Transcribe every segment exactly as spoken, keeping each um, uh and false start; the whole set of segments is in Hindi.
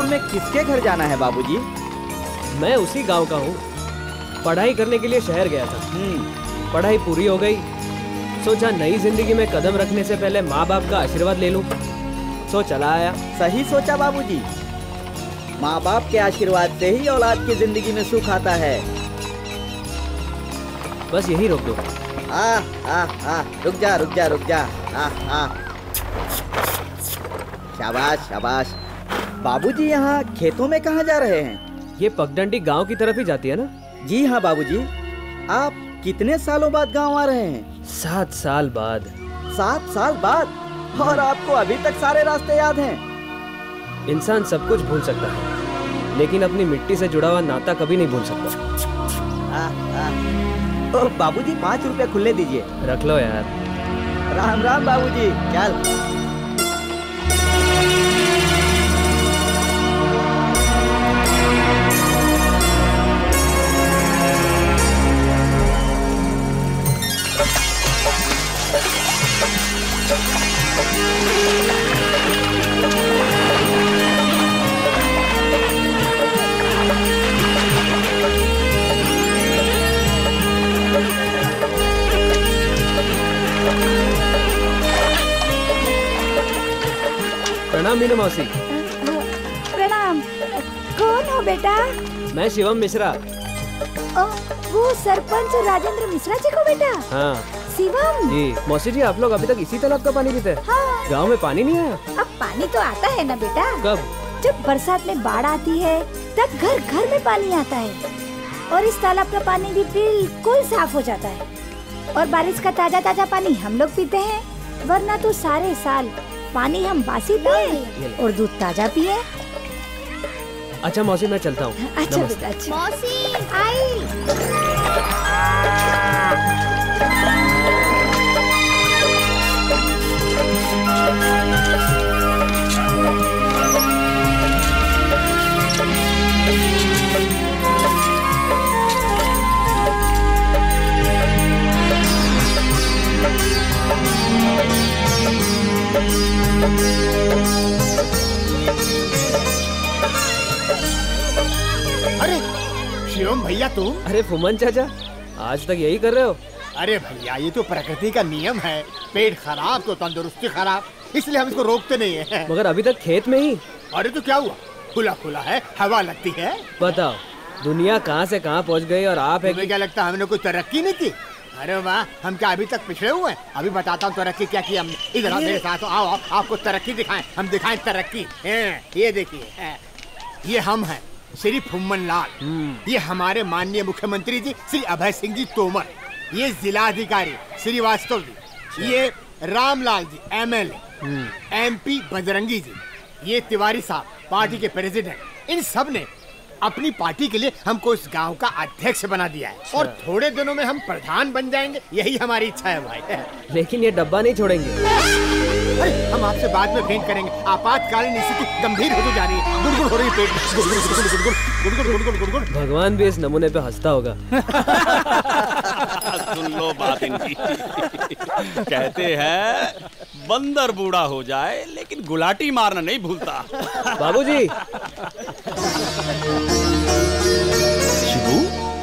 में किसके घर जाना है बाबूजी? मैं उसी गांव का हूँ। पढ़ाई करने के लिए शहर गया था। पढ़ाई पूरी हो गई, सोचा नई जिंदगी में कदम रखने से पहले माँ बाप का आशीर्वाद ले लूं, सो चला आया। सही सोचा बाबूजी। माँ बाप के आशीर्वाद से ही औलाद की जिंदगी में सुख आता है। बस यही रोक दो। आ, आ, आ, रुक जा रुक जा रुक जा। आ, आ। शाबाश शाबाश। बाबूजी यहाँ खेतों में कहाँ जा रहे हैं? ये पगडंडी गांव की तरफ ही जाती है ना? जी हाँ बाबूजी। आप कितने सालों बाद गांव आ रहे हैं? सात साल बाद। सात साल बाद? और आपको अभी तक सारे रास्ते याद हैं? इंसान सब कुछ भूल सकता है, लेकिन अपनी मिट्टी से जुड़ा हुआ नाता कभी नहीं भूल सकता। आ, आ। ओ बाबूजी, पाँच रुपए खुले दीजिए। रख लो यार। राम राम बाबूजी। चल। प्रणाम मीनू मौसी। प्रणाम। कौन हो बेटा? मैं शिवम मिश्रा। ओ, वो सरपंच राजेंद्र मिश्रा जी को बेटा? हाँ शिवम जी। मौसी जी, आप लोग अभी तक इसी तालाब का पानी पीते हैं? हाँ। गांव में पानी नहीं आया? अब पानी तो आता है ना बेटा। कब? जब बरसात में बाढ़ आती है तब घर घर में पानी आता है, और इस तालाब का पानी भी बिल्कुल साफ हो जाता है। और बारिश का ताजा ताजा पानी हम लोग पीते हैं, वरना तो सारे साल पानी हम बासी पिए और दूध ताजा पिए। अच्छा मौसी, मैं चलता हूँ। अच्छा बेटा। अच्छा मौसी आई। अरे शिवम भैया तुम? अरे फुमन चाचा, आज तक यही कर रहे हो? अरे भैया, ये तो प्रकृति का नियम है। पेट खराब तो तंदुरुस्ती खराब, इसलिए हम इसको रोकते नहीं है। मगर अभी तक खेत में ही। अरे तो क्या हुआ, खुला खुला है, हवा लगती है। बताओ, दुनिया कहाँ से कहाँ पहुँच गई और आप है क्या लगता है हमने कोई तरक्की नहीं की? अरे वाह, हम क्या अभी तक पिछड़े हुए हैं? अभी बताता हूँ तरक्की क्या की हमने। इधर आओ मेरे साथ, आओ आप, आपको तरक्की दिखाएं। हम दिखाएं तरक्की। ये देखिए, ये हम हैं श्री फुम्मन लाल। ये हमारे माननीय मुख्यमंत्री जी श्री अभय सिंह जी तोमर। ये जिला अधिकारी श्रीवास्तव जी। ये रामलाल जी एमएलए। एमपी बजरंगी जी। ये तिवारी साहब पार्टी के प्रेसिडेंट। इन सब ने अपनी पार्टी के लिए हमको इस गांव का अध्यक्ष बना दिया है, और थोड़े दिनों में हम प्रधान बन जाएंगे। यही हमारी इच्छा है भाई। लेकिन ये डब्बा नहीं छोड़ेंगे। अरे हम आपसे बाद में भेंट करेंगे। आपातकालीन स्थिति गंभीर होती जा रही है। गुड़गुड़ हो रही है पेट में। गुड़गुड़ गुड़गुड़ गुड़गुड़ गुड़गुड़ गुड़गुड़ गुड़गुड़। भगवान भी इस नमूने पे हंसता होगा। सुन लो बात इनकी। कहते हैं बंदर बूढ़ा हो जाए लेकिन गुलाटी मारना नहीं भूलता। बाबूजी। शिबू,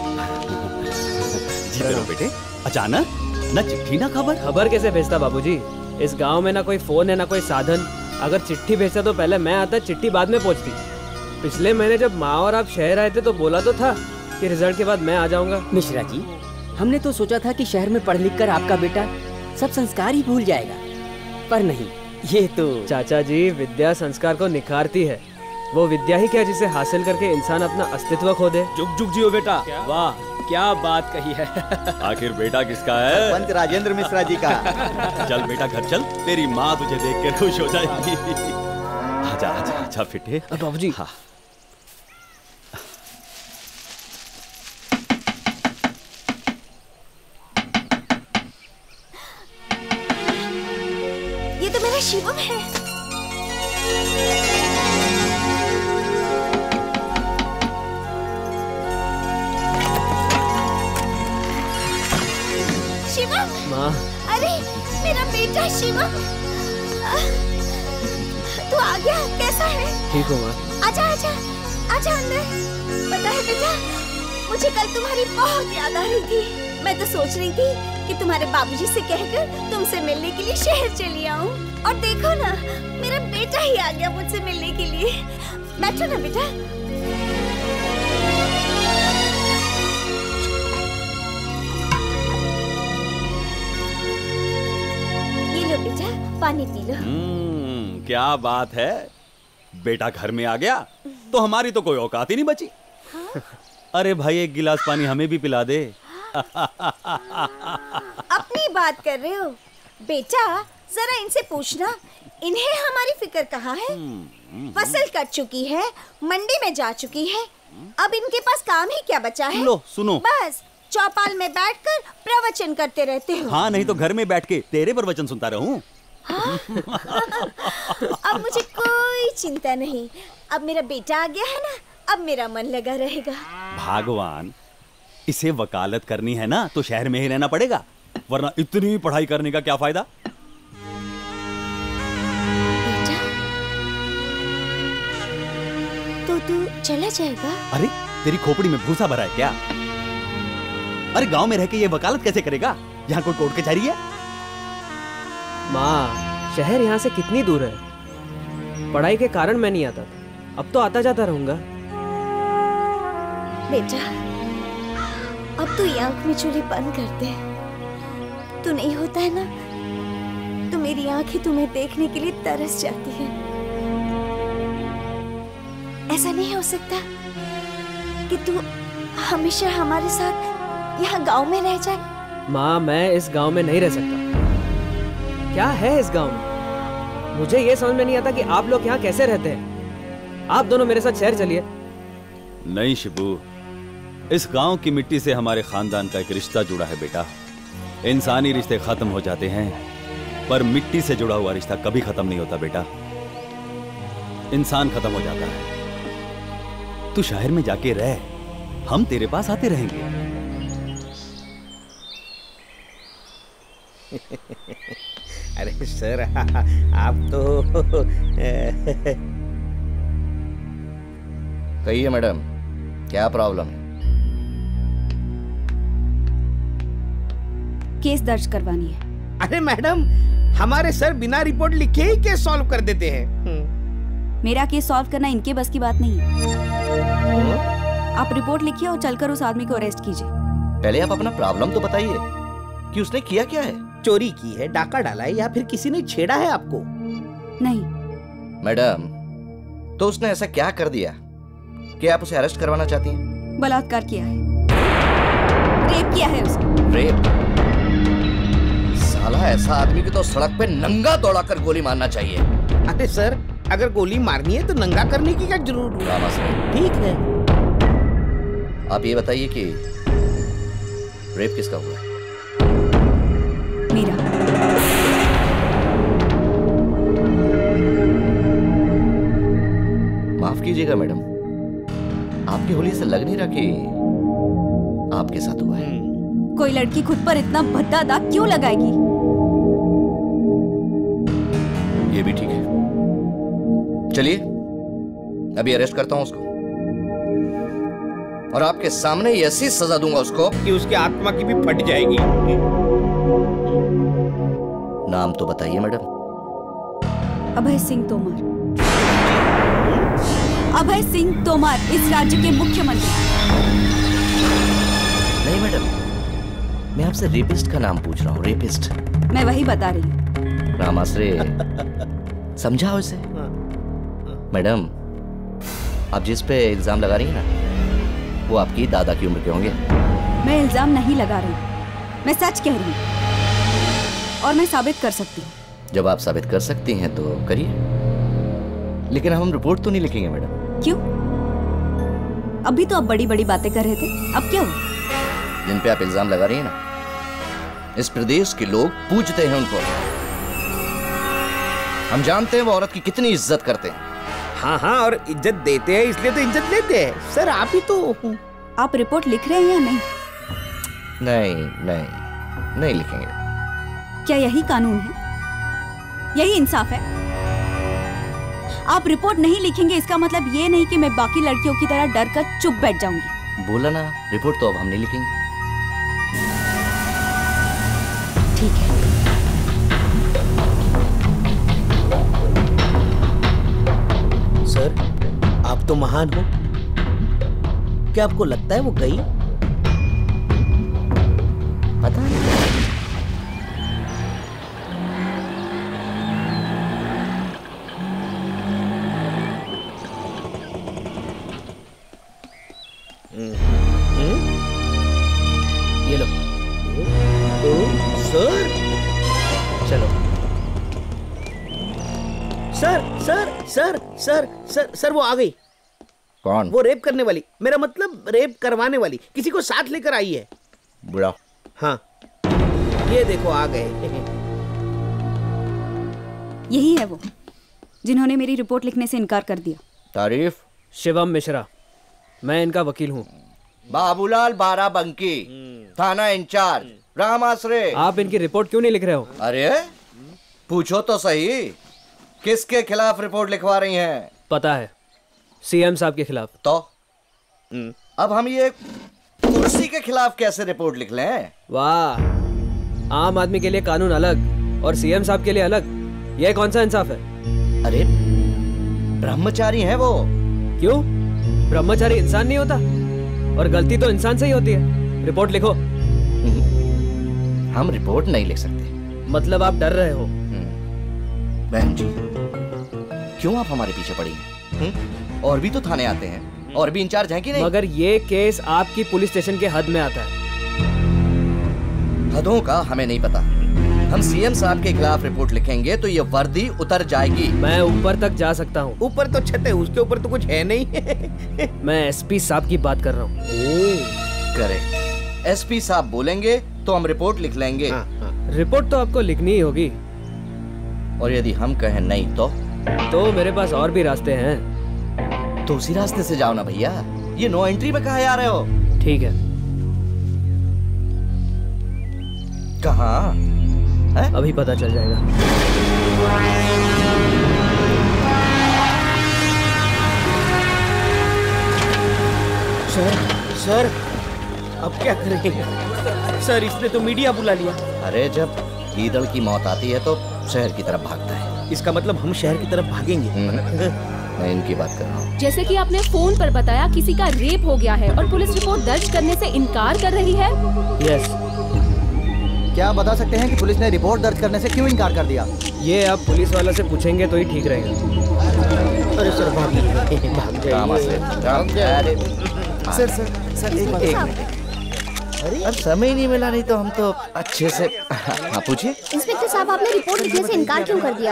जीते रहो बेटे। अचानक न चिट्ठी ना खबर। खबर कैसे भेजता बाबूजी? इस गांव में ना कोई फोन है ना कोई साधन। अगर चिट्ठी भेजता तो पहले मैं आता, चिट्ठी बाद में पहुंचती। पिछले महीने जब माँ और आप शहर आए थे तो बोला तो था कि रिजल्ट के बाद मैं आ जाऊंगा। मिश्रा जी, हमने तो सोचा था कि शहर में पढ़ लिख कर आपका बेटा सब संस्कार ही भूल जाएगा, पर नहीं, ये तो। चाचा जी, विद्या संस्कार को निखारती है। वो विद्या ही क्या जिसे हासिल करके इंसान अपना अस्तित्व खो दे। जुग जुग जियो बेटा। वाह, क्या बात कही है। आखिर बेटा किसका है? पंच राजेंद्र मिश्रा जी का। चल बेटा घर चल, तेरी माँ तुझे देख कर खुश हो जाएगी। आजा आजा आजा फिटे। बाबूजी। हाँ। ये तो मेरा शिवम है। शिवम। माँ। अरे मेरा बेटा शिवम, तू आ गया, कैसा है? ठीक हूँ माँ। आजा आजा आजा अंदर। पता है बेटा, मुझे कल तुम्हारी बहुत याद आ रही थी। मैं तो सोच रही थी कि तुम्हारे बाबूजी से कहकर तुमसे मिलने के लिए शहर चली आऊं। और देखो ना, मेरा बेटा ही आ गया मुझसे मिलने के लिए। बैठो ना बेटा। ये लो बेटा, पानी पी लो। हम्म, क्या बात है, बेटा घर में आ गया तो हमारी तो कोई औकात ही नहीं बची। हाँ? अरे भाई, एक गिलास पानी हमें भी पिला दे। अपनी बात कर रहे हो बेटा, जरा इनसे पूछना, इन्हें हमारी फिक्र कहाँ है? फसल कट चुकी है, मंडी में जा चुकी है, अब इनके पास काम ही क्या बचा है? लो सुनो, बस चौपाल में बैठकर प्रवचन करते रहते हो। हाँ, नहीं तो घर में बैठ के तेरे प्रवचन सुनता रहूं। हाँ? अब मुझे कोई चिंता नहीं, अब मेरा बेटा आ गया है ना, अब मेरा मन लगा रहेगा। भगवान, इसे वकालत करनी है ना तो शहर में ही रहना पड़ेगा, वरना इतनी पढ़ाई करने का क्या फायदा। बेटा, तो तू चला जाएगा? अरे तेरी खोपड़ी में भूसा भरा है क्या? अरे गांव में रह के ये वकालत कैसे करेगा? यहाँ कोई कोर्ट कचहरी है? माँ, शहर यहाँ से कितनी दूर है? पढ़ाई के कारण मैं नहीं आता था, अब तो आता जाता रहूंगा। बेटा, अब तू ये आंख में चूल्हे बंद कर दे। तू नहीं होता है ना, तो मेरी आंखें तुम्हें देखने के लिए तरस जाती हैं। ऐसा नहीं हो सकता कि तू हमेशा हमारे साथ यहाँ गांव में रह जाए। माँ, मैं इस गांव में नहीं रह सकता। क्या है इस गांव में? मुझे ये समझ में नहीं आता कि आप लोग यहाँ कैसे रहते हैं। आप दोनों मेरे साथ शहर चलिए। नहीं शिबू, इस गांव की मिट्टी से हमारे खानदान का एक रिश्ता जुड़ा है बेटा। इंसानी रिश्ते खत्म हो जाते हैं, पर मिट्टी से जुड़ा हुआ रिश्ता कभी खत्म नहीं होता बेटा। इंसान खत्म हो जाता है। तू शहर में जाके रह, हम तेरे पास आते रहेंगे। अरे सर, आप तो कहिए मैडम, क्या प्रॉब्लम है? केस दर्ज करवानी है। अरे मैडम, हमारे सर बिना रिपोर्ट लिखे ही केस सॉल्व कर देते हैं। मेरा केस सॉल्व करना इनके बस की बात नहीं है। आप रिपोर्ट लिखिए और चलकर उस आदमी को अरेस्ट कीजिए। पहले आप अपना प्रॉब्लम तो बताइए कि उसने किया क्या है। चोरी की है, डाका डाला है, या फिर किसी ने छेड़ा है आपको? नहीं मैडम, तो उसने ऐसा क्या कर दिया कि आप उसे अरेस्ट करवाना चाहती हैं? बलात्कार किया है, रेप किया है उसने। रेप? साला, ऐसा आदमी को तो सड़क पे नंगा दौड़ा कर गोली मारना चाहिए। अरे सर, अगर गोली मारनी है तो नंगा करने की क्या जरूरत है? ठीक है। आप ये बताइए कि रेप किसका हुआ है? मेरा। माफ कीजिएगा मैडम, आपकी होली से लग नहीं रहा कि आपके साथ हुआ है। कोई लड़की खुद पर इतना भद्दा दाग क्यों लगाएगी? ये भी ठीक है। चलिए, अभी अरेस्ट करता हूं उसको, और आपके सामने ही ऐसी सजा दूंगा उसको कि उसकी आत्मा की भी फट जाएगी। नाम तो बताइए मैडम। अभय सिंह तोमर। अभय सिंह तोमर, इस राज्य के मुख्यमंत्री। नहीं मैडम, मैं आपसे रेपिस्ट का नाम पूछ रहा हूँ। रेपिस्ट? मैं वही बता रही हूँ। रामाश्रे, समझाओ इसे। मैडम, आप जिस पे इल्जाम लगा रही हैं ना, वो आपकी दादा की उम्र के होंगे। मैं इल्जाम नहीं लगा रही, मैं सच कह रही हूँ, और मैं साबित कर सकती हूँ। जब आप साबित कर सकती हैं तो करिए, लेकिन हम रिपोर्ट तो नहीं लिखेंगे मैडम। क्यों? अभी तो आप बड़ी बड़ी बातें कर रहे थे, अब क्या हुआ? जिन पे आप इल्जाम लगा रही हैं ना, इस प्रदेश के लोग पूजते हैं उनको। हम जानते हैं वो औरत की कितनी इज्जत करते हैं। हाँ हाँ, और इज्जत देते हैं, इसलिए तो इज्जत लेते हैं। सर, आप ही तो। आप रिपोर्ट लिख रहे हैं या नहीं? नहीं नहीं नहीं लिखेंगे। क्या यही कानून है? यही इंसाफ है? आप रिपोर्ट नहीं लिखेंगे इसका मतलब ये नहीं कि मैं बाकी लड़कियों की तरह डर कर चुप बैठ जाऊंगी। बोला ना, रिपोर्ट तो अब हम नहीं लिखेंगे। ठीक है। सर, आप तो महान हो। क्या आपको लगता है वो गई? पता नहीं। ये लो। ओ, सर, चलो। Sir sir sir sir sir sir वो आ गई। कौन? वो रेप करने वाली, मेरा मतलब रेप करवाने वाली, किसी को साथ लेकर आई है। बुरा। हाँ, ये देखो आ गए। यही है वो जिन्होंने मेरी रिपोर्ट लिखने से इनकार कर दिया। तारीफ? शिवम मिश्रा, मैं इनका वकील हूँ। बाबूलाल बाराबंकी, थाना इंचार्ज, राम आश्रय। आप इनकी रिपोर्ट क्यों नहीं लिख रहे हो? अरे पूछो तो सही, किसके खिलाफ रिपोर्ट लिखवा रही हैं? पता है, सीएम साहब के खिलाफ। तो अब हम ये कुर्सी के खिलाफ कैसे रिपोर्ट लिख लें? वाह, आम आदमी के लिए कानून अलग और सीएम साहब के लिए अलग, यह कौन सा इंसाफ है? अरे ब्रह्मचारी हैं वो। क्यों? ब्रह्मचारी इंसान नहीं होता? और गलती तो इंसान से ही होती है। रिपोर्ट लिखो। हम रिपोर्ट नहीं लिख सकते। मतलब आप डर रहे हो? बहन जी, क्यों आप हमारे पीछे पड़ी हैं? और भी तो थाने आते हैं, और भी इंचार्ज हैं कि नहीं? मगर ये केस आपकी पुलिस स्टेशन के हद में आता है। हदों का हमें नहीं पता। हम सीएम साहब के खिलाफ रिपोर्ट लिखेंगे तो ये वर्दी उतर जाएगी। मैं ऊपर तक जा सकता हूँ। ऊपर तो छत है, उसके ऊपर तो कुछ है नहीं। मैं एसपी साहब की बात कर रहा हूँ। करेक्ट, एसपी साहब बोलेंगे तो हम रिपोर्ट लिख लेंगे। हाँ, हाँ। रिपोर्ट तो आपको लिखनी ही होगी। और यदि हम कहें नहीं तो? तो मेरे पास और भी रास्ते हैं। तो उसी रास्ते से जाओ ना भैया, ये नो एंट्री में कहाँ आ रहे हो? ठीक है। कहाँ? अभी पता चल जाएगा। सर सर अब क्या करेंगे? सर इसने तो मीडिया बुला लिया। अरे जब गीदड़ की मौत आती है तो शहर की तरफ भागता है। इसका मतलब हम शहर की तरफ भागेंगे। मैं इनकी बात कर रहा हूँ। जैसे कि आपने फोन पर बताया किसी का रेप हो गया है और पुलिस रिपोर्ट दर्ज करने से इनकार कर रही है। यस। क्या आप बता सकते हैं कि पुलिस ने रिपोर्ट दर्ज करने से क्यों इनकार कर दिया? ये आप पुलिस वाला से पूछेंगे तो ही ठीक रहेगा। अरे सर भाग अरे सर सर सर एक मिनट। अरे समय नहीं मिला, नहीं तो हम तो अच्छे से। हाँ पूछिए। इंस्पेक्टर साहब, आपने रिपोर्ट लिखने से इनकार क्यों कर दिया?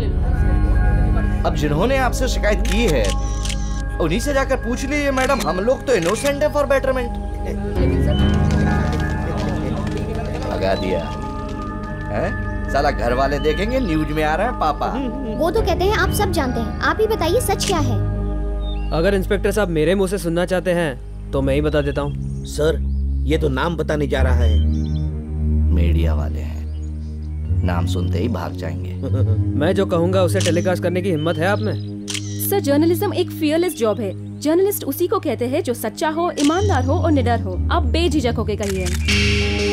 अब जिन्होंने आपसे शिकायत की है उन्हीं से जाकर पूछ लीजिए मैडम। हम लोग तो इनोसेंट है फॉर बेटरमेंट। लगा दिया है? साला घर वाले देखेंगे न्यूज में आ रहा है पापा। वो तो कहते हैं आप सब जानते हैं, आप ही बताइए सच क्या है? अगर इंस्पेक्टर साहब मेरे मुंह से सुनना चाहते हैं तो मैं ही बता देता हूँ। सर ये तो नाम बताने जा रहा है। मीडिया वाले हैं, नाम सुनते ही भाग जाएंगे। मैं जो कहूँगा उसे टेलीकास्ट करने की हिम्मत है आप में? सर जर्नलिज्म एक फियरलेस जॉब है। जर्नलिस्ट उसी को कहते हैं जो सच्चा हो, ईमानदार हो और निडर हो। आप बेझिझक होके कहिए।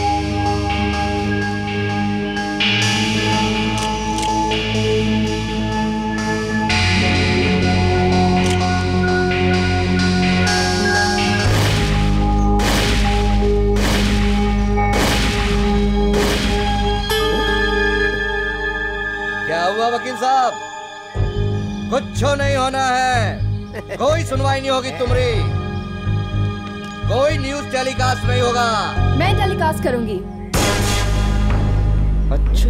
क्या हुआ वकील साहब? कुछ नहीं होना है, कोई सुनवाई नहीं होगी तुम्हारी, कोई न्यूज टेलीकास्ट नहीं होगा। मैं टेलीकास्ट करूंगी। अच्छा,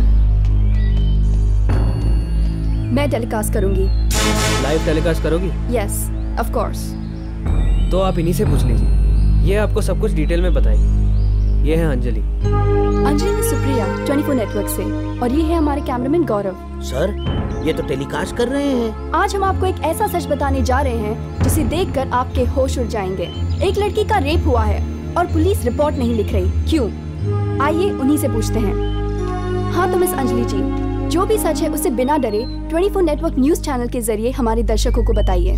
मैं टेलीकास्ट करूंगी। लाइव टेलीकास्ट करोगी? Yes, of course. तो आप इन्हीं से पूछ लीजिए, ये आपको सब कुछ डिटेल में बताएगी। ये है अंजलि। अंजलि में सुप्रिया, चौबीस नेटवर्क से, और ये है हमारे कैमरामैन गौरव। सर ये तो टेलीकास्ट कर रहे हैं। आज हम आपको एक ऐसा सच बताने जा रहे हैं जिसे देखकर आपके होश उड़ जाएंगे। एक लड़की का रेप हुआ है और पुलिस रिपोर्ट नहीं लिख रही, क्यों? आइए उन्हीं से पूछते हैं। हाँ तो मिस अंजलि जी, जो भी सच है उसे बिना डरे चौबीस नेटवर्क न्यूज चैनल के जरिए हमारे दर्शकों को बताइए।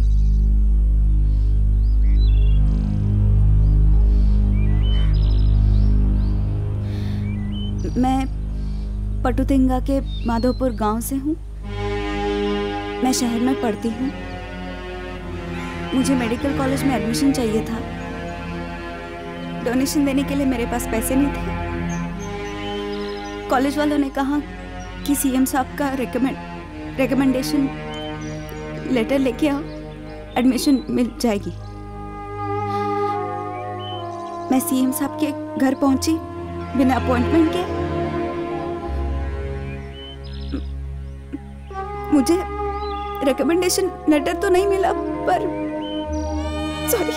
मैं पटुतिंगा के माधोपुर गांव से हूँ। मैं शहर में पढ़ती हूँ। मुझे मेडिकल कॉलेज में एडमिशन चाहिए था। डोनेशन देने के लिए मेरे पास पैसे नहीं थे। कॉलेज वालों ने कहा कि सीएम साहब का रेकमेंड रेकमेंडेशन लेटर लेके आओ, एडमिशन मिल जाएगी। मैं सीएम साहब के घर पहुंची बिना अपॉइंटमेंट के। मुझे रेकमेंडेशन लेटर तो नहीं मिला, पर सॉरी।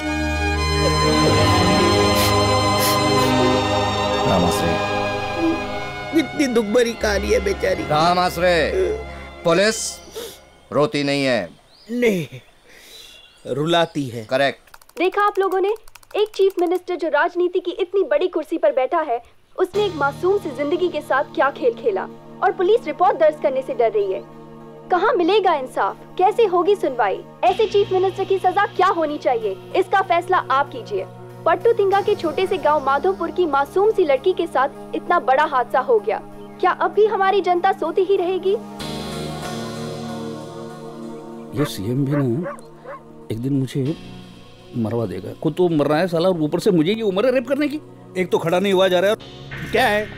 कितनी दुख भरी कहानी है बेचारी। राम आश्रय, पुलिस रोती नहीं है। नहीं, रुलाती है। करेक्ट। देखा आप लोगों ने, एक चीफ मिनिस्टर जो राजनीति की इतनी बड़ी कुर्सी पर बैठा है, उसने एक मासूम सी जिंदगी के साथ क्या खेल खेला। और पुलिस रिपोर्ट दर्ज करने से डर रही है। कहाँ मिलेगा इंसाफ? कैसे होगी सुनवाई? ऐसे चीफ मिनिस्टर की सजा क्या होनी चाहिए? इसका फैसला आप कीजिए। पट्टुतिंगा के छोटे से गांव माधोपुर की मासूम सी लड़की के साथ इतना बड़ा हादसा हो गया। क्या अब भी हमारी जनता सोती ही रहेगी? ये सीएम भी ना एक दिन मुझे मरवा देगा। खुद तो मर रहा है साला, और ऊपर से मुझे ये उम्र है रेप करने की। एक तो खड़ा नहीं हुआ जा रहा है। क्या है?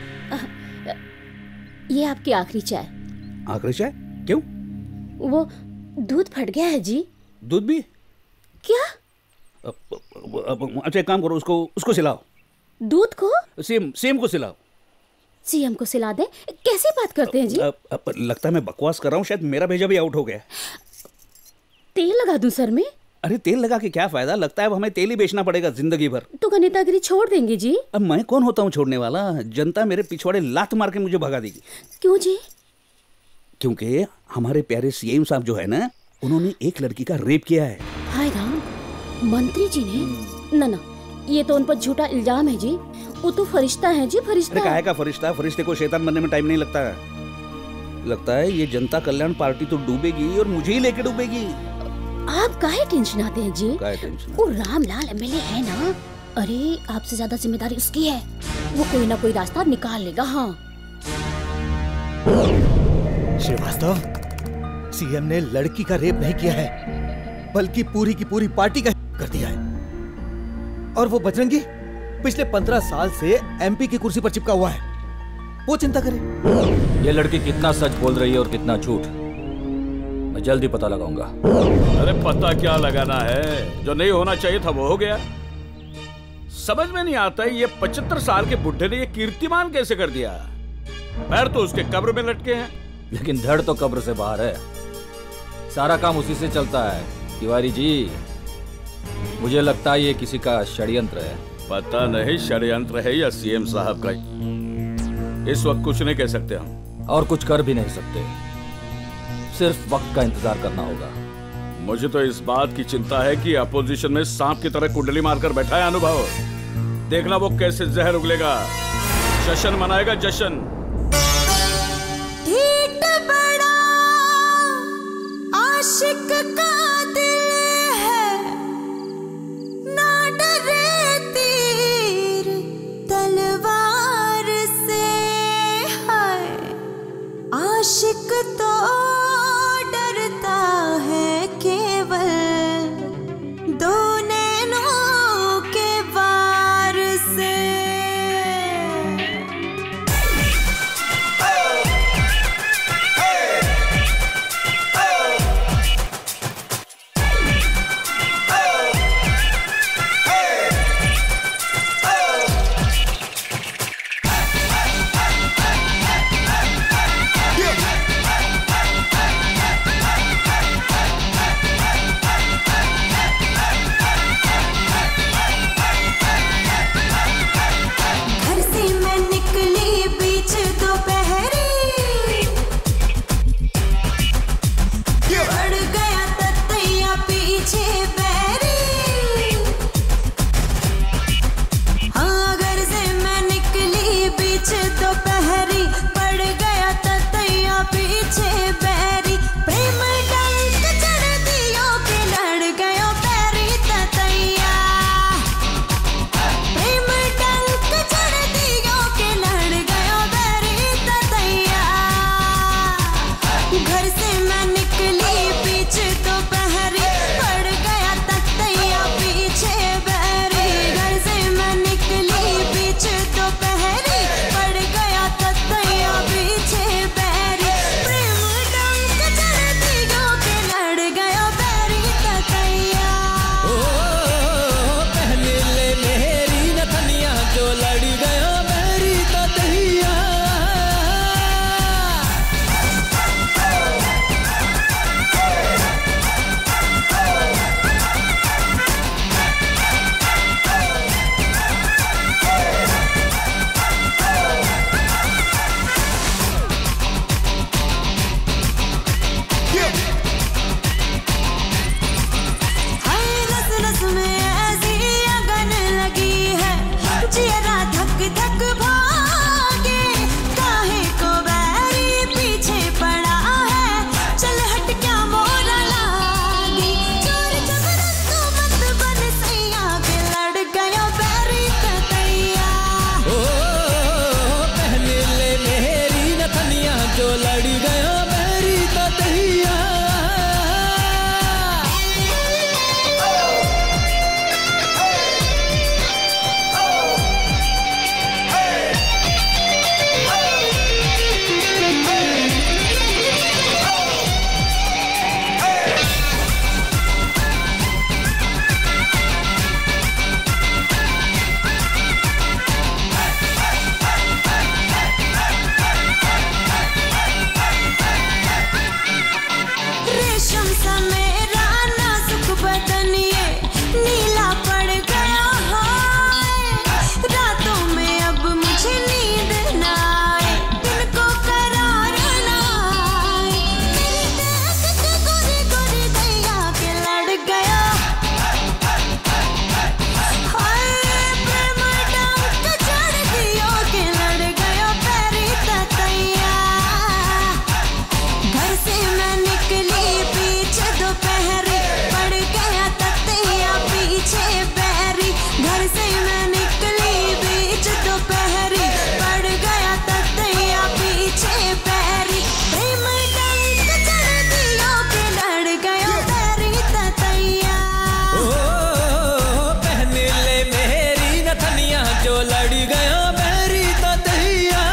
ये आपकी आखिरी चाय। आखिरी चाय? क्यों? वो दूध फट गया है जी। दूध भी? क्या? अच्छा एक काम करो, उसको उसको सिलाओ। दूध को? सेम सेम को सिलाओ। सीएम को सिला दे? कैसी बात करते हैं जी? अब, अब, लगता है मैं बकवास कर रहा हूँ, शायद मेरा भेजा भी आउट हो गया। तेल लगा दूं सर में? अरे तेल लगा के क्या फायदा, लगता है अब हमें तेल ही बेचना पड़ेगा जिंदगी भर। तो नेतागिरी छोड़ देंगे जी? अब मैं कौन होता हूँ छोड़ने वाला? जनता मेरे पिछवाड़े लात मार के मुझे भगा देगी। क्यों जी? क्योंकि हमारे प्यारे सीएम साहब जो है ना, उन्होंने एक लड़की का रेप किया है। हाय राम, मंत्री जी ने? ना ना, ये तो उन पर झूठा इल्जाम है जी। वो तो फरिश्ता है जी, फरिश्ता। अरे काहे का फरिश्ता? फरिश्ते को शैतान बनने में टाइम नहीं लगता है। लगता है ये जनता कल्याण पार्टी तो डूबेगी और मुझे ही लेके डूबेगी। आप काहे टेंशन आते हैं जी? काहे टेंशन? वो रामलाल एमएलए है ना, अरे आपसे ज्यादा जिम्मेदारी उसकी है। वो कोई ना कोई रास्ता निकाल लेगा। हाँ श्रीवास्तव, सीएम ने लड़की का रेप नहीं किया है, बल्कि पूरी की पूरी पार्टी का कर दिया है। और वो बजरंगी पिछले पंद्रह साल से एमपी की कुर्सी पर चिपका हुआ है, वो चिंता करे। ये लड़की कितना सच बोल रही है और कितना झूठ, मैं जल्दी पता लगाऊंगा। अरे पता क्या लगाना है, जो नहीं होना चाहिए था वो हो गया। समझ में नहीं आता है ये पचहत्तर साल के बुढ़े ने ये कीर्तिमान कैसे कर दिया। पैर तो उसके कब्र में लटके हैं, लेकिन धड़ तो कब्र से बाहर है। सारा काम उसी से चलता है। तिवारी जी, मुझे लगता है ये किसी का षड्यंत्र है। पता नहीं षड्यंत्र है या सीएम साहब का, इस वक्त कुछ नहीं कह सकते हम। और कुछ कर भी नहीं सकते, सिर्फ वक्त का इंतजार करना होगा। मुझे तो इस बात की चिंता है कि अपोजिशन में सांप की तरह कुंडली मारकर बैठा है अनुभव। देखना वो कैसे जहर उगलेगा। जश्न मनाएगा, जश्न। ढीठ बड़ा आशिक का दिल है, ना डरे तीर तलवार से। है आशिक तो डरता है केवल दो नैनों के वार से। लड़ी गया बैरी ततैया।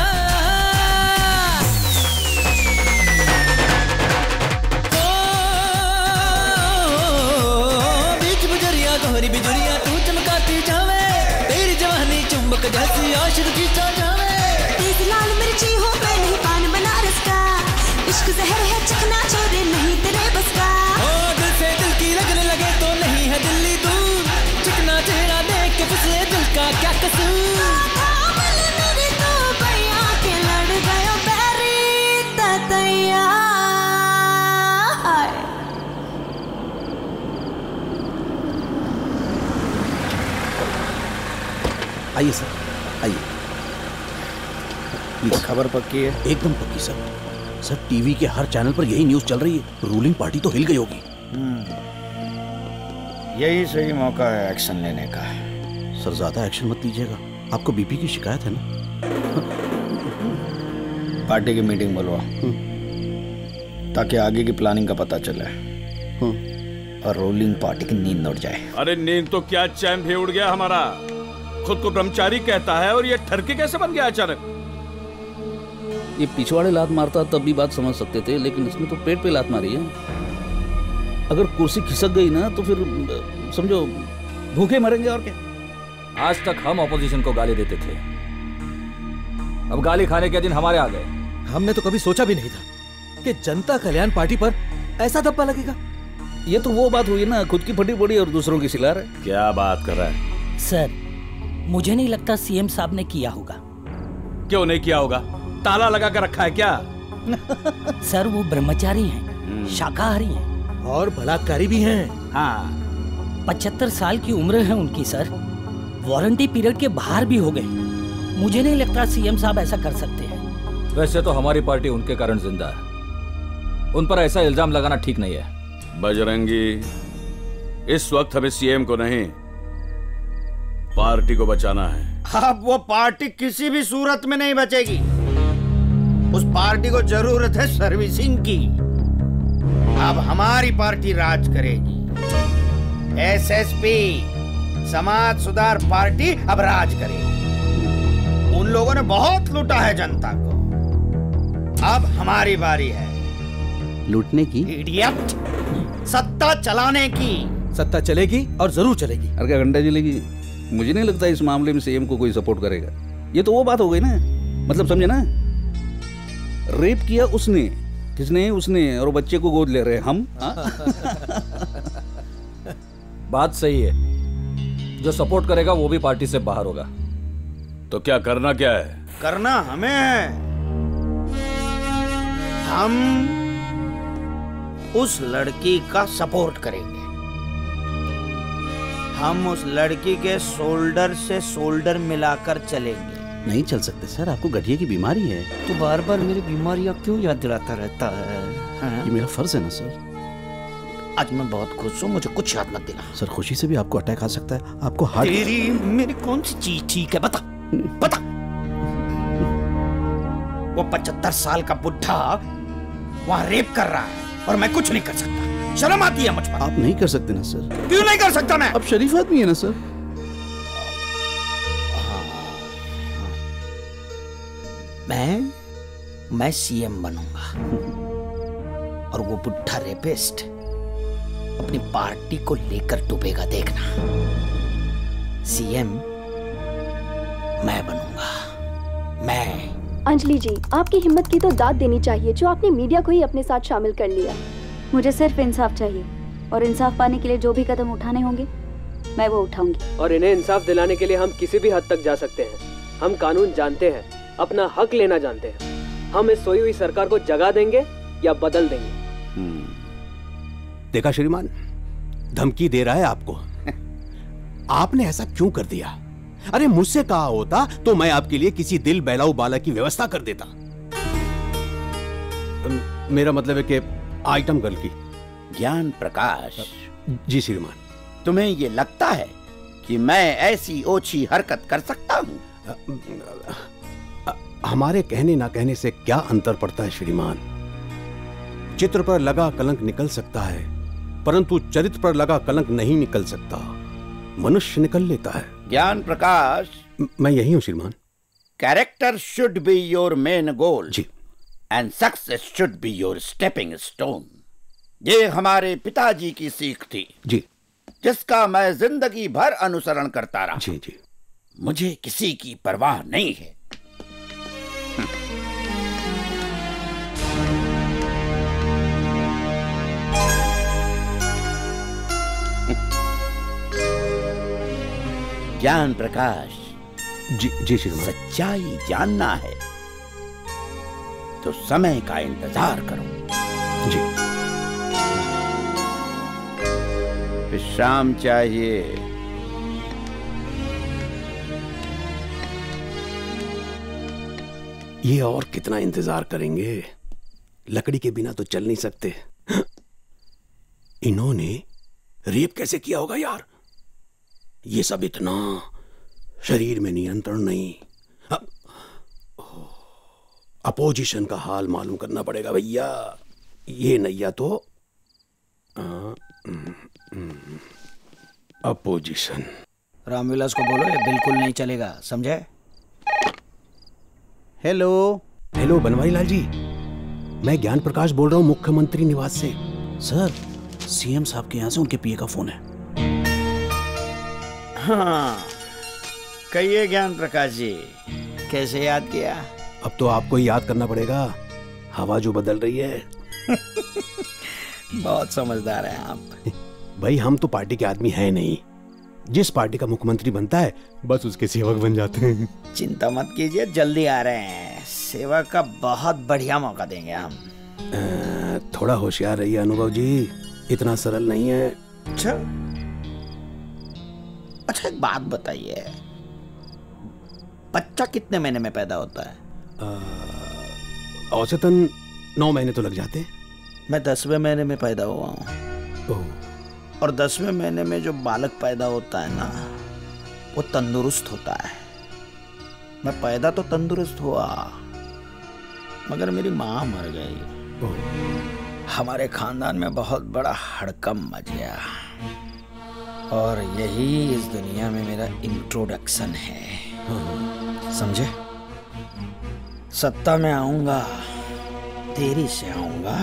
बीच बुजरिया गोहरी बिजुरिया तू चमकाती जावे, तेरी जवानी चुंबक जैसी आशिक खींचा जावे। तेज लाल मिर्ची हो मैं नहीं पान बनारस का, इश्क जहर है चखना छोड़े नहीं तेरे बस का। ओ दिल से दिल की लगने लगे तो नहीं है दिल्ली दूर, चिकना चेहरा देख के फिसले दिल का क्या कसूर। मेरी तो भैया के लड़ गयो बैरी ततैया। आइए सर, आइए। ये खबर पक्की है? एकदम पक्की सर। सर टीवी के हर चैनल पर यही न्यूज़ चल रही है। रूलिंग पार्टी तो हिल गई होगी। यही सही मौका है एक्शन लेने का। सर ज्यादा एक्शन मत लीजिएगा, आपको बीपी की शिकायत है ना। पार्टी की मीटिंग बुलवा, ताकि आगे की प्लानिंग का पता चले और रूलिंग पार्टी की नींद उड़ जाए। अरे नींद तो क्या, चैन भी उड़ गया हमारा। खुद को ब्रह्मचारी कहता है और ये ठरकी कैसे बन गया अचानक। ये पिछवाड़े लात मारता तब भी बात समझ सकते थे, लेकिन इसने तो पेट पे लात मारी है। अगर कुर्सी खिसक गई ना तो फिर समझो भूखे मरेंगे और क्या। आज तक हम ऑपोजिशन को गाली देते थे, अब गाली खाने के दिन हमारे आ गए। हमने तो कभी सोचा भी नहीं था कि जनता कल्याण पार्टी पर ऐसा धब्बा लगेगा। ये तो वो बात हुई ना, खुद की फटी पड़ी और दूसरों की सिला रहे। क्या बात कर रहा है सर? मुझे नहीं लगता सीएम साहब ने किया होगा। क्यों नहीं किया होगा? ताला लगा कर रखा है क्या? सर वो ब्रह्मचारी हैं, शाकाहारी हैं और बलात्कारी भी हैं। हाँ, पचहत्तर साल की उम्र है उनकी सर, वारंटी पीरियड के बाहर भी हो गए। मुझे नहीं लगता सीएम साहब ऐसा कर सकते हैं। वैसे तो हमारी पार्टी उनके कारण जिंदा है, उन पर ऐसा इल्जाम लगाना ठीक नहीं है। बजरंगी, इस वक्त हमें सीएम को नहीं पार्टी को बचाना है। अब वो पार्टी किसी भी सूरत में नहीं बचेगी। उस पार्टी को जरूरत है सर्विसिंग की। अब हमारी पार्टी राज करेगी। एसएसपी समाज सुधार पार्टी अब राज करेगी। उन लोगों ने बहुत लूटा है जनता को, अब हमारी बारी है लूटने की। इडियट, सत्ता चलाने की। सत्ता चलेगी और जरूर चलेगी। अरे क्या घंटा चलेगी? मुझे नहीं लगता इस मामले में सीएम को कोई सपोर्ट करेगा। ये तो वो बात हो गई ना, मतलब समझे ना, रेप किया उसने, किसने? उसने, और बच्चे को गोद ले रहे हैं हम। बात सही है, जो सपोर्ट करेगा वो भी पार्टी से बाहर होगा। तो क्या करना क्या है? करना हमें है। हम उस लड़की का सपोर्ट करेंगे। हम उस लड़की के शोल्डर से शोल्डर मिलाकर चलेंगे। नहीं चल सकते सर, आपको गठिया की बीमारी है। तो बार बार मेरी बीमारियां क्यों याद दिलाता रहता है? हाँ? ये मेरा फर्ज है ना सर। आज मैं बहुत खुश हूँ, मुझे कुछ याद मत दिला। सर खुशी से भी आपको अटैक आ सकता है, आपको हार्ट। तेरी मेरी कौन सी चीज ठीक है? बता बता। वो पचहत्तर साल का बुढ़ा वहाँ रेप कर रहा है और मैं कुछ नहीं कर सकता। शर्म आती है मुझ पर। आप नहीं कर सकते ना सर। क्यों नहीं कर सकता मैं? अब शरीफ आदमी है ना सर। मैं मैं सीएम बनूंगा और वो बुढ़ा रेपिस्ट अपनी पार्टी को लेकर डूबेगा, देखना। सीएम मैं बनूंगा, मैं। अंजलि जी, आपकी हिम्मत की तो दाद देनी चाहिए जो आपने मीडिया को ही अपने साथ शामिल कर लिया। मुझे सिर्फ इंसाफ चाहिए और इंसाफ पाने के लिए जो भी कदम उठाने होंगे मैं वो उठाऊंगी। और इन्हें इंसाफ दिलाने के लिए हम किसी भी हद तक जा सकते हैं। हम कानून जानते हैं, अपना हक लेना जानते हैं। हम इस सोई हुई सरकार को जगा देंगे या बदल देंगे। देखा श्रीमान, धमकी दे रहा है आपको। आपने ऐसा क्यों कर दिया? अरे मुझसे कहा होता तो मैं आपके लिए किसी दिल बहलाऊ बाला की व्यवस्था कर देता। मेरा मतलब है कि आइटम गर्ल की। ज्ञान प्रकाश जी श्रीमान। तुम्हें ये लगता है कि मैं ऐसी ओछी हरकत कर सकता हूँ? हमारे कहने ना कहने से क्या अंतर पड़ता है श्रीमान? चित्र पर लगा कलंक निकल सकता है, परंतु चरित्र पर लगा कलंक नहीं निकल सकता। मनुष्य निकल लेता है। ज्ञान प्रकाश, मैं यही हूँ श्रीमान। Character should be your main goal जी, and success should be your stepping stone. ये हमारे पिताजी की सीख थी जी, जिसका मैं जिंदगी भर अनुसरण करता रहा। जी जी। मुझे किसी की परवाह नहीं है। ज्ञान प्रकाश, जी जी श्रीमान। सच्चाई जानना है तो समय का इंतजार करो। जी। विश्राम चाहिए। ये और कितना इंतजार करेंगे? लकड़ी के बिना तो चल नहीं सकते। इन्होंने रेप कैसे किया होगा यार? ये सब इतना, शरीर में नियंत्रण नहीं। अपोजिशन का हाल मालूम करना पड़ेगा भैया। ये नैया तो अपोजिशन। रामविलास को बोलो ये बिल्कुल नहीं चलेगा, समझे? हेलो हेलो बनवारी लाल जी, मैं ज्ञान प्रकाश बोल रहा हूँ मुख्यमंत्री निवास से। सर, सीएम साहब के यहाँ से उनके पीए का फोन है। हाँ, कहिए ज्ञान प्रकाश जी, कैसे याद किया? अब तो आपको ही याद करना पड़ेगा, हवा जो बदल रही है। बहुत समझदार हैं आप। भाई हम तो पार्टी के आदमी हैं नहीं, जिस पार्टी का मुख्यमंत्री बनता है बस उसके सेवक बन जाते हैं। चिंता मत कीजिए, जल्दी आ रहे हैं। सेवा का बहुत बढ़िया मौका देंगे हम। आ, थोड़ा होशियार रहिए अनुभव जी, इतना सरल नहीं है। अच्छा अच्छा एक बात बताइए, बच्चा कितने महीने में पैदा होता है? औसतन नौ महीने तो लग जाते हैं। मैं दसवें महीने में पैदा हुआ हूँ, और दसवें महीने में जो बालक पैदा होता है ना, वो तंदुरुस्त होता है। मैं पैदा तो तंदुरुस्त हुआ, मगर मेरी माँ मर गई। हमारे खानदान में बहुत बड़ा हड़कंप मच गया, और यही इस दुनिया में मेरा इंट्रोडक्शन है, समझे? सत्ता में आऊंगा, देरी से आऊंगा,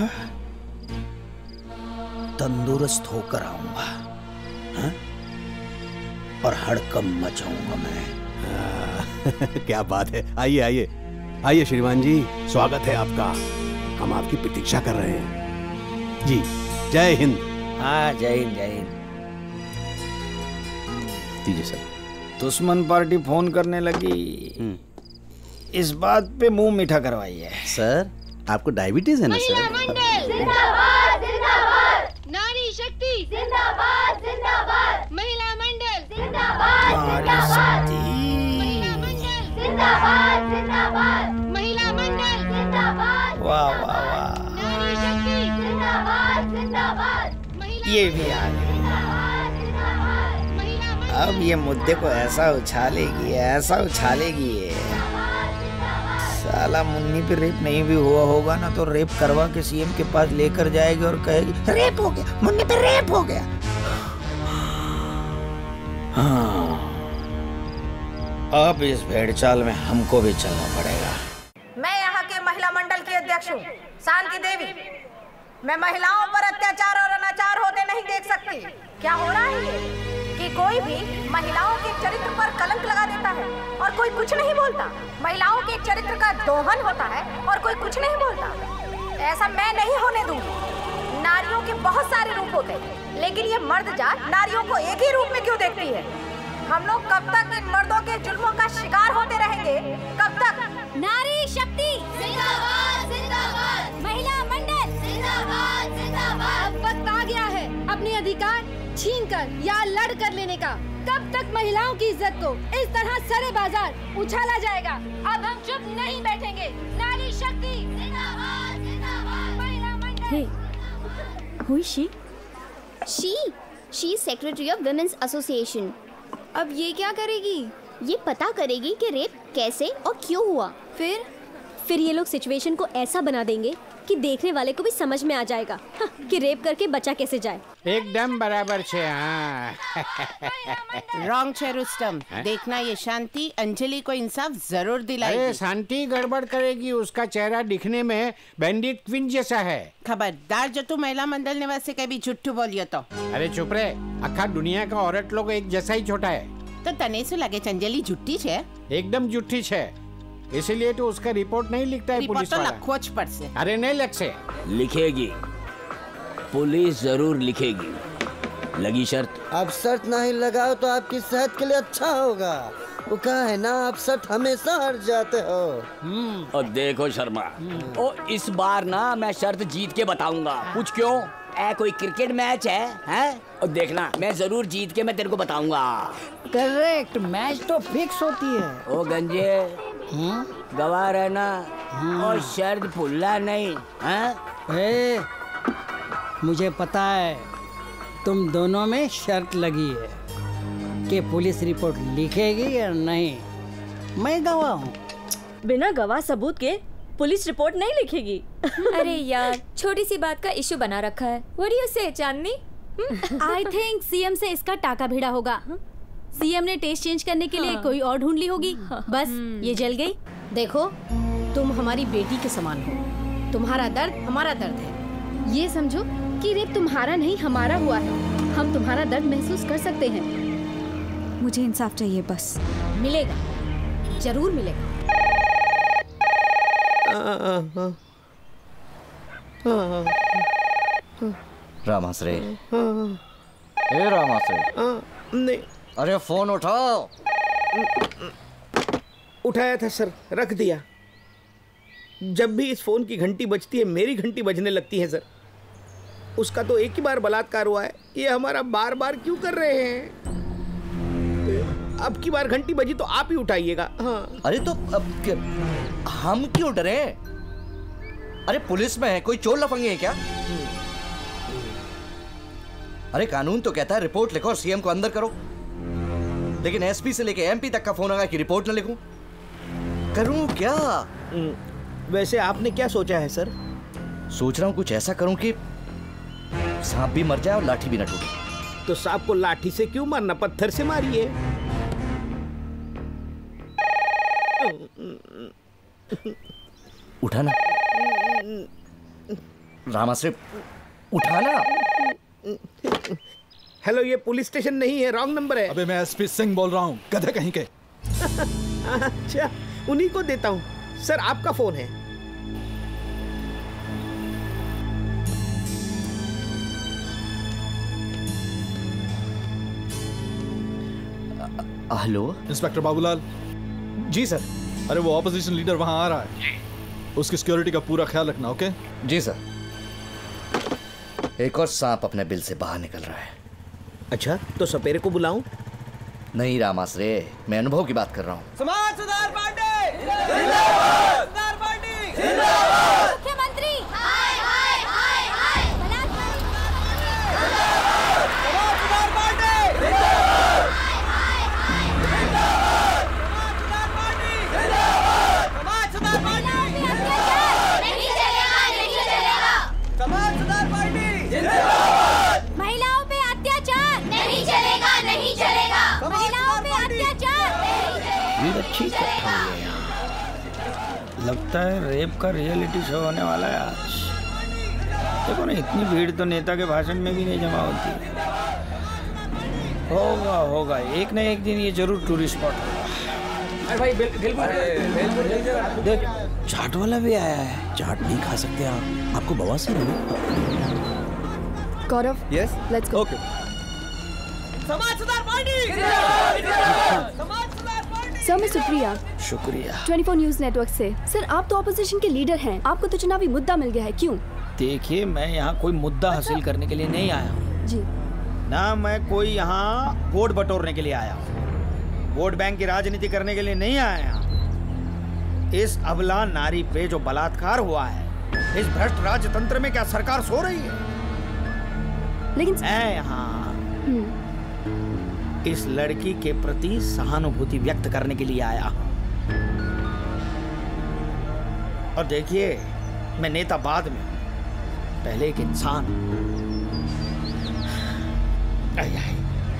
तंदुरुस्त होकर आऊंगा, हाँ? और हड़कंप मचाऊंगा मैं। क्या बात है, आइए आइए आइए श्रीमान जी, स्वागत है आपका। हम आपकी प्रतीक्षा कर रहे हैं जी। जय हिंद। हाँ, जय हिंद जय हिंद। दीजिए सर। दुश्मन पार्टी फोन करने लगी, इस बात पे मुंह मीठा करवाइए। सर, आपको डायबिटीज है ना सर? जिंदाबाद जिंदाबाद, नारी शक्ति जिंदाबाद जिंदाबाद, महिला मंडल जिंदाबाद जिंदाबाद, महिला मंडल जिंदाबाद जिंदाबाद, महिला मंडल जिंदाबाद। वाह वाह वाह, नारी शक्ति जिंदाबाद जिंदाबाद, ये भी आ गई। अब ये मुद्दे को ऐसा उछालेगी, ऐसा उछालेगी ये। साला मुन्नी पे रेप नहीं भी हुआ होगा ना, तो रेप करवा के सीएम के पास लेकर जाएगी और कहेगी रेप हो गया, मुन्नी पे रेप हो गया। हाँ, अब इस भेड़चाल में हमको भी चलना पड़ेगा। मैं यहाँ के महिला मंडल की अध्यक्ष हूँ, शांति देवी। मैं महिलाओं पर अत्याचार और अनाचार होते नहीं देख सकती। क्या हो रहा है ये कि कोई भी महिलाओं के चरित्र पर कलंक लगा देता है और कोई कुछ नहीं बोलता। महिलाओं के चरित्र का दोहन होता है और कोई कुछ नहीं बोलता। ऐसा मैं नहीं होने दूंगी। नारियों के बहुत सारे रूप होते हैं, लेकिन ये मर्द जात नारियों को एक ही रूप में क्यों देखती है? हम लोग कब तक इन मर्दों के जुल्मों का शिकार होते रहेंगे? कब तक? नारी शक्ति जिंदाबाद जिंदाबाद, महिला मंडल जिंदाबाद जिंदाबाद। अब वक्त आ गया है अपने अधिकार छीन कर या लड़ कर लेने का। कब तक महिलाओं की इज्जत को इस तरह सरे बाजार उछाला जाएगा? अब हम चुप नहीं बैठेंगे। नारी शक्ति जिंदाबाद जिंदाबाद, महिला मंडल। Hey, who is she? She, she is secretary of Women's Association. अब ये क्या करेगी? ये पता करेगी कि रेप कैसे और क्यों हुआ। फिर फिर ये लोग सिचुएशन को ऐसा बना देंगे कि देखने वाले को भी समझ में आ जाएगा हाँ, कि रेप करके बचा कैसे जाए। एकदम बराबर छे। हाँ। रॉन्ग छे रुस्तम। देखना ये शांति अंजलि को इंसाफ जरूर दिलाएगी। अरे शांति गड़बड़ करेगी, उसका चेहरा दिखने में बैंडिट क्वीन जैसा है। खबरदार जो तू महिला मंडल निवासी कभी झूठू बोलियो तो। अरे चुप रे, अखा दुनिया का औरत लोग एक जैसा ही छोटा है। तो तने शू लागे अंजलि झूठी छे? एकदम झूठी छे, इसीलिए तो उसका रिपोर्ट नहीं लिखता है पुलिस वाला। खोज पर से। अरे नहीं लग से लिखेगी, पुलिस जरूर लिखेगी। लगी शर्त? अब शर्त नहीं लगाओ तो आपकी सेहत के लिए अच्छा होगा। वो कहा है ना, आप शर्त हमेशा हार जाते हो। और देखो शर्मा, ओ इस बार ना मैं शर्त जीत के बताऊंगा। पूछ क्यों? ए कोई क्रिकेट मैच है, हैं? और देखना मैं जरूर जीत के मैं तेरे को बताऊंगा। करेक्ट, मैच तो फिक्स होती है। ओ गंजे, गवाह रहना और शर्त भूलना नहीं। हाँ? ए, मुझे पता है तुम दोनों में शर्त लगी है कि पुलिस रिपोर्ट लिखेगी या नहीं। मैं गवाह हूँ। बिना गवाह सबूत के पुलिस रिपोर्ट नहीं लिखेगी। अरे यार, छोटी सी बात का इशू बना रखा है। What do you say, Chandni? I think CM से इसका टाका भिड़ा होगा। सीएम ने टेस्ट चेंज करने के लिए हाँ। कोई और ढूंढ ली होगी। बस ये जल गई। देखो, तुम हमारी बेटी के समान हो। तुम्हारा दर्द हमारा दर्द है। ये समझो कि रेप तुम्हारा नहीं हमारा हुआ है। हम तुम्हारा दर्द महसूस कर सकते हैं। मुझे इंसाफ चाहिए बस। मिलेगा, जरूर मिलेगा। रामाश्रे, ए रामाश्रे, नहीं। अरे फोन उठाओ। उठाया था सर, रख दिया। जब भी इस फोन की घंटी बजती है मेरी घंटी बजने लगती है सर। उसका तो एक ही बार बलात्कार हुआ है, ये हमारा बार बार क्यों कर रहे हैं? अब की बार घंटी बजी तो आप ही उठाइएगा। हाँ। अरे तो अब क्या, हम क्यों डरे? अरे पुलिस में है, कोई चोर लफंगे है क्या? अरे कानून तो कहता है रिपोर्ट लिखो और सीएम को अंदर करो, लेकिन एसपी से लेके एमपी तक का फोन आया कि रिपोर्ट न लिखूं। करूं क्या? वैसे आपने क्या सोचा है सर? सोच रहा हूं कुछ ऐसा करूं कि सांप भी मर जाए और लाठी भी न टूटे। तो सांप को लाठी से क्यों मारना, पत्थर से मारिए। उठाना रामाश्रे, उठाना। हेलो, ये पुलिस स्टेशन नहीं है, रॉन्ग नंबर है। अबे मैं एसपी सिंह बोल रहा हूँ, गधे कहीं के। अच्छा, उन्हीं को देता हूँ। सर आपका फोन है। Hello inspector Babulal. जी सर। अरे वो ऑपोजिशन लीडर वहां आ रहा है जी। उसकी सिक्योरिटी का पूरा ख्याल रखना। ओके जी सर। एक और सांप अपने बिल से बाहर निकल रहा है। अच्छा, तो सपेरे को बुलाऊं? नहीं रामाश्रे, मैं अनुभव की बात कर रहा हूँ। समाज सुधार पार्टी जिंदाबाद, सुधार पार्टी जिंदाबाद, मुख्यमंत्री हाय हाय हाय हाय, समाज सुधार पार्टी जिंदाबाद, हाय हाय जिंदाबाद, समाज सुधार पार्टी जिंदाबाद, समाज सुधार पार्टी नहीं चलेगा, नहीं चलेगा। समाज सुधार पार्टी जिंदाबाद, महिलाओं पे अत्याचार नहीं चलेगा, नहीं चलेगा। महिलाओं पे अत्याचार नहीं चलेगा। अच्छी कथा है यार। लगता है रेप का रियलिटी शो होने वाला है आज। देखो ना, इतनी भीड़ तो नेता के भाषण में भी नहीं जमा होती है। होगा होगा, एक न एक दिन ये जरूर टूरिस्ट स्पॉट होगा। अरे भाई बिल बिल देख, चाट वाला भी आया है। चाट नहीं खा सकते आप, आपको बवासीर है। Gaurav, yes let's go. Okay. Samaj Sudhar party जिंदाबाद, समाज सुधार पार्टी। सर मैं सुप्रिया, शुक्रिया। चौबीस न्यूज नेटवर्क से। सर आप तो ऑपोजिशन के लीडर हैं, आपको तो चुनावी मुद्दा मिल गया है, क्यों? देखिए, मैं यहाँ कोई मुद्दा हासिल करने के लिए नहीं आया हूँ जी। ना मैं कोई यहाँ वोट बटोरने के लिए आया हूँ, वोट बैंक की राजनीति करने के लिए नहीं आया हूँ। इस अबला नारी पे जो बलात्कार हुआ है, इस भ्रष्ट राजतंत्र में क्या सरकार सो रही है? लेकिन मैं यहाँ इस लड़की के प्रति सहानुभूति व्यक्त करने के लिए आया हूँ। और देखिए, मैं नेता बाद में हूं, पहले एक इंसान। आए आए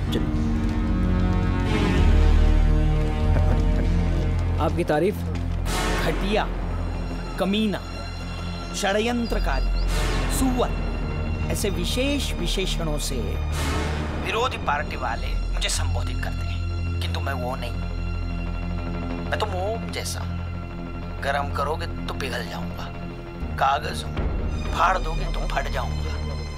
आपकी तारीफ? घटिया, कमीना, षड्यंत्रकारी, सुअर, ऐसे विशेष विशेषणों से विरोधी पार्टी वाले मुझे संबोधित करते हैं, किंतु मैं वो नहीं। मैं तो मोम जैसा हूं, गरम करोगे तो पिघल जाऊंगा, कागज हूं, फाड़ दोगे तो फट जाऊंगा,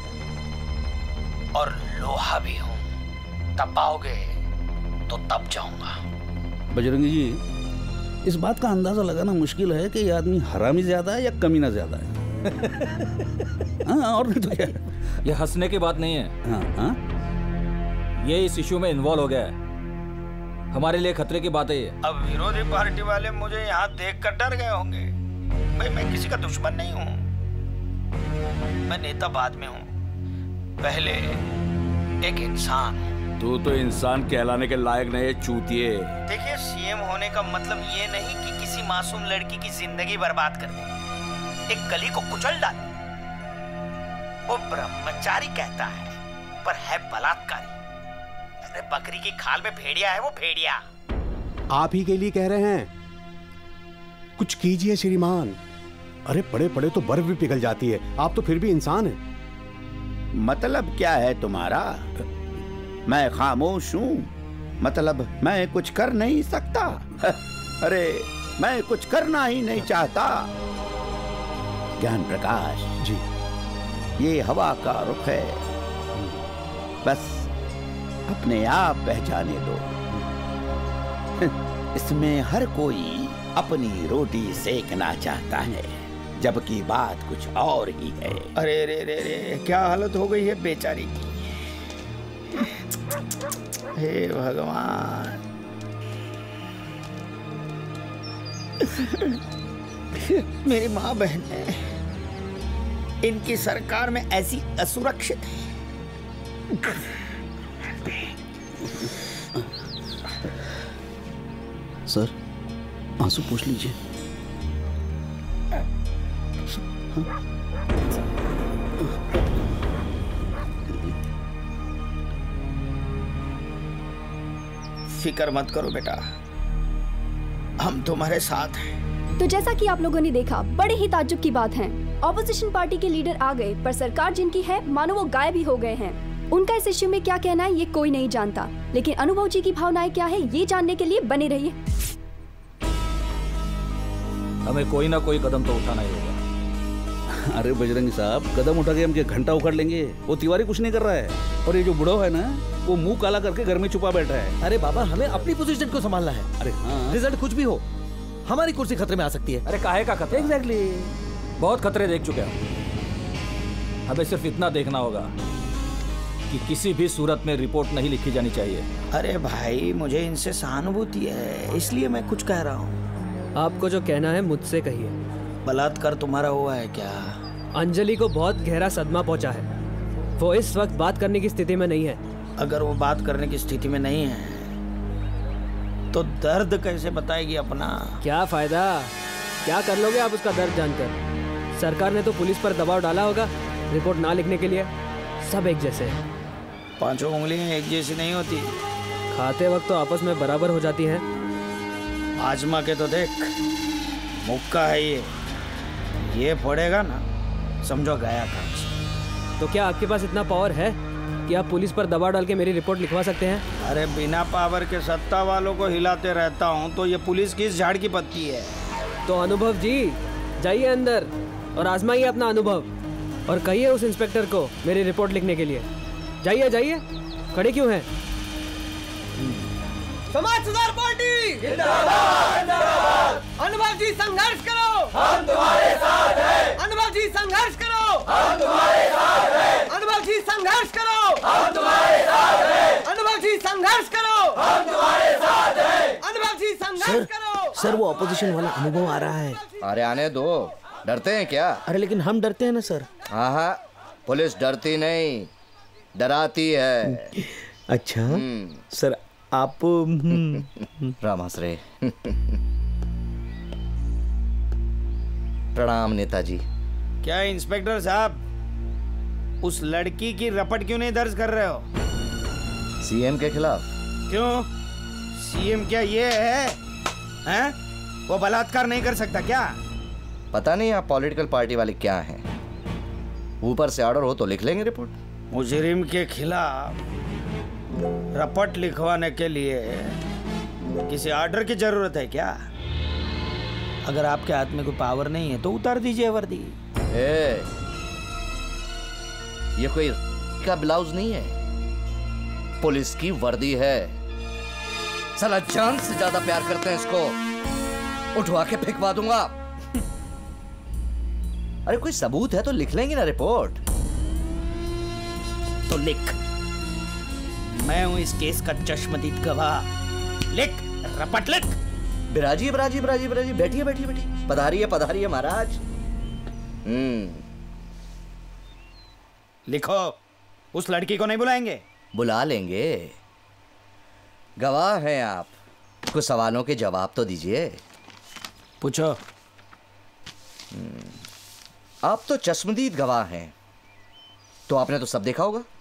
और लोहा भी हूं, तपाओगे तो तप जाऊंगा। बजरंगी जी, इस बात का अंदाजा लगाना मुश्किल है कि ये आदमी हरामी ज्यादा है या कमीना ज्यादा है। हाँ, और नहीं तो क्या। ये हंसने की बात नहीं है। हाँ, हाँ? ये इस इश्यू में इन्वॉल्व हो गया है, हमारे लिए खतरे की बात है ये। अब विरोधी पार्टी वाले मुझे यहाँ देख कर डर गए होंगे। भाई मैं किसी का दुश्मन नहीं हूँ, मैं नेता बाद में हूँ, पहले एक इंसान हूँ। तू तो इंसान कहलाने के लायक नहीं है, चूतिए। देखिए, सीएम होने का मतलब ये नहीं कि किसी मासूम लड़की की जिंदगी बर्बाद कर दे, एक गली को कुचल डाले। वो ब्रह्मचारी कहता है पर है बलात्कारी। अरे बकरी की खाल में भेड़िया है वो, भेड़िया। आप ही के लिए कह रहे हैं, कुछ कीजिए श्रीमान। अरे पड़े पड़े तो बर्फ भी पिघल जाती है, आप तो फिर भी इंसान हैं। मतलब क्या है तुम्हारा? मैं खामोश हूँ, मतलब मैं कुछ कर नहीं सकता? अरे मैं कुछ करना ही नहीं चाहता। ज्ञान प्रकाश जी, ये हवा का रुख है, बस अपने आप पहचाने दो। इसमें हर कोई अपनी रोटी सेकना चाहता है, जबकि बात कुछ और ही है। अरे रे रे रे, क्या हालत हो गई है बेचारी की। हे भगवान, मेरी माँ बहनें इनकी सरकार में ऐसी असुरक्षित है। सर, आंसू पूछ लीजिए। फिक्र मत करो बेटा, हम तुम्हारे साथ हैं। तो जैसा कि आप लोगों ने देखा, बड़े ही ताज्जुब की बात है, ऑपोजिशन पार्टी के लीडर आ गए, पर सरकार जिनकी है मानो वो गायब ही हो गए हैं। उनका इस इश्यू में क्या कहना है ये कोई नहीं जानता, लेकिन अनुभव जी की भावनाएं क्या है ये जानने के लिए बने रहिए। हमें कोई ना कोई कदम तो उठाना ही होगा। अरे बजरंगी साहब, कदम उठा के हम क्या घंटा उखाड़ लेंगे? वो तिवारी कुछ नहीं कर रहा है, और ये जो बुढ़ो है ना, वो मुंह काला करके घर में छुपा बैठा है। अरे बाबा, हमें अपनी पोजीशन को संभालना है। अरे हाँ, रिजल्ट कुछ भी हो, हमारी कुर्सी खतरे में आ सकती है। अरे काहे का खतरा? एग्जैक्टली, बहुत खतरे देख चुके हैं। हमें सिर्फ इतना देखना होगा कि किसी भी सूरत में रिपोर्ट नहीं लिखी जानी चाहिए। अरे भाई, मुझे इनसे सहानुभूति है, इसलिए मैं कुछ कह रहा हूँ। आपको जो कहना है मुझसे कहिए। बलात्कार तुम्हारा हुआ है क्या? अंजलि को बहुत गहरा सदमा पहुंचा है, वो इस वक्त बात करने की स्थिति में नहीं है। अगर वो बात करने की स्थिति में नहीं है तो दर्द कैसे बताएगी अपना? क्या फायदा, क्या कर लोगे आप उसका दर्द जानकर? सरकार ने तो पुलिस पर दबाव डाला होगा रिपोर्ट ना लिखने के लिए। सब एक जैसे हैं। पांचों उंगलियां एक जैसी नहीं होती, खाते वक्त तो आपस में बराबर हो जाती हैं। आजमा के तो देख, मुक्का है ये, ये पड़ेगा ना समझो गया काम। तो क्या आपके पास इतना पावर है कि आप पुलिस पर दबाव डाल के मेरी रिपोर्ट लिखवा सकते हैं? अरे बिना पावर के सत्ता वालों को हिलाते रहता हूँ तो ये पुलिस किस झाड़ की पत्ती है? तो अनुभव जी, जाइए अंदर और आजमाइए अपना अनुभव, और कहिए उस इंस्पेक्टर को मेरी रिपोर्ट लिखने के लिए। जाइए जाइए, खड़े क्यों हैं? समाज सुधार पार्टी जिंदाबाद जिंदाबाद। अनुभव जी संघर्ष करो, हम तुम्हारे साथ हैं। अनुभव जी संघर्ष करो, हम तुम्हारे साथ हैं। अनुभव जी संघर्ष करो, हम तुम्हारे साथ हैं। अनुभव जी संघर्ष करो, हम तुम्हारे साथ हैं। अनुभव जी संघर्ष करो। सर, वो ऑपोजिशन वाला अनुभव आ रहा है। अरे आने दो, डरते हैं क्या? अरे लेकिन हम डरते हैं ना सर। हाँ हाँ, पुलिस डरती नहीं, डराती है। अच्छा सर, आप रामाश्रय। प्रणाम नेताजी। क्या इंस्पेक्टर साहब उस लड़की की रपट क्यों नहीं दर्ज कर रहे हो? सीएम के खिलाफ। क्यों? सीएम क्या ये है? हैं? वो बलात्कार नहीं कर सकता क्या? पता नहीं आप पॉलिटिकल पार्टी वाले क्या हैं। ऊपर से ऑर्डर हो तो लिख लेंगे रिपोर्ट। मुजरिम के खिलाफ रपट लिखवाने के लिए किसी ऑर्डर की जरूरत है क्या? अगर आपके हाथ में कोई पावर नहीं है तो उतार दीजिए वर्दी। ए, ये कोई का ब्लाउज नहीं है, पुलिस की वर्दी है। साला जान से ज्यादा प्यार करते हैं इसको, उठवा के फेंकवा दूंगा। अरे कोई सबूत है तो लिख लेंगे ना रिपोर्ट। तो लिख, मैं हूं इस केस का चश्मदीद गवाह। लिख, रपट लिख। बिराजी बिराजी बिराजी बिराजी बैठिए बैठिए बैठिए। पधारिए पधारिए महाराज। हम्म लिखो। उस लड़की को नहीं बुलाएंगे? बुला लेंगे। गवाह हैं आप, कुछ सवालों के जवाब तो दीजिए। पूछो। आप तो चश्मदीद गवाह हैं, तो आपने तो सब देखा होगा।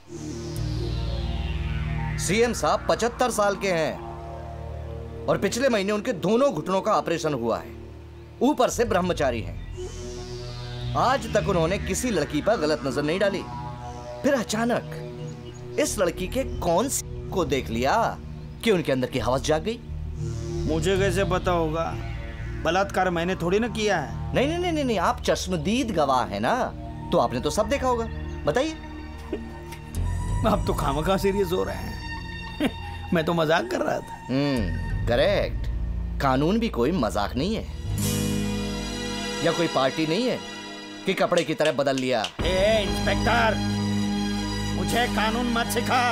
सीएम साहब पचहत्तर साल के हैं और पिछले महीने उनके दोनों घुटनों का ऑपरेशन हुआ है, ऊपर से ब्रह्मचारी हैं। आज तक उन्होंने किसी लड़की पर गलत नजर नहीं डाली, फिर अचानक इस लड़की के कौन सी को देख लिया कि उनके अंदर की हवस जाग गई। मुझे कैसे पता होगा? बलात्कार मैंने थोड़ी ना किया है। नहीं नहीं नहीं नहीं, आप चश्मदीद गवाह है ना, तो आपने तो सब देखा होगा। बताइए। आप तो खामखा सीरियस हो रहे हैं। मैं तो मजाक कर रहा था। Hmm correct. कानून भी कोई मजाक नहीं है, या कोई पार्टी नहीं है कि कपड़े की तरह बदल लिया। ए इंस्पेक्टर, मुझे कानून मत सिखा।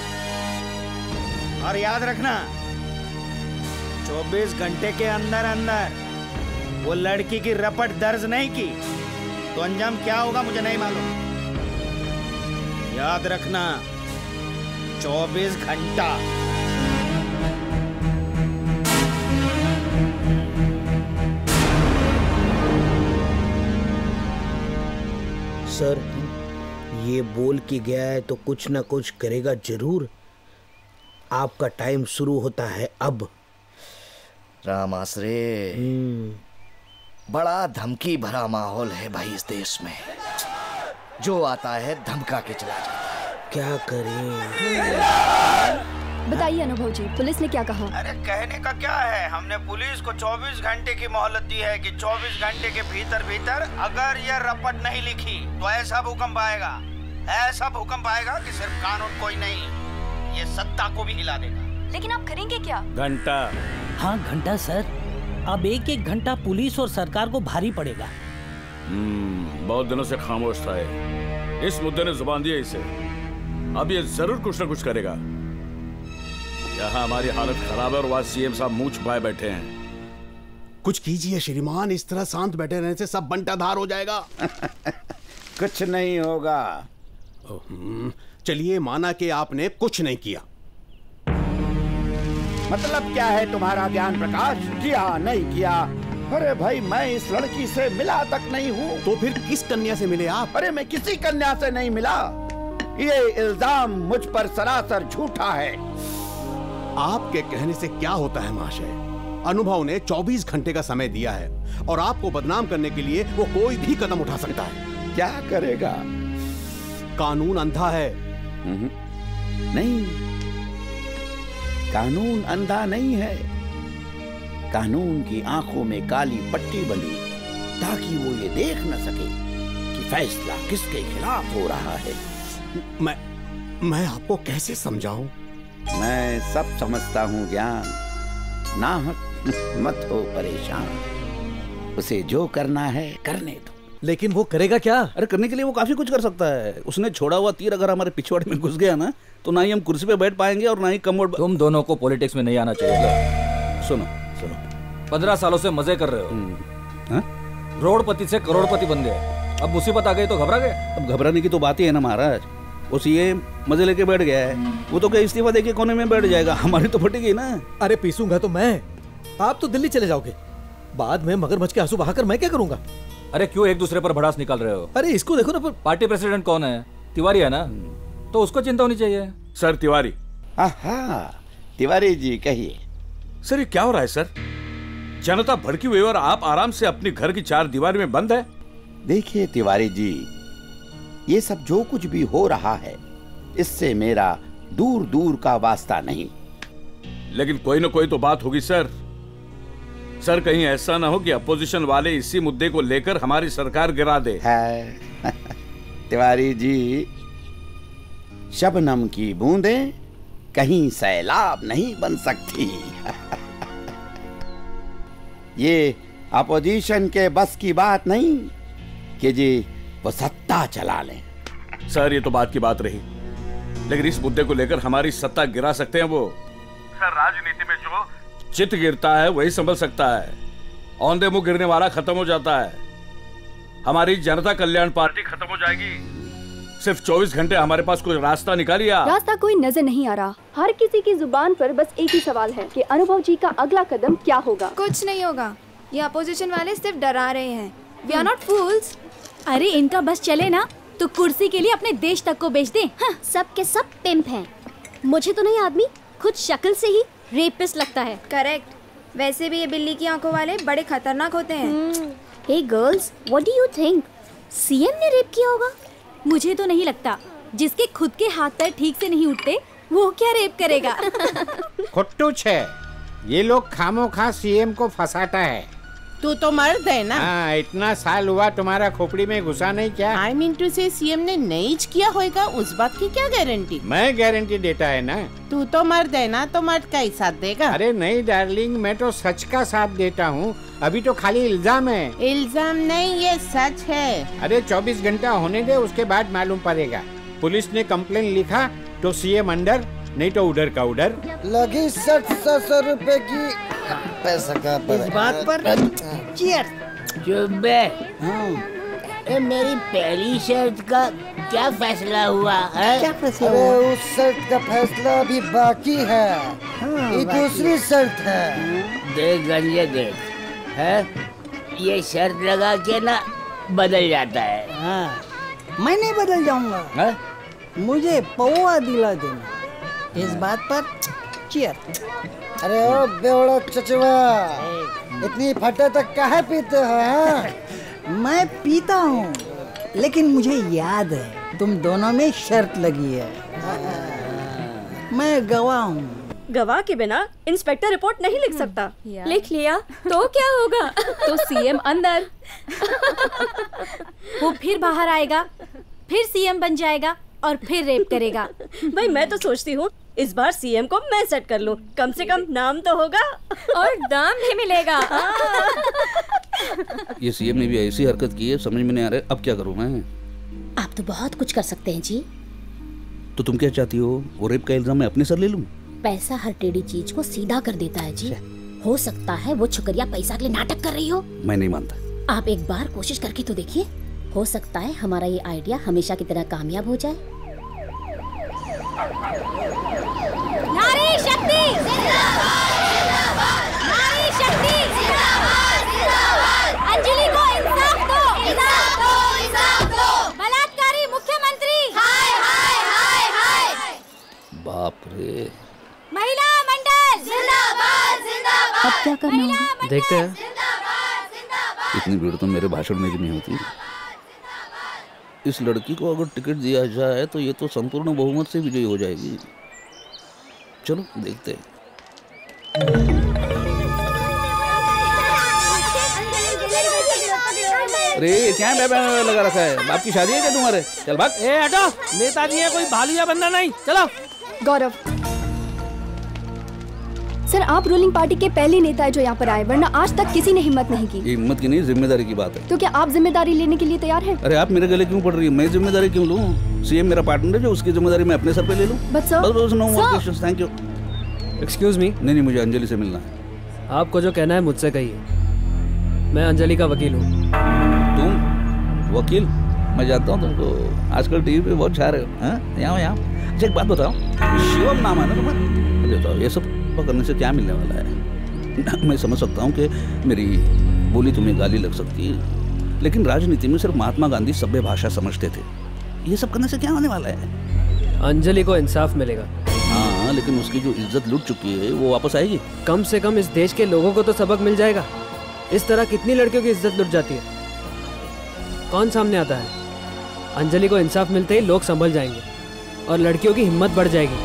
और याद रखना, चौबीस घंटे के अंदर अंदर वो लड़की की रपट दर्ज नहीं की तो अंजाम क्या होगा मुझे नहीं मालूम। याद रखना, चौबीस घंटा। सर, ये बोल के गया है तो कुछ ना कुछ करेगा जरूर। आपका टाइम शुरू होता है अब। राम आसरे, बड़ा धमकी भरा माहौल है भाई इस देश में। जो आता है धमका के चला जाता है। क्या करें? बताइए अनुभव जी, पुलिस ने क्या कहा? अरे कहने का क्या है, हमने पुलिस को चौबीस घंटे की मोहलत दी है कि चौबीस घंटे के भीतर भीतर अगर ये रपट नहीं लिखी तो ऐसा भूकंप आएगा, ऐसा भूकंप आएगा कि सिर्फ कानून कोई नहीं, ये सत्ता को भी हिला देगा। लेकिन आप करेंगे क्या? घंटा। हाँ घंटा सर, अब एक एक घंटा पुलिस और सरकार को भारी पड़ेगा। हम्म, बहुत दिनों से खामोश था ये। इस मुद्दे ने जुबान दी है इसे, अब ये जरूर कुछ ना कुछ करेगा। यहाँ हमारी हालत खराब है और वहाँ सीएम साहब मुंह छुपाए बैठे हैं। कुछ कीजिए श्रीमान, इस तरह शांत बैठे रहने से सब बंटाधार हो जाएगा। कुछ नहीं होगा। चलिए माना कि आपने कुछ नहीं किया। मतलब क्या है तुम्हारा ज्ञान प्रकाश? किया नहीं किया? अरे भाई, मैं इस लड़की से मिला तक नहीं हूँ। तो फिर किस कन्या से मिले आप? अरे मैं किसी कन्या से नहीं मिला। ये इल्जाम मुझ पर सरासर झूठा है। आपके कहने से क्या होता है महाशय? अनुभव ने चौबीस घंटे का समय दिया है और आपको बदनाम करने के लिए वो कोई भी कदम उठा सकता है। क्या करेगा? कानून अंधा है। नहीं, कानून अंधा नहीं है। कानून की आंखों में काली पट्टी बंधी ताकि वो ये देख न सके कि फैसला किसके खिलाफ हो रहा है। मैं मैं आपको कैसे समझाऊं? मैं सब समझता हूँ ज्ञान, नाहक मत हो परेशान। उसे जो करना है करने दो। लेकिन वो करेगा क्या? अरे करने के लिए वो काफी कुछ कर सकता है। उसने छोड़ा हुआ तीर अगर हमारे पिछवाड़े में घुस गया ना, तो ना ही हम कुर्सी पे बैठ पाएंगे और ना ही कमोड। तुम दोनों को पॉलिटिक्स में नहीं आना चाहिए। सुनो सुनो, पंद्रह सालों से मजे कर रहे हो, रोडपति से करोड़पति बन गए, अब मुसीबत आ गई तो घबरा गए। अब घबराने की तो बात ही है ना महाराज। वो सीएम मजे लेके बैठ गया है, वो तो क्या इस्तीफा देके कोने में बैठ जाएगा, हमारी तो फटेगी ना। अरे पीसूंगा तो मैं, आप तो दिल्ली चले जाओगे, बाद में मगरमच्छ के आंसू बहाकर मैं क्या करूंगा? अरे क्यों एक दूसरे पर भड़ास निकाल रहे हो? अरे इसको देखो ना पर... पार्टी प्रेसिडेंट कौन है? तिवारी है ना, तो उसको चिंता होनी चाहिए। सर तिवारी। हाँ तिवारी जी कहिए। सर ये क्या हो रहा है सर? जनता भड़की हुई और आप आराम से अपने घर की चार दीवारी में बंद है। देखिए तिवारी जी, ये सब जो कुछ भी हो रहा है इससे मेरा दूर दूर का वास्ता नहीं। लेकिन कोई ना कोई तो बात होगी सर। सर कहीं ऐसा ना हो कि अपोजिशन वाले इसी मुद्दे को लेकर हमारी सरकार गिरा दे। है तिवारी जी, शबनम की बूंदें कहीं सैलाब नहीं बन सकती। ये अपोजिशन के बस की बात नहीं कि जी वो सत्ता चला लें। सर ये तो बात की बात रही, लेकिन इस मुद्दे को लेकर हमारी सत्ता गिरा सकते हैं वो। सर राजनीति में जो चित गिरता है वही संभल सकता है, औंधे मुंह गिरने वाला खत्म हो जाता है। हमारी जनता कल्याण पार्टी खत्म हो जाएगी। सिर्फ चौबीस घंटे हमारे पास कोई रास्ता निकालिए। रास्ता कोई नजर नहीं आ रहा। हर किसी की जुबान पर बस एक ही सवाल है कि अनुभव जी का अगला कदम क्या होगा। कुछ नहीं होगा, ये अपोजिशन वाले सिर्फ डरा रहे हैं। We are not fools. अरे इनका बस चले ना तो कुर्सी के लिए अपने देश तक को बेच दे। हाँ, सब के सब पिंप हैं। मुझे तो नहीं आदमी खुद शक्ल से ही रेपिस्ट लगता है। करेक्ट। वैसे भी ये बिल्ली की आंखों वाले बड़े खतरनाक होते हैं। Hey girls, what do you think? CM ने रेप किया होगा? मुझे तो नहीं लगता। जिसके खुद के हाथ पैर ठीक से नहीं उठते वो क्या रेप करेगा? खुट्टू छे, ये लोग खामो खा सीएम को फंसाता है। तू तो मर्द है ना। हाँ, इतना साल हुआ तुम्हारा खोपड़ी में घुसा नहीं क्या? I mean to say CM ने नहीं किया होगा, उस बात की क्या गारंटी? मैं गारंटी देता है ना। तू तो मर्द है ना, तो मर्द का ही साथ देगा। अरे नहीं डार्लिंग, मैं तो सच का साथ देता हूँ। अभी तो खाली इल्जाम है। इल्जाम नहीं, ये सच है। अरे चौबीस घंटा होने दे, उसके बाद मालूम पड़ेगा। पुलिस ने कंप्लेन लिखा तो सीएम अंडर, नहीं तो उधर का उधर। लगी सठ सौ रुपए की पैसा का इस बात पर चीयर। चुप्पे। ए, मेरी पहली शर्त का क्या फैसला हुआ है? क्या फैसला? अरे उस शर्त का फैसला अभी बाकी है। हाँ, ये दूसरी शर्त है। देख गंजे देख, है ये शर्त लगा के ना बदल जाता है। हाँ, मैं नहीं बदल जाऊंगा। है? मुझे पौवा दिला देना। इस बात पर चीयर। अरे ओ बेवड़ा चचवा, इतनी फटे तक काहे पीते हो? हाँ? मैं पीता हूँ, लेकिन मुझे याद है तुम दोनों में शर्त लगी है। मैं गवाह हूँ। गवाह के बिना इंस्पेक्टर रिपोर्ट नहीं लिख सकता। लिख लिया तो क्या होगा? तो सीएम अंदर, वो फिर बाहर आएगा, फिर सीएम बन जाएगा और फिर रेप करेगा। भाई मैं तो सोचती हूँ इस बार सीएम को मैं सेट कर लूं, कम से कम नाम तो होगा और दाम भी मिलेगा। ये सीएम ने भी ऐसी हरकत की है, समझ में नहीं आ रहा है अब क्या करूं मैं। आप तो बहुत कुछ कर सकते हैं जी। तो तुम क्या चाहती हो, वो रेप का इल्जाम मैं अपने सर ले लूं? पैसा हर टेढ़ी चीज को सीधा कर देता है जी। हो सकता है वो छोकरिया पैसा के लिए नाटक कर रही हो। मैं नहीं मानता। आप एक बार कोशिश करके तो देखिए, हो सकता है हमारा ये आइडिया हमेशा की तरह कामयाब हो जाए। नारी शक्ति जिंदाबाद, जिंदाबाद। नारी शक्ति जिंदाबाद, जिंदाबाद। अंजलि को इंसाफ दो, इंसाफ दो, इंसाफ दो। बलात्कारी मुख्यमंत्री हाय हाय हाय हाय। बाप रे। महिला मंडल जिंदाबाद, जिंदाबाद। अब क्या करना होगा? देखते हैं। इतनी भीड़ तो मेरे भाषण में भी नहीं होती। इस लड़की को अगर टिकट दिया जाए तो ये तो संपूर्ण बहुमत से विजयी हो जाएगी। चलो देखते हैं। अरे क्या है बैबा लगा रखा है? बाप की शादी है क्या तुम्हारे? चल भाग। ए हटो, नेताजी है कोई भालू या बंदा नहीं। चलो। गौरव सर, आप रूलिंग पार्टी के पहले नेता है जो यहाँ पर आए, वरना आज तक किसी ने हिम्मत नहीं की। ये हिम्मत की नहीं, जिम्मेदारी की बात है। तो क्या आप जिम्मेदारी लेने के लिए तैयार हैं? अरे आप मेरे गले क्यों पड़ रही है? मैं जिम्मेदारी क्यों लूं? सीएम मेरा पार्टनर है, जो उसकी जिम्मेदारी मैं अपने सर पे ले लूं। बस सर, बस no more questions, thank you. Excuse me. नहीं नहीं, मुझे अंजलि से मिलना है। आपको जो कहना है मुझसे कहिए। मैं अंजलि का वकील हूँ। तुम वकील? मैं जानता हूँ तुमको, आजकल टीवी पे बहुत छा रहे हो। हाँ, यहाँ यहाँ। अच्छा एक बात बताओ, शिवम नाम है ना तुम्हारा? बताओ ये सब करने से क्या मिलने वाला है? मैं समझ सकता हूँ कि मेरी बोली तुम्हें गाली लग सकती है, लेकिन राजनीति में सिर्फ महात्मा गांधी सभ्य भाषा समझते थे। ये सब करने से क्या होने वाला है? अंजलि को इंसाफ मिलेगा। हाँ, लेकिन उसकी जो इज्जत लुट चुकी है वो वापस आएगी। कम से कम इस देश के लोगों को तो सबक मिल जाएगा। इस तरह कितनी लड़कियों की इज्जत लुट जाती है। कौन सामने आता है? अंजलि को इंसाफ मिलते ही लोग संभल जाएंगे और लड़कियों की हिम्मत बढ़ जाएगी।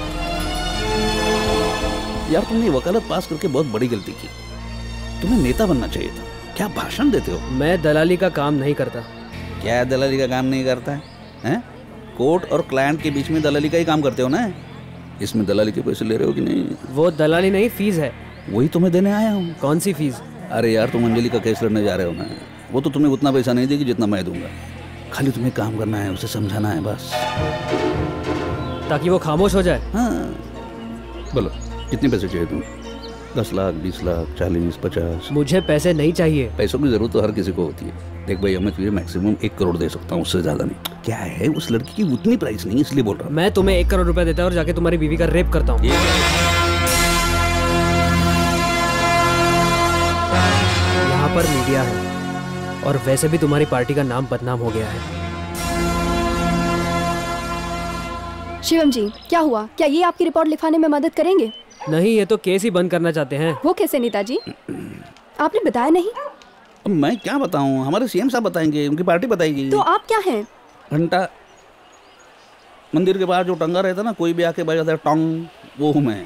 यार, तुमने वकालत पास करके बहुत बड़ी गलती की। तुम्हें नेता बनना चाहिए था। क्या भाषण देते हो? मैं दलाली का काम नहीं करता। क्या दलाली का काम नहीं करता है, हैं? कोर्ट और क्लाइंट के बीच में दलाली का ही काम करते हो ना? इसमें दलाली के पैसे ले रहे हो कि नहीं? वो दलाली नहीं, फीस है। वही तुम्हें देने आया हूँ। कौन सी फीस? अरे यार, तुम अंजलि का केस लड़ने जा रहे हो ना, वो तो तुम्हें उतना पैसा नहीं देगी जितना मैं दूंगा। खाली तुम्हें काम करना है, उसे समझाना है बस, ताकि वो खामोश हो जाए। हाँ, बोलो कितने पैसे चाहिए तुम्हें? दस लाख, बीस लाख, चालीस, पचास? मुझे पैसे नहीं चाहिए। पैसों की जरूरत तो हर किसी को होती है। देख भाई, मैं तुझे मैक्सिमम एक करोड़ दे सकता हूँ, उससे ज्यादा नहीं। क्या है, उस लड़की की उतनी प्राइस नहीं, इसलिए बोल रहा हूँ। मैं तुम्हें एक करोड़ रुपए देता हूँ और जाके तुम्हारी बीवी का रेप करता हूँ। यहाँ पर मीडिया है और वैसे भी तुम्हारी पार्टी का नाम बदनाम हो गया है। शिवम जी, क्या हुआ? क्या ये आपकी रिपोर्ट लिखवाने में मदद करेंगे? नहीं, ये तो केस ही बंद करना चाहते हैं। वो कैसे नेताजी? आपने बताया नहीं। मैं क्या बताऊं, हमारे सीएम साहब बताएंगे, उनकी पार्टी बताएगी। तो आप क्या हैं? घंटा मंदिर के बाहर जो टंगा रहता ना, कोई भी आके बजाता टोंग, वो हूं मैं।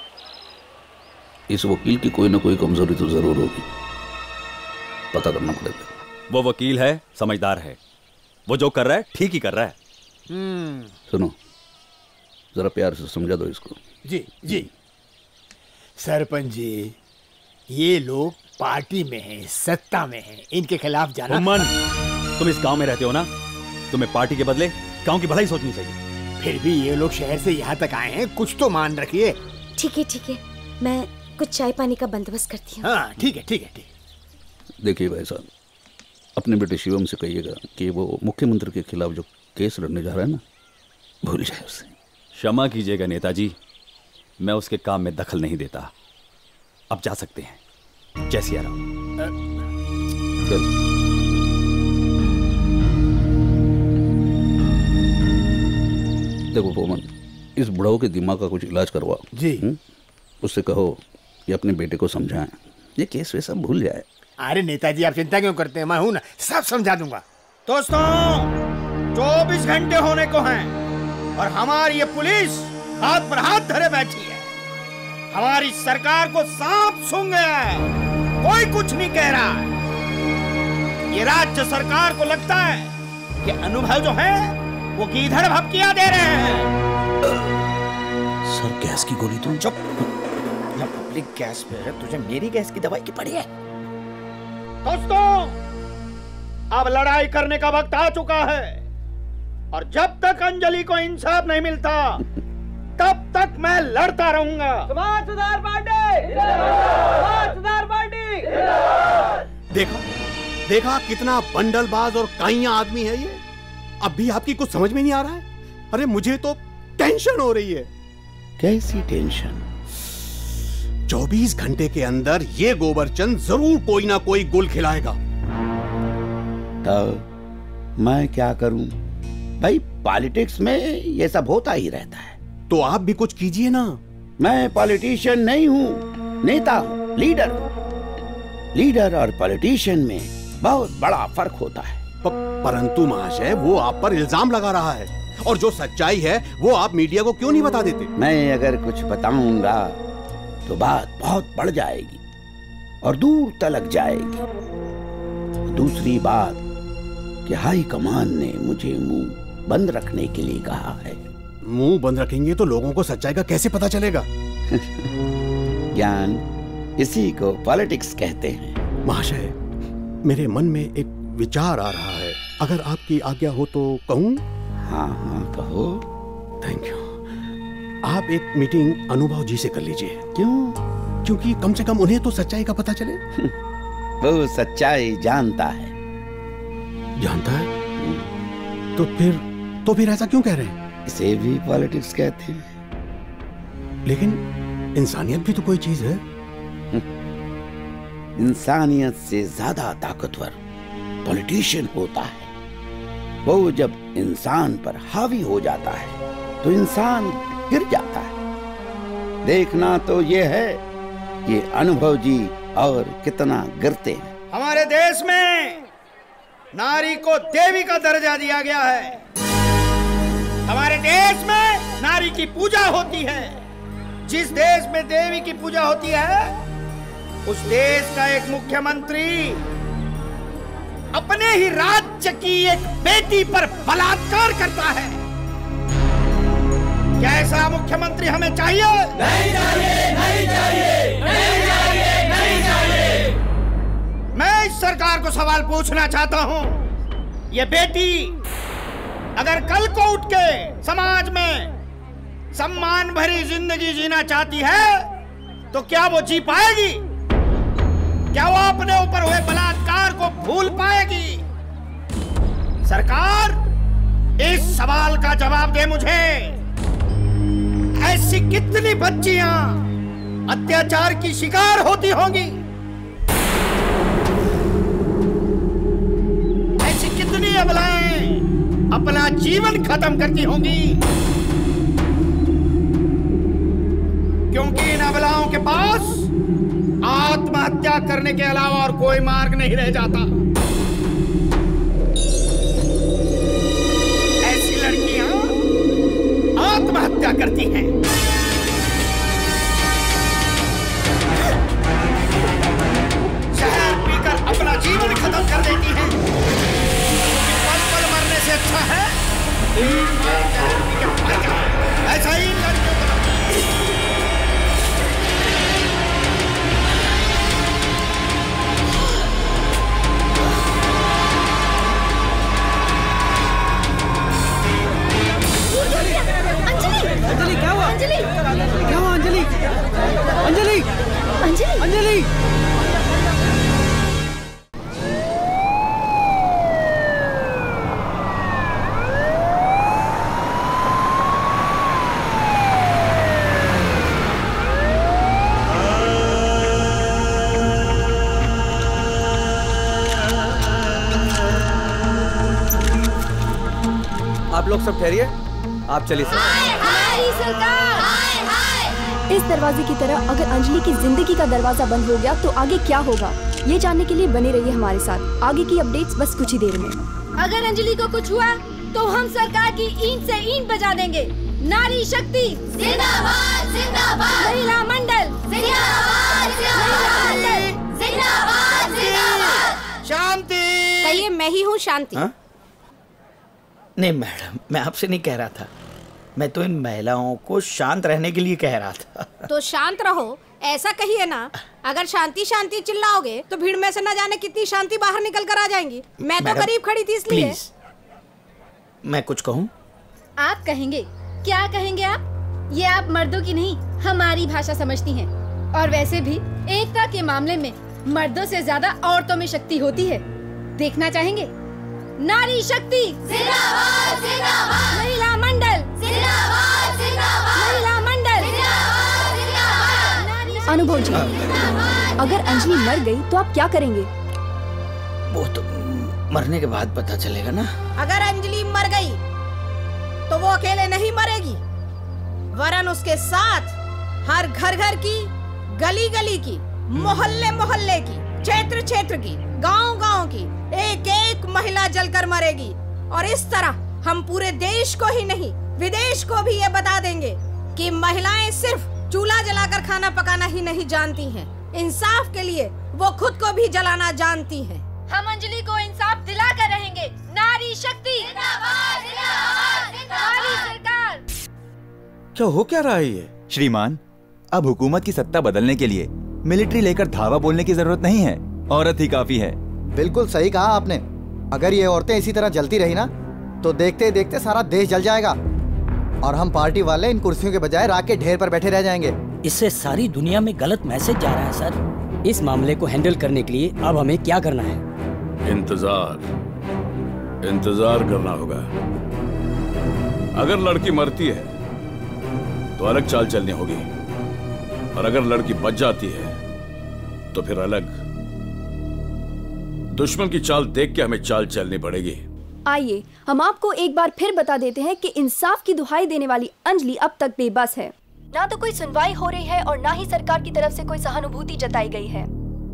इस वकील की कोई ना कोई कमजोरी तो जरूर होगी, पता करना पड़ेगा। वो वकील है, समझदार है, वो जो कर रहा है ठीक ही कर रहा है। सुनो, जरा प्यार से समझा दो इसको। जी जी सरपंच जी, ये लोग पार्टी में हैं, सत्ता में हैं, इनके खिलाफ जाना। उमन, तुम इस गांव में रहते हो ना, तुम्हें पार्टी के बदले गांव की भलाई सोचनी चाहिए। फिर भी ये लोग शहर से यहाँ तक आए हैं, कुछ तो मान रखिए। ठीक है ठीक है, मैं कुछ चाय पानी का बंदोबस्त करती हूँ। हाँ ठीक है ठीक है ठीक। देखिए भाई साहब, अपने बेटे शिवम से कहिएगा कि वो मुख्यमंत्री के खिलाफ जो केस लड़ने जा रहा है ना, भूल जाए उसे। क्षमा कीजिएगा नेताजी, मैं उसके काम में दखल नहीं देता। अब जा सकते हैं। जय सिया राम। देखो पोमन, इस बुढ़ाऊ के दिमाग का कुछ इलाज करवाओ जी। हुँ? उससे कहो कि अपने बेटे को समझाएं, ये केस वे सब भूल जाए। अरे नेताजी, आप चिंता क्यों करते हैं, मैं हूं ना, सब समझा दूंगा। दोस्तों, चौबीस घंटे होने को हैं और हमारी ये पुलिस हाथ पर हाथ धरे बैठी है। हमारी सरकार को सांप सूंघ गया है, कोई कुछ नहीं कह रहा है। ये राज्य सरकार को लगता है कि अनुभव जो है वो गीधड़ भपकियां दे रहे हैं। सर, गैस की गोली तुम चुप। जब पब्लिक गैस पे है, तुझे मेरी गैस की दवाई की पड़ी है। दोस्तों, अब लड़ाई करने का वक्त आ चुका है और जब तक अंजलि को इंसाफ नहीं मिलता तब तक मैं लड़ता रहूंगा। समाज सुधार पार्टी, समाज सुधार पार्टी। देखा देखा कितना बंडलबाज और काइया आदमी है ये। अब भी आपकी कुछ समझ में नहीं आ रहा है? अरे मुझे तो टेंशन हो रही है। कैसी टेंशन? चौबीस घंटे के अंदर ये गोबरचंद जरूर कोई ना कोई गुल खिलाएगा। तो मैं क्या करूं भाई, पॉलिटिक्स में ये सब होता ही रहता है। तो आप भी कुछ कीजिए ना। मैं पॉलिटिशियन नहीं हूँ, नेता हूँ, लीडर। लीडर और पॉलिटिशियन में बहुत बड़ा फर्क होता है। प, परंतु महाशय, वो आप पर इल्जाम लगा रहा है और जो सच्चाई है वो आप मीडिया को क्यों नहीं बता देते? मैं अगर कुछ बताऊंगा तो बात बहुत बढ़ जाएगी और दूर तलक जाएगी। दूसरी बात कि हाई कमान ने मुझे मुंह बंद रखने के लिए कहा है। मुंह बंद रखेंगे तो लोगों को सच्चाई का कैसे पता चलेगा? ज्ञान, इसी को पॉलिटिक्स कहते हैं। महाशय, मेरे मन में एक विचार आ रहा है, अगर आपकी आज्ञा हो तो कहूं? हाँ हाँ कहो। Thank you. आप एक मीटिंग अनुभव जी से कर लीजिए। क्यों? क्योंकि कम से कम उन्हें तो सच्चाई का पता चले। वो सच्चाई जानता है। जानता है? तो फिर तो फिर ऐसा क्यों कह रहे हैं? इसे भी पॉलिटिक्स कहते हैं। लेकिन इंसानियत भी तो कोई चीज है। इंसानियत से ज्यादा ताकतवर पॉलिटिशियन होता है, वो जब इंसान पर हावी हो जाता है तो इंसान गिर जाता है। देखना तो ये है ये अनुभव जी और कितना गिरते हैं। हमारे देश में नारी को देवी का दर्जा दिया गया है। हमारे देश में नारी की पूजा होती है। जिस देश में देवी की पूजा होती है उस देश का एक मुख्यमंत्री अपने ही राज्य की एक बेटी पर बलात्कार करता है। क्या ऐसा मुख्यमंत्री हमें चाहिए? नहीं चाहिए, नहीं चाहिए, नहीं चाहिए, नहीं चाहिए। मैं इस सरकार को सवाल पूछना चाहता हूं, ये बेटी अगर कल को उठ के समाज में सम्मान भरी जिंदगी जीना चाहती है तो क्या वो जी पाएगी? क्या वो अपने ऊपर हुए बलात्कार को भूल पाएगी? सरकार इस सवाल का जवाब दे मुझे। ऐसी कितनी बच्चियां अत्याचार की शिकार होती होंगी? ऐसी कितनी अबलाएं अपना जीवन खत्म करती होंगी? क्योंकि इन अबलाओं के पास आत्महत्या करने के अलावा और कोई मार्ग नहीं रह जाता। ऐसी लड़कियां आत्महत्या करती हैं। शहर पीकर अपना जीवन खत्म कर देती हैं। पल पल मरने से अच्छा है ऐसा ही लड़कियों को अंजलि क्या हुआ? अंजलि क्या हुआ? अंजलि अंजलि अंजलि अंजलि आप लोग सब ठहरिए, आप चलिए सर। हमारी सरकार। इस दरवाजे की तरह अगर अंजलि की जिंदगी का दरवाजा बंद हो गया तो आगे क्या होगा, ये जानने के लिए बने रहिए हमारे साथ। आगे की अपडेट्स बस कुछ ही देर में। अगर अंजलि को कुछ हुआ तो हम सरकार की ईंट से ईंट बजा देंगे। नारी शक्ति जिंदाबाद, जिंदाबाद। महिला मंडल जिंदाबाद, जिंदाबाद, जिंदाबाद, जिंदाबाद। शांति। कहिए, मैं ही हूँ शांति। हा? नहीं मैडम, मैं आपसे नहीं कह रहा था, मैं तो इन महिलाओं को शांत रहने के लिए कह रहा था। तो शांत रहो, ऐसा कहिए ना। अगर शांति शांति चिल्लाओगे तो भीड़ में से न जाने कितनी शांति बाहर निकल कर आ जाएंगी। मैं तो करीब खड़ी थी इसलिए। प्लीज, मैं कुछ कहूँ? आप कहेंगे? क्या कहेंगे आप? ये आप मर्दों की नहीं हमारी भाषा समझती हैं। और वैसे भी एकता के मामले में मर्दों से ज्यादा औरतों में शक्ति होती है। देखना चाहेंगे? नारी शक्ति जिंदाबाद, जिंदाबाद। महिला मंडल जिंदाबाद, जिंदाबाद। महिला मंडल जिंदाबाद, जिंदाबाद। अनुभव जी, अगर अंजलि मर गई तो आप क्या करेंगे? वो तो मरने के बाद पता चलेगा ना। अगर अंजलि मर गई तो वो अकेले नहीं मरेगी, वरन उसके साथ हर घर घर की, गली गली की, मोहल्ले मोहल्ले की, क्षेत्र क्षेत्र की, गांव गांव की एक एक महिला जलकर मरेगी। और इस तरह हम पूरे देश को ही नहीं विदेश को भी ये बता देंगे कि महिलाएं सिर्फ चूल्हा जलाकर खाना पकाना ही नहीं जानती हैं, इंसाफ के लिए वो खुद को भी जलाना जानती हैं। हम अंजलि को इंसाफ दिला कर रहेंगे। नारी शक्ति जिंदाबाद, जिंदाबाद, जिंदाबाद। नारी सरकार। क्या हो क्या रहा है ये? श्रीमान, अब हुकूमत की सत्ता बदलने के लिए मिलिट्री लेकर धावा बोलने की जरूरत नहीं है, औरत ही काफी है। बिल्कुल सही कहा आपने। अगर ये औरतें इसी तरह जलती रही ना तो देखते देखते सारा देश जल जाएगा और हम पार्टी वाले इन कुर्सियों के बजाय राख के ढेर पर बैठे रह जाएंगे। इससे सारी दुनिया में गलत मैसेज जा रहा है सर। इस मामले को हैंडल करने के लिए अब हमें क्या करना है? इंतजार इंतजार करना होगा। अगर लड़की मरती है तो अलग चाल चलनी होगी, और अगर लड़की बच जाती है तो फिर अलग। दुश्मन की चाल देख के हमें चाल चलनी पड़ेगी। आइए हम आपको एक बार फिर बता देते हैं कि इंसाफ की दुहाई देने वाली अंजलि अब तक बेबस है। ना तो कोई सुनवाई हो रही है और ना ही सरकार की तरफ से कोई सहानुभूति जताई गई है।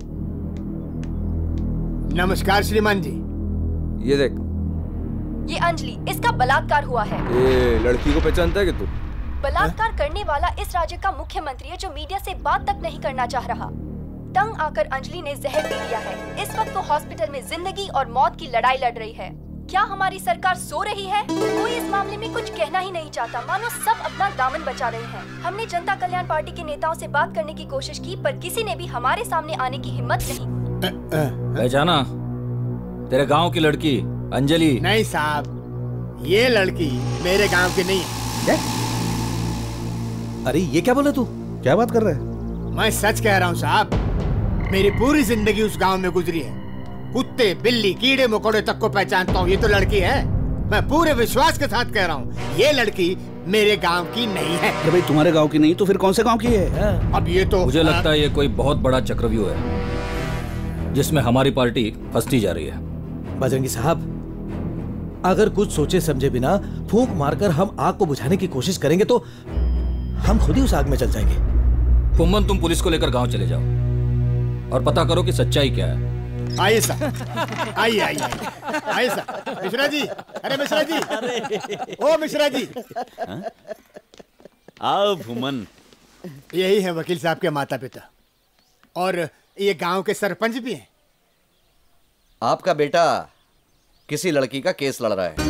नमस्कार श्रीमान जी। ये देख, ये अंजलि, इसका बलात्कार हुआ है। ये लड़की को पहचानता है कि तू? बलात्कार करने वाला इस राज्य का मुख्यमंत्री है जो मीडिया से बात तक नहीं करना चाह रहा। तंग आकर अंजलि ने जहर पी लिया है। इस वक्त वो हॉस्पिटल में जिंदगी और मौत की लड़ाई लड़ रही है। क्या हमारी सरकार सो रही है? कोई इस मामले में कुछ कहना ही नहीं चाहता, मानो सब अपना दामन बचा रहे हैं। हमने जनता कल्याण पार्टी के नेताओं से बात करने की कोशिश की, पर किसी ने भी हमारे सामने आने की हिम्मत नहीं। पहचाना? तेरे गांव की लड़की अंजलि? नहीं साहब, ये लड़की मेरे गांव की नहीं है। अरे ये क्या बोले तू? क्या बात कर रहे है? मैं सच कह रहा हूँ साहब, मेरी पूरी जिंदगी उस गांव में गुजरी है। कुत्ते, बिल्ली, कीड़े मकोड़े तक को पहचानता हूँ। ये तो लड़की है। मैं पूरे विश्वास के साथ कह रहा हूँ, ये लड़की मेरे गांव की नहीं है। अरे भाई, तुम्हारे गांव की नहीं तो फिर कौन से गांव की है? अब ये तो मुझे लगता है ये कोई बहुत बड़ा चक्रव्यूह है जिसमें हमारी पार्टी फंसती जा रही है। बजरंगी साहब, अगर कुछ सोचे समझे बिना फूंक मारकर हम आग को बुझाने की कोशिश करेंगे तो हम खुद ही उस आग में चल जाएंगे। फुम्मन, तुम पुलिस को लेकर गांव चले जाओ और पता करो कि सच्चाई क्या है। आइए सर, आइए आइए आइए सर। मिश्रा जी, अरे मिश्रा जी, ओ मिश्रा जी। आओ भूमन। यही है वकील साहब के माता पिता और ये गांव के सरपंच भी हैं। आपका बेटा किसी लड़की का केस लड़ रहा है।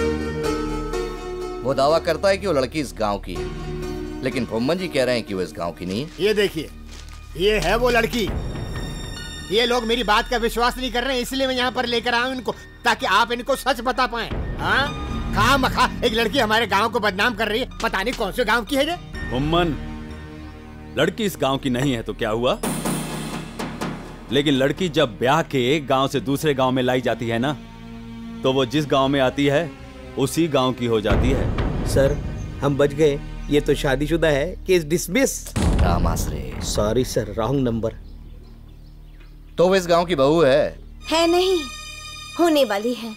वो दावा करता है कि वो लड़की इस गांव की है, लेकिन भूमन जी कह रहे हैं कि वो इस गांव की नहीं है। ये देखिए, ये है वो लड़की। ये लोग मेरी बात का विश्वास नहीं कर रहे हैं, इसलिए मैं यहाँ पर लेकर आया हूँ इनको, ताकि आप इनको सच बता पाए। हाँ, खा मखा एक लड़की हमारे गांव को बदनाम कर रही है, पता नहीं कौन से गांव की है ये। भूमन, लड़की इस गांव की नहीं है तो क्या हुआ? लेकिन लड़की जब ब्याह के एक गांव से दूसरे गांव में लाई जाती है ना, तो वो जिस गांव में आती है उसी गांव की हो जाती है। सर, हम बच गए। ये तो शादीशुदा है। Case dismiss. Ramashray, sorry sir, wrong number. तो वो इस गांव की बहू है? है नहीं, होने वाली है।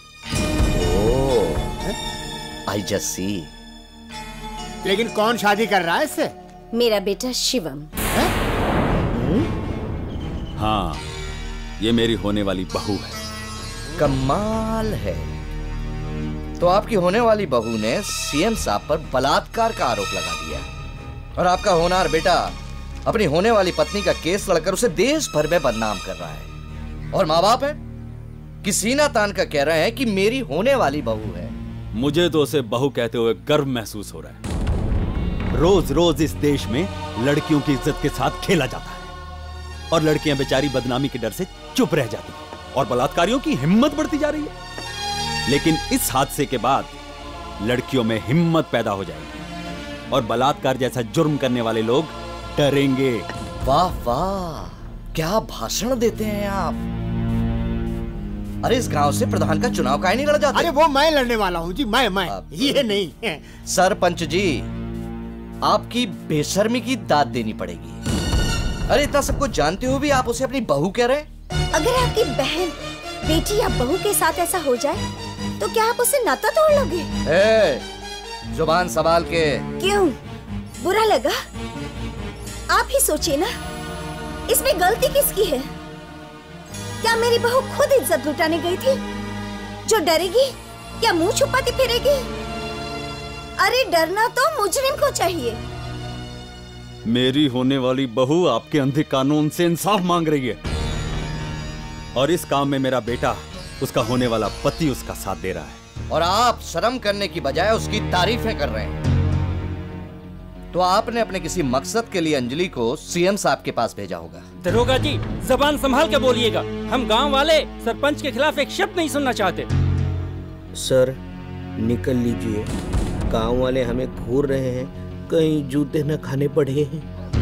Oh, I just see. लेकिन कौन शादी कर रहा है इससे? मेरा बेटा शिवम। हाँ, ये मेरी होने वाली बहू है। कमाल है। तो आपकी होने वाली बहू ने सीएम साहब पर बलात्कार का आरोप लगा दिया और आपका होनहार बेटा अपनी होने वाली पत्नी का केस लड़कर उसे देश भर में बदनाम कर रहा है। और माँ बाप है कि सीना तान कर कह रहे हैं कि मेरी होने वाली बहू है। मुझे तो उसे बहू कहते हुए गर्व महसूस हो रहा है। रोज रोज इस देश में लड़कियों की इज्जत के साथ खेला जाता है और लड़कियां बेचारी बदनामी के डर से चुप रह जाती हैं और बलात्कारियों की हिम्मत बढ़ती जा रही है। लेकिन इस हादसे के बाद लड़कियों में हिम्मत पैदा हो जाएगी और बलात्कार जैसा जुर्म करने वाले लोग डरेंगे। वाह वाह, क्या भाषण देते हैं आप। अरे इस गांव से प्रधान का चुनाव काहे नहीं लड़ जाते? अरे वो मैं लड़ने वाला हूँ जी, मैं मैं ये नहीं है। सरपंच जी, आपकी बेशर्मी की दाद देनी पड़ेगी। अरे इतना सब कुछ जानते हुए भी आप उसे अपनी बहू कह रहे हैं? अगर आपकी बहन, बेटी या बहू के साथ ऐसा हो जाए तो क्या आप उससे नाता तोड़ लोगे? ए, जुबान संभाल के। क्यों, बुरा लगा? आप ही सोचिए ना, इसमें गलती किसकी है? क्या मेरी बहू खुद इज्जत लुटाने गई थी जो डरेगी या मुंह छुपाती फिरेगी? अरे डरना तो मुजरिम को चाहिए। मेरी होने वाली बहू आपके अंधे कानून से इंसाफ मांग रही है और इस काम में मेरा बेटा, उसका होने वाला पति उसका साथ दे रहा है। और आप शर्म करने की बजाय उसकी तारीफें कर रहे हैं। तो आपने अपने किसी मकसद के लिए अंजलि को सीएम साहब के पास भेजा होगा। दरोगा जी, जबान संभाल के बोलिएगा। हम गांव वाले सरपंच के खिलाफ एक शब्द नहीं सुनना चाहते। सर, निकल लीजिए। गांव वाले हमें घूर रहे हैं, कहीं जूते न खाने पड़े हैं।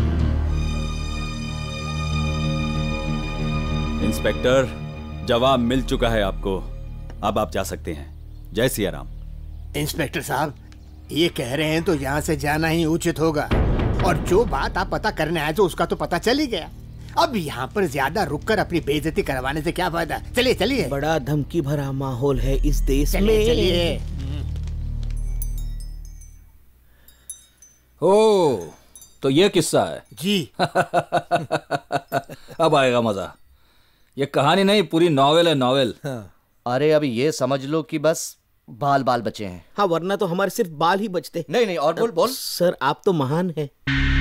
इंस्पेक्टर, जवाब मिल चुका है आपको। अब आप जा सकते हैं। जय सिया राम। इंस्पेक्टर साहब, ये कह रहे हैं तो यहाँ से जाना ही उचित होगा। और जो बात आप पता करने आए थे उसका तो पता चल ही गया। अब यहाँ पर ज्यादा रुककर अपनी बेइज्जती करवाने से क्या फायदा। चलिए चलिए। बड़ा धमकी भरा माहौल है इस देश चलिए, में। चलिए। ओ, तो ये किस्सा है जी। अब आएगा मजा। ये कहानी नहीं, पूरी नॉवेल है, नॉवेल। अरे अभी ये समझ लो कि बस बाल बाल बचे हैं। हाँ, वरना तो हमारे सिर्फ बाल ही बचते। नहीं नहीं, और बोल बोल। सर आप तो महान हैं।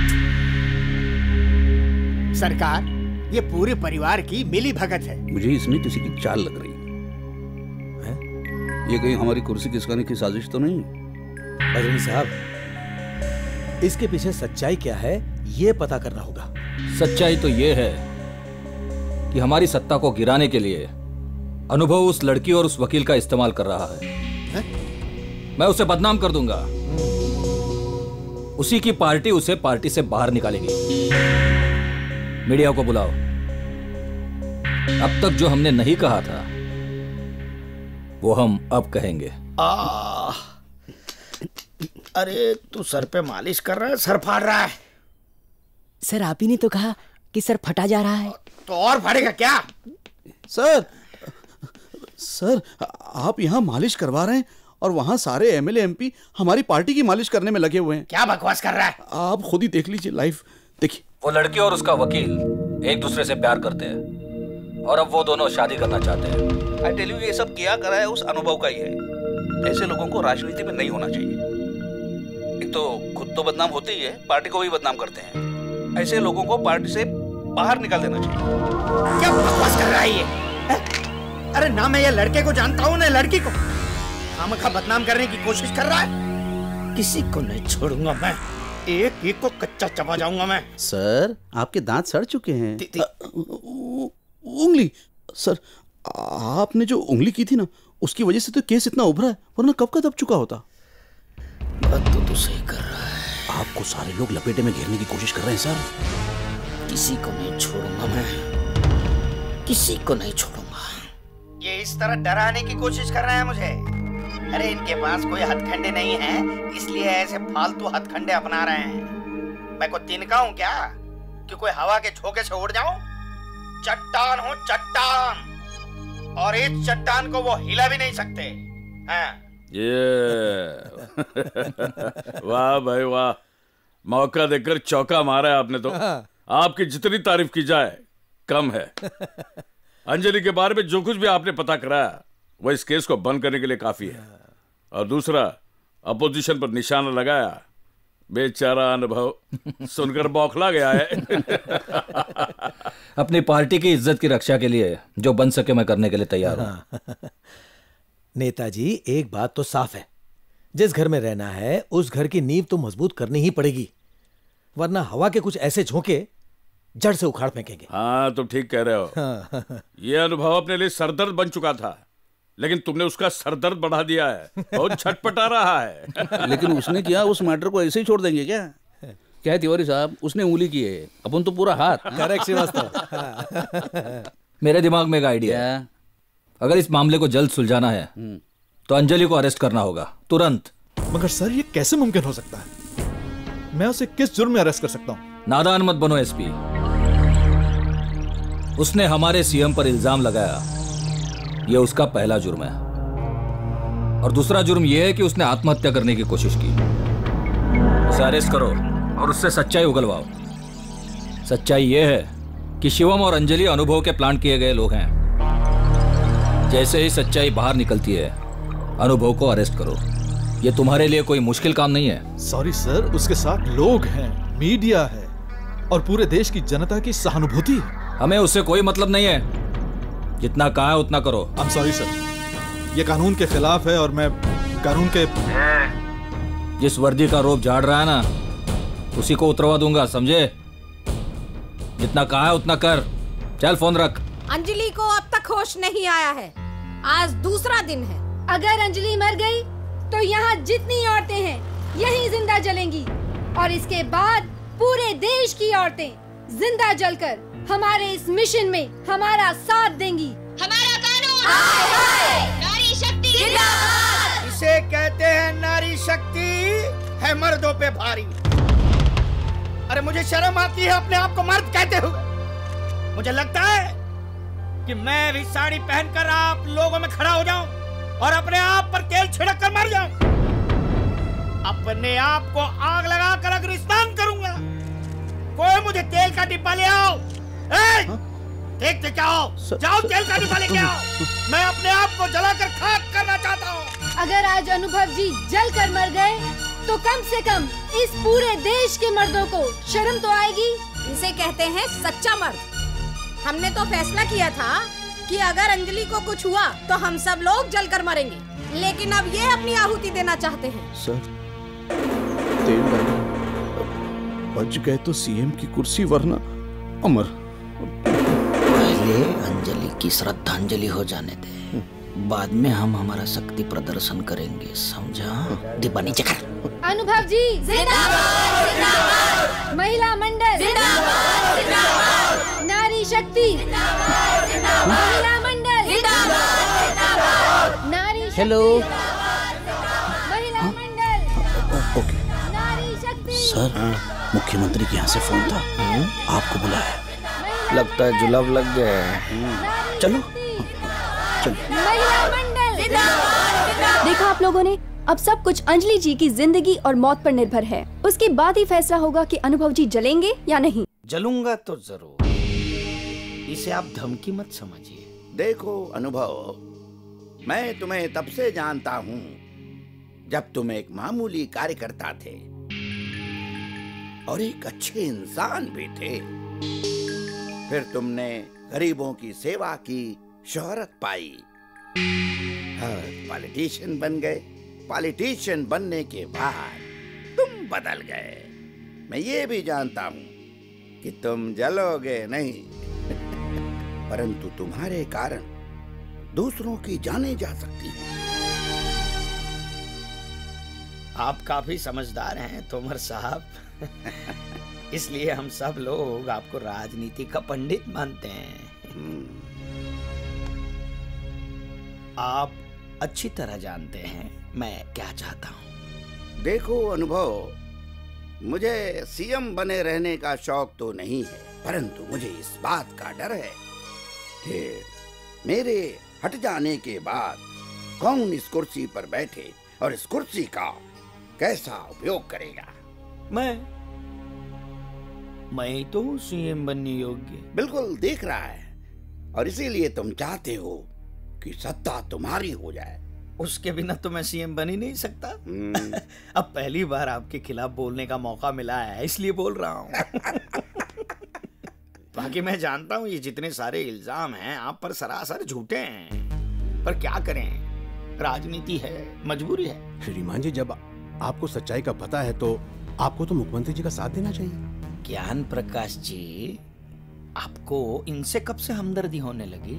सरकार, ये पूरे परिवार की मिली भगत है। मुझे इसमें किसी की चाल लग रही है। ये कहीं हमारी कुर्सी खिसकाने की साजिश तो नहीं? बजरंगी साहब, इसके पीछे सच्चाई क्या है ये पता करना होगा। सच्चाई तो ये है कि हमारी सत्ता को गिराने के लिए अनुभव उस लड़की और उस वकील का इस्तेमाल कर रहा है, है? मैं उसे बदनाम कर दूंगा। उसी की पार्टी उसे पार्टी से बाहर निकालेगी। मीडिया को बुलाओ। अब तक जो हमने नहीं कहा था वो हम अब कहेंगे। आ, अरे तू सर पे मालिश कर रहा है, सर फाड़ रहा है। सर आप ही ने तो कहा कि सर फटा जा रहा है। तो और फाड़ेगा क्या? सर सर आप यहाँ मालिश करवा रहे हैं और वहाँ सारे एमएलए एमपी हमारी पार्टी की मालिश करने में लगे हुए हैं। क्या बकवास कर रहा है? आप खुद ही देख लीजिए, लाइव देखिए। वो लड़की और उसका वकील एक दूसरे से प्यार करते हैं और अब वो दोनों शादी करना चाहते हैं। आई टेल यू, ये सब किया करा है उस अनुभव का ही है। ऐसे लोगों को राजनीति में नहीं होना चाहिए। एक तो खुद तो बदनाम होते ही है, पार्टी को भी बदनाम करते हैं। ऐसे लोगों को पार्टी से बाहर निकाल देना चाहिए। क्या बकवास कर रहा है ये? अरे ना मैं ये लड़के को जानता हूँ ना लड़की को। खामखा बदनाम करने की कोशिश कर रहा है। किसी को नहीं छोड़ूंगा मैं, एक एक को कच्चा चबा जाऊंगा मैं। सर आपके दांत सड़ चुके हैं। उंगली सर, आपने जो उंगली की थी ना उसकी वजह से तो केस इतना उभरा है, वरना कब का दब चुका होता। बात तो तू सही कर रहा है। आपको सारे लोग लपेटे में घेरने की कोशिश कर रहे हैं सर। किसी को नहीं छोड़ूंगा मैं, किसी को नहीं छोड़ूंगा। ये इस तरह डराने की कोशिश कर रहे हैं मुझे। अरे इनके पास कोई हथकंडे नहीं है, इसलिए ऐसे फालतू हथकंडे अपना रहे हैं। मैं कोई तिनका हूँ क्या कि कोई हवा के झोंके से उड़ जाऊं? चट्टान हूँ चट्टान, और इस चट्टान को वो हिला भी नहीं सकते। हाँ। ये वाह भाई वाह, मौका देकर चौका मारा है आपने तो। आपकी जितनी तारीफ की जाए कम है। अंजलि के बारे में जो कुछ भी आपने पता कराया वो इस केस को बंद करने के लिए काफी है। और दूसरा, अपोजिशन पर निशाना लगाया, बेचारा अनुभव सुनकर बौखला गया है। अपनी पार्टी की इज्जत की रक्षा के लिए जो बन सके मैं करने के लिए तैयार हूं। नेताजी एक बात तो साफ है, जिस घर में रहना है उस घर की नींव तो मजबूत करनी ही पड़ेगी, वरना हवा के कुछ ऐसे झोंके जड़ से उखाड़ फेंकेंगे। हाँ तुम ठीक कह रहे हो। ये अनुभव अपने लिए सरदर्द बन चुका था, लेकिन तुमने उसका सरदर्द बढ़ा दिया है। बहुत छटपटा रहा है। लेकिन उसने किया, उस मैटर को ऐसे ही छोड़ देंगे क्या? क्या है तिवारी साहब, उसने उंगली की है, अपन तो पूरा हाथ। करेक्ट श्रीवास्तव। मेरे दिमाग में एक आइडिया है। अगर इस मामले को जल्द सुलझाना है तो अंजलि को अरेस्ट करना होगा तुरंत। मगर सर ये कैसे मुमकिन हो सकता है? मैं उसे किस जुर्म में अरेस्ट कर सकता हूँ? नादान मत बनो एसपी। उसने हमारे सीएम पर इल्जाम लगाया, यह उसका पहला जुर्म है। और दूसरा जुर्म यह है कि उसने आत्महत्या करने की कोशिश की। उसे अरेस्ट करो और उससे सच्चाई उगलवाओ। सच्चाई यह है कि शिवम और अंजलि अनुभव के प्लान किए गए लोग हैं। जैसे ही सच्चाई बाहर निकलती है अनुभव को अरेस्ट करो। यह तुम्हारे लिए कोई मुश्किल काम नहीं है। सॉरी सर, उसके साथ लोग हैं, मीडिया है और पूरे देश की जनता की सहानुभूति है। हमें उससे कोई मतलब नहीं है। जितना कहा है उतना करो। आई एम सॉरी सर, ये कानून के खिलाफ है और मैं कानून के जिस वर्दी का रोब झाड़ रहा है ना उसी को उतरवा दूंगा, समझे? जितना कहा है उतना कर। चल फोन रख। अंजलि को अब तक होश नहीं आया है। आज दूसरा दिन है। अगर अंजलि मर गई तो यहाँ जितनी औरतें हैं यहीं जिंदा जलेंगी, और इसके बाद पूरे देश की औरतें जिंदा जलकर हमारे इस मिशन में हमारा साथ देंगी। हमारा कानून हाय हाय, नारी शक्ति जिंदाबाद। इसे कहते हैं नारी शक्ति है मर्दों पे भारी। अरे मुझे शर्म आती है अपने आप को मर्द कहते हुए। मुझे लगता है कि मैं भी साड़ी पहनकर आप लोगों में खड़ा हो जाऊं और अपने आप पर तेल छिड़क कर मर जाऊं। अपने आप को आग लगाकर अग्निस्नान करूंगा। कोई मुझे तेल का डिब्बा ले आओ। ए, देख देख आओ, जाओ तेल का डिब्बा लेके आओ। मैं अपने आप को जलाकर खाक करना चाहता हूँ। अगर आज अनुभव जी जल कर मर गए तो कम से कम इस पूरे देश के मर्दों को शर्म तो आएगी। इसे कहते हैं सच्चा मर्द। हमने तो फैसला किया था कि अगर अंजलि को कुछ हुआ तो हम सब लोग जलकर मरेंगे, लेकिन अब ये अपनी आहुति देना चाहते हैं। सर, तेल डालो। बच गए तो सीएम की कुर्सी, वरना अमर। पहले अंजलि की श्रद्धांजलि हो जाने दे, बाद में हम हमारा शक्ति प्रदर्शन करेंगे, समझा? डिब्बा नीचे कर। अनुभव जी जिंदाबाद, जिंदाबाद। महिला मंडल जिंदाबाद, जिंदाबाद। नारी शक्ति जिंदाबाद, जिंदाबाद। महिला मंडल जिंदाबाद, जिंदाबाद। नारी हेलो। महिला मंडल। ओके नारी शक्ति। सर, मुख्यमंत्री के यहाँ से फोन था, आपको बुलाया। लगता है जुलाब लग गया है। चलो महिला मंडल। देखा आप लोगों ने, अब सब कुछ अंजलि जी की जिंदगी और मौत पर निर्भर है। उसके बाद ही फैसला होगा कि अनुभव जी जलेंगे या नहीं। जलूंगा तो जरूर, इसे आप धमकी मत समझिए। देखो अनुभव, मैं तुम्हें तब से जानता हूँ जब तुम एक मामूली कार्यकर्ता थे और एक अच्छे इंसान भी थे। फिर तुमने गरीबों की सेवा की, शोहरत पाई और पॉलिटिशियन बन गए। पॉलिटिशियन बनने के बाद तुम बदल गए। मैं ये भी जानता हूँ कि तुम जलोगे नहीं, परंतु तुम्हारे कारण दूसरों की जाने जा सकती है। आप काफी समझदार हैं तोमर साहब। इसलिए हम सब लोग आपको राजनीति का पंडित मानते हैं। आप अच्छी तरह जानते हैं मैं क्या चाहता हूँ। देखो अनुभव, मुझे सीएम बने रहने का शौक तो नहीं है, परंतु मुझे इस बात का डर है कि मेरे हट जाने के बाद कौन इस कुर्सी पर बैठे और इस कुर्सी का कैसा उपयोग करेगा। मैं मैं तो सीएम बनने योग्य। बिल्कुल दिख रहा है, और इसीलिए तुम चाहते हो कि सत्ता तुम्हारी हो जाए। उसके बिना तो मैं सीएम बन ही नहीं सकता। अब पहली बार आपके खिलाफ बोलने का मौका मिला है, इसलिए बोल रहा हूँ। बाकी मैं जानता हूँ ये जितने सारे इल्जाम हैं आप पर सरासर झूठे हैं, पर क्या करें, राजनीति है, मजबूरी है। श्रीमान जी, जब आपको सच्चाई का पता है तो आपको तो मुख्यमंत्री जी का साथ देना चाहिए। ज्ञान प्रकाश जी, आपको इनसे कब से हमदर्दी होने लगी?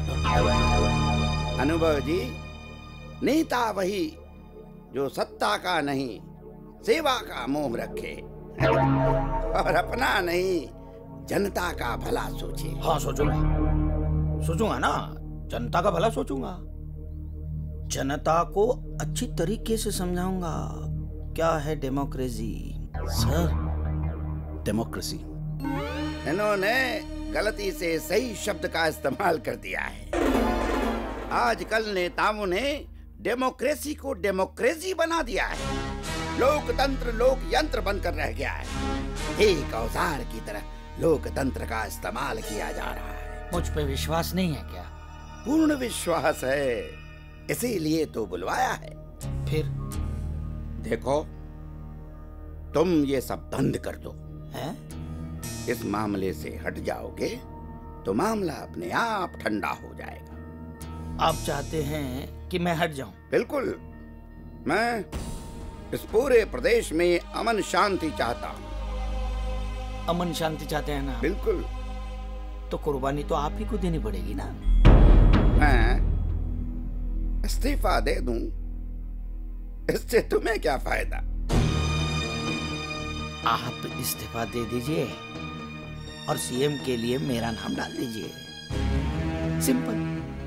अनुभव जी, नेता वही जो सत्ता का नहीं सेवा का मोह रखे और अपना नहीं जनता का भला सोचे। हाँ, सोचूंगा सोचूंगा ना, जनता का भला सोचूंगा। जनता को अच्छी तरीके से समझाऊंगा क्या है डेमोक्रेसी। सर, डेमोक्रेसी इन्होंने गलती से सही शब्द का इस्तेमाल कर दिया है। आजकल नेताओं ने डेमोक्रेसी को डेमोक्रेसी बना दिया है। लोकतंत्र लोक यंत्र बनकर रह गया है। एक औजार की तरह लोकतंत्र का इस्तेमाल किया जा रहा है। मुझ पे विश्वास नहीं है क्या? पूर्ण विश्वास है, इसीलिए तो बुलवाया है। फिर देखो, तुम ये सब बंद कर दो है? इस मामले से हट जाओगे तो मामला अपने आप ठंडा हो जाएगा। आप चाहते हैं कि मैं हट जाऊं? बिल्कुल, मैं इस पूरे प्रदेश में अमन शांति चाहता हूँ। अमन शांति चाहते हैं ना? बिल्कुल। तो कुर्बानी तो आप ही को देनी पड़ेगी ना। मैं इस्तीफा दे दूं, इससे तुम्हें क्या फायदा? आप इस्तीफा दे दीजिए और सीएम के लिए मेरा नाम डाल दीजिए, सिंपल।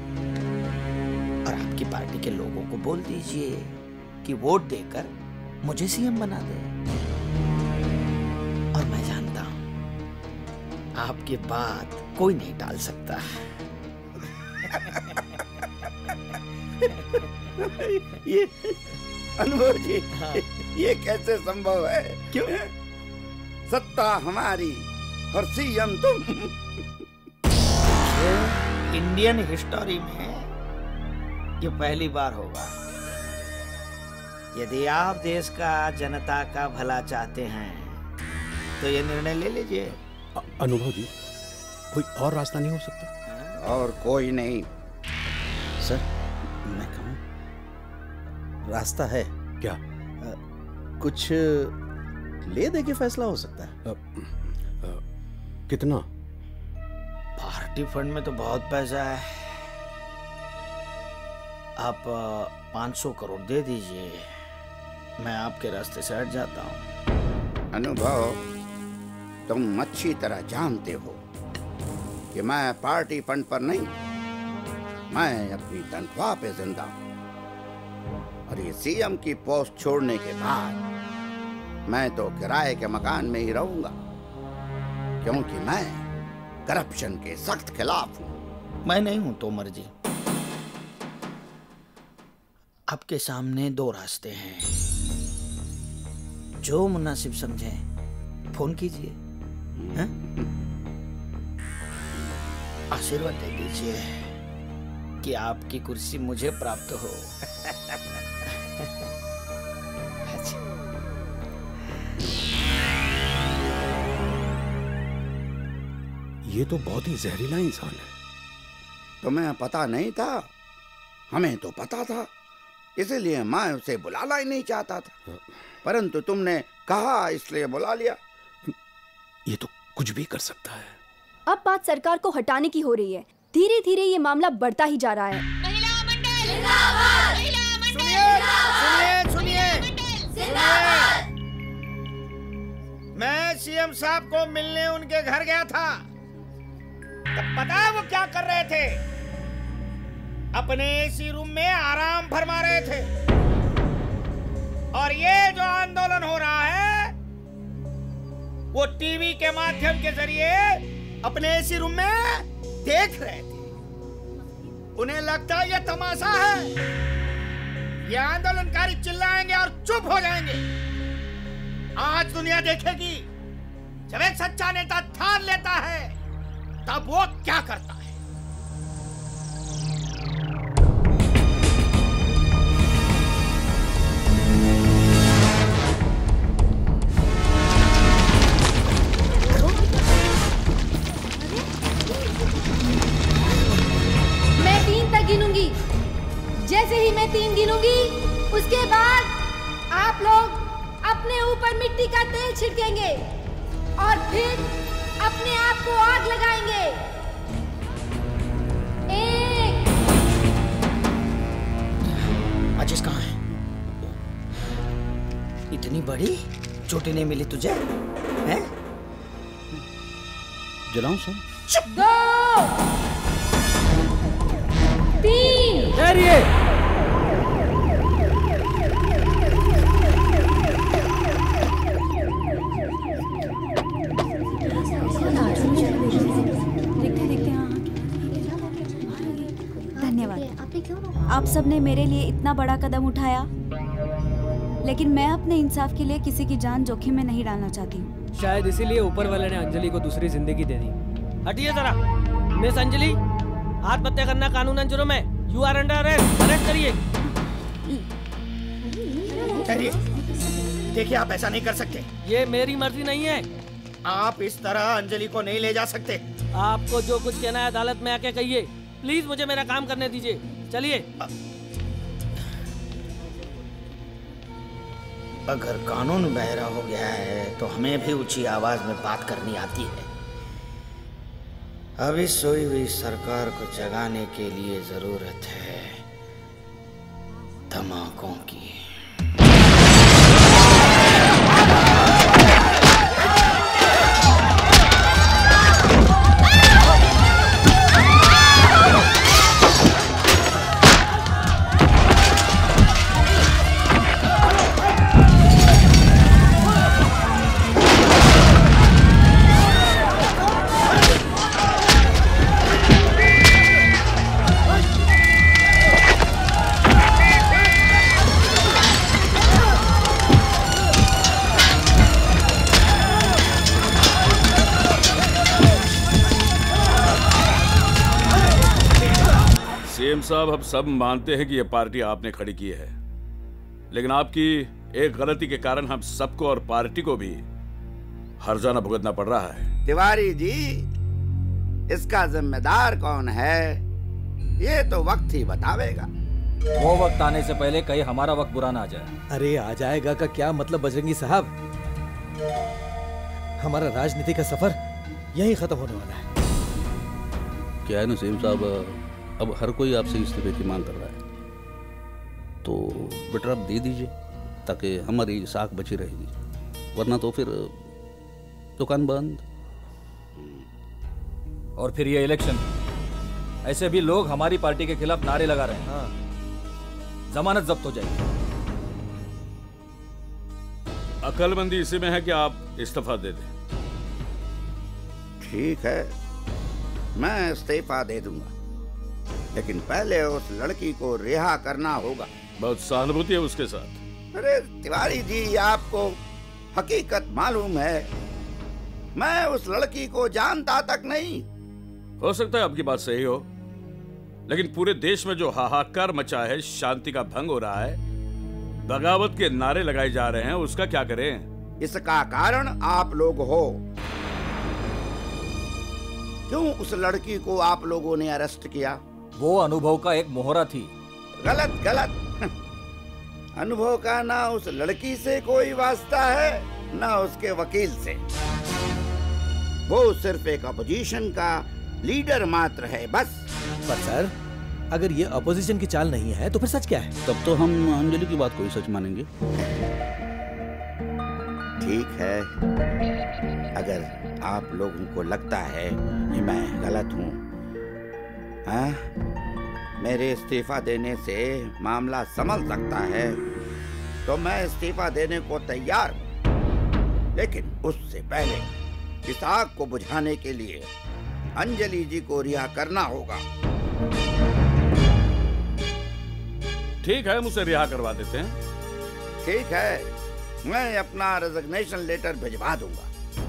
और आपकी पार्टी के लोगों को बोल दीजिए कि वोट देकर मुझे सीएम बना दे। और मैं जानता हूं आपकी बात कोई नहीं टाल सकता। ये अनुभव जी, ये कैसे संभव है? क्यों? सत्ता हमारी और सीएम तुम। इंडियन हिस्टोरी में ये पहली बार होगा। यदि आप देश का, जनता का भला चाहते हैं तो ये निर्णय ले लीजिए। अनुभव जी, कोई और रास्ता नहीं हो सकता? और कोई नहीं। सर, मैं कहूँ रास्ता है क्या? आ, कुछ ले दे के फैसला हो सकता है। आ, आ, कितना? पार्टी फंड में तो बहुत पैसा है। आप पाँच सौ करोड़ दे दीजिए, मैं आपके रास्ते से हट जाता हूँ। अनुभव, तुम अच्छी तरह जानते हो कि मैं पार्टी फंड पर नहीं, मैं अपनी तनख्वाह पे जिंदा हूँ। और ये सीएम की पोस्ट छोड़ने के बाद मैं तो किराए के मकान में ही रहूंगा, क्योंकि मैं करप्शन के सख्त खिलाफ हूँ। मैं नहीं हूं तोमर जी। आपके सामने दो रास्ते हैं, जो मुनासिब समझे फोन कीजिए, आशीर्वाद दे दीजिए कि आपकी कुर्सी मुझे प्राप्त हो। ये तो बहुत ही जहरीला इंसान है। तुम्हें पता नहीं था? हमें तो पता था, इसलिए मैं उसे बुलाना ही नहीं चाहता था, परंतु तुमने कहा इसलिए बुला लिया। ये तो कुछ भी कर सकता है। अब बात सरकार को हटाने की हो रही है। धीरे धीरे ये मामला बढ़ता ही जा रहा है। सुनिए सुनिए सुनिए, मैं सीएम साहब को मिलने उनके घर गया था, तब पता है वो क्या कर रहे थे? अपने एसी रूम में आराम फरमा रहे थे। और ये जो आंदोलन हो रहा है वो टीवी के माध्यम के जरिए अपने एसी रूम में देख रहे थे। उन्हें लगता है ये तमाशा है, ये आंदोलनकारी चिल्लाएंगे और चुप हो जाएंगे। आज दुनिया देखेगी, जब एक सच्चा नेता ठान लेता है तब वो क्या करता है। मैं तीन तक गिनूंगी। जैसे ही मैं तीन गिनूंगी, उसके बाद आप लोग अपने ऊपर मिट्टी का तेल छिड़केंगे और फिर अपने आप को आग लगाएंगे। एक। माचिस कहाँ है? इतनी बड़ी चोटी नहीं मिली तुझे? हैं? जलाऊं सर? दो, तीन। ठहरिए। आप सबने मेरे लिए इतना बड़ा कदम उठाया, लेकिन मैं अपने इंसाफ के लिए किसी की जान जोखिम में नहीं डालना चाहती हूँ। शायद इसीलिए ऊपर वाले ने अंजलि को दूसरी जिंदगी दे दी। हटिए जरा। मिस अंजलि, आत्महत्या करना कानूनन जुर्म है। You are under arrest. Arrest करिए। देखिए, आप ऐसा नहीं कर सकते। ये मेरी मर्जी नहीं है। आप इस तरह अंजलि को नहीं ले जा सकते। आपको जो कुछ कहना है अदालत में आके कहिए। प्लीज मुझे मेरा काम करने दीजिए। चलिए। अगर कानून बहरा हो गया है तो हमें भी ऊंची आवाज में बात करनी आती है। अभी सोई हुई सरकार को जगाने के लिए जरूरत है धमाकों की। सीएम साहब, अब सब मानते हैं कि यह पार्टी आपने खड़ी की है, लेकिन आपकी एक गलती के कारण हम सबको और पार्टी को भी हर्जाना भुगतना पड़ रहा है। तिवारी जी, इसका जिम्मेदार कौन है ये तो वक्त ही बतावेगा। वो वक्त आने से पहले कहीं हमारा वक्त बुरा ना आ जाए। अरे आ जाएगा का क्या मतलब बजरंगी साहब, हमारा राजनीति का सफर यहीं खत्म होने वाला है। क्या है ना सीएम साहब, अब हर कोई आपसे इस्तीफे की मांग कर रहा है, तो बेटा आप दे दीजिए ताकि हमारी साख बची रहेगी, वरना तो फिर दुकान बंद। और फिर ये इलेक्शन, ऐसे भी लोग हमारी पार्टी के खिलाफ नारे लगा रहे हैं। हाँ। जमानत जब्त हो जाएगी। अकलमंदी इसी में है कि आप इस्तीफा दे दें। ठीक है, मैं इस्तीफा दे दूंगा, लेकिन पहले उस लड़की को रिहा करना होगा। बहुत सहानुभूति है उसके साथ। अरे तिवारी जी, आपको हकीकत मालूम है, मैं उस लड़की को जानता तक नहीं। हो सकता है आपकी बात सही हो, लेकिन पूरे देश में जो हाहाकार मचा है, शांति का भंग हो रहा है, बगावत के नारे लगाए जा रहे हैं, उसका क्या करें? इसका कारण आप लोग हो। क्यों उस लड़की को आप लोगों ने अरेस्ट किया? वो अनुभव का एक मोहरा थी। गलत गलत। अनुभव का ना उस लड़की से कोई वास्ता है ना उसके वकील से। वो सिर्फ एक अपोजिशन का लीडर मात्र है, बस। पर सर, अगर ये अपोजिशन की चाल नहीं है तो फिर सच क्या है? तब तो हम अंजलि की बात को ही सच मानेंगे। ठीक है, अगर आप लोगों को लगता है कि मैं गलत हूँ, मेरे इस्तीफा देने से मामला संभल सकता है, तो मैं इस्तीफा देने को तैयार हूँ, लेकिन उससे पहले इस आग को बुझाने के लिए अंजलि जी को रिहा करना होगा। ठीक है, मुझे रिहा करवा देते हैं। ठीक है, मैं अपना रेजिग्नेशन लेटर भिजवा दूंगा,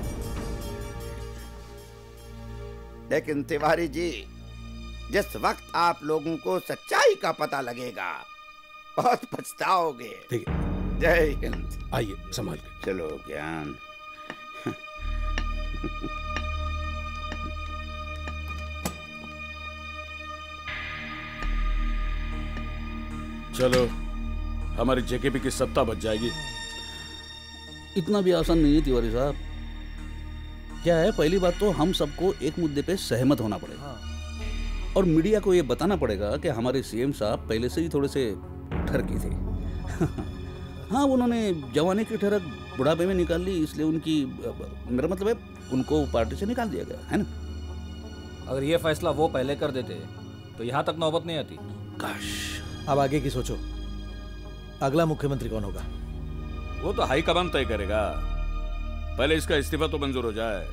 लेकिन तिवारी जी, जिस वक्त आप लोगों को सच्चाई का पता लगेगा, बहुत पछताओगे। ठीक है, जय हिंद। आइए संभाल के। चलो ज्ञान। चलो, हमारी जेकेपी की सत्ता बच जाएगी। इतना भी आसान नहीं है तिवारी साहब। क्या है, पहली बात तो हम सबको एक मुद्दे पे सहमत होना पड़ेगा। हाँ। और मीडिया को ये बताना पड़ेगा कि हमारे सीएम साहब पहले से ही थोड़े से ठरकी थे। हाँ, उन्होंने जवानी की ठरक बुढ़ापे में निकाल ली, इसलिए उनकी, मेरा मतलब है, उनको पार्टी से निकाल दिया गया है ना। अगर ये फैसला वो पहले कर देते तो यहाँ तक नौबत नहीं आती। काश। अब आगे की सोचो, अगला मुख्यमंत्री कौन होगा? वो तो हाईकमान तय करेगा। पहले इसका इस्तीफा तो मंजूर हो जाए।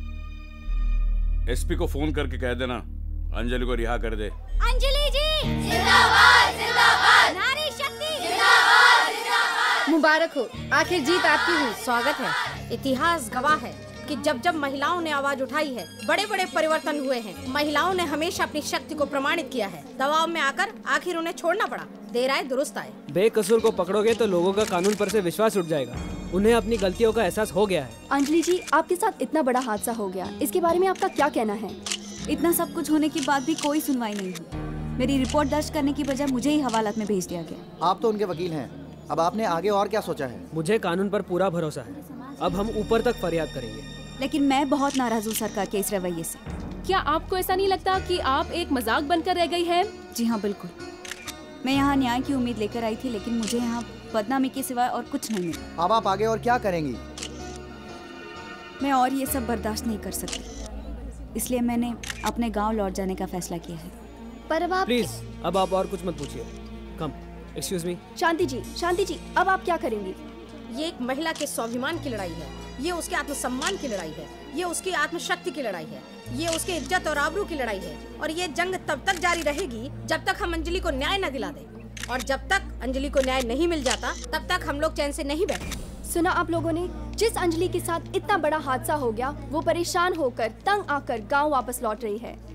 एसपी को फोन करके कह देना अंजलि को रिहा कर दे। अंजलि जी जिंदाबाद, जिंदाबाद। नारी शक्ति जिंदाबाद, जिंदाबाद। मुबारक हो, आखिर जीत आपकी हुई। स्वागत है। इतिहास गवाह है कि जब जब महिलाओं ने आवाज उठाई है, बड़े बड़े परिवर्तन हुए हैं। महिलाओं ने हमेशा अपनी शक्ति को प्रमाणित किया है। दबाव में आकर आखिर उन्हें छोड़ना पड़ा। देर आए दुरुस्त आए। बेकसूर को पकड़ोगे तो लोगों का कानून पर से विश्वास उठ जाएगा। उन्हें अपनी गलतियों का एहसास हो गया है। अंजलि जी, आपके साथ इतना बड़ा हादसा हो गया, इसके बारे में आपका क्या कहना है? इतना सब कुछ होने के बाद भी कोई सुनवाई नहीं हुई। मेरी रिपोर्ट दर्ज करने की बजाय मुझे ही हवालात में भेज दिया गया। आप तो उनके वकील हैं, अब आपने आगे और क्या सोचा है? मुझे कानून पर पूरा भरोसा है। अब हम ऊपर तक फरियाद करेंगे। लेकिन मैं बहुत नाराज हूँ सरकार के इस रवैये से। क्या आपको ऐसा नहीं लगता कि आप एक मजाक बनकर रह गई है? जी हाँ, बिल्कुल। मैं यहाँ न्याय की उम्मीद लेकर आई थी, लेकिन मुझे यहाँ बदनामी के सिवाय और कुछ नहीं मिला। अब आप आगे और क्या करेंगी? मैं और ये सब बर्दाश्त नहीं कर सकती, इसलिए मैंने अपने गांव लौट जाने का फैसला किया है। पर अब आप प्लीज, अब आप और कुछ मत पूछिए। कम, एक्सक्यूज मी। शांति जी, शांति जी, अब आप क्या करेंगी? ये एक महिला के स्वाभिमान की लड़ाई है, ये उसके आत्मसम्मान की लड़ाई है, ये उसकी आत्मशक्ति की लड़ाई है, ये उसके इज्जत और आबरू की लड़ाई है। और ये जंग तब तक जारी रहेगी जब तक हम अंजलि को न्याय न दिला दें। और जब तक अंजलि को न्याय नहीं मिल जाता, तब तक हम लोग चैन से नहीं बैठेंगे। सुना आप लोगों ने, जिस अंजलि के साथ इतना बड़ा हादसा हो गया, वो परेशान होकर, तंग आकर गांव वापस लौट रही है।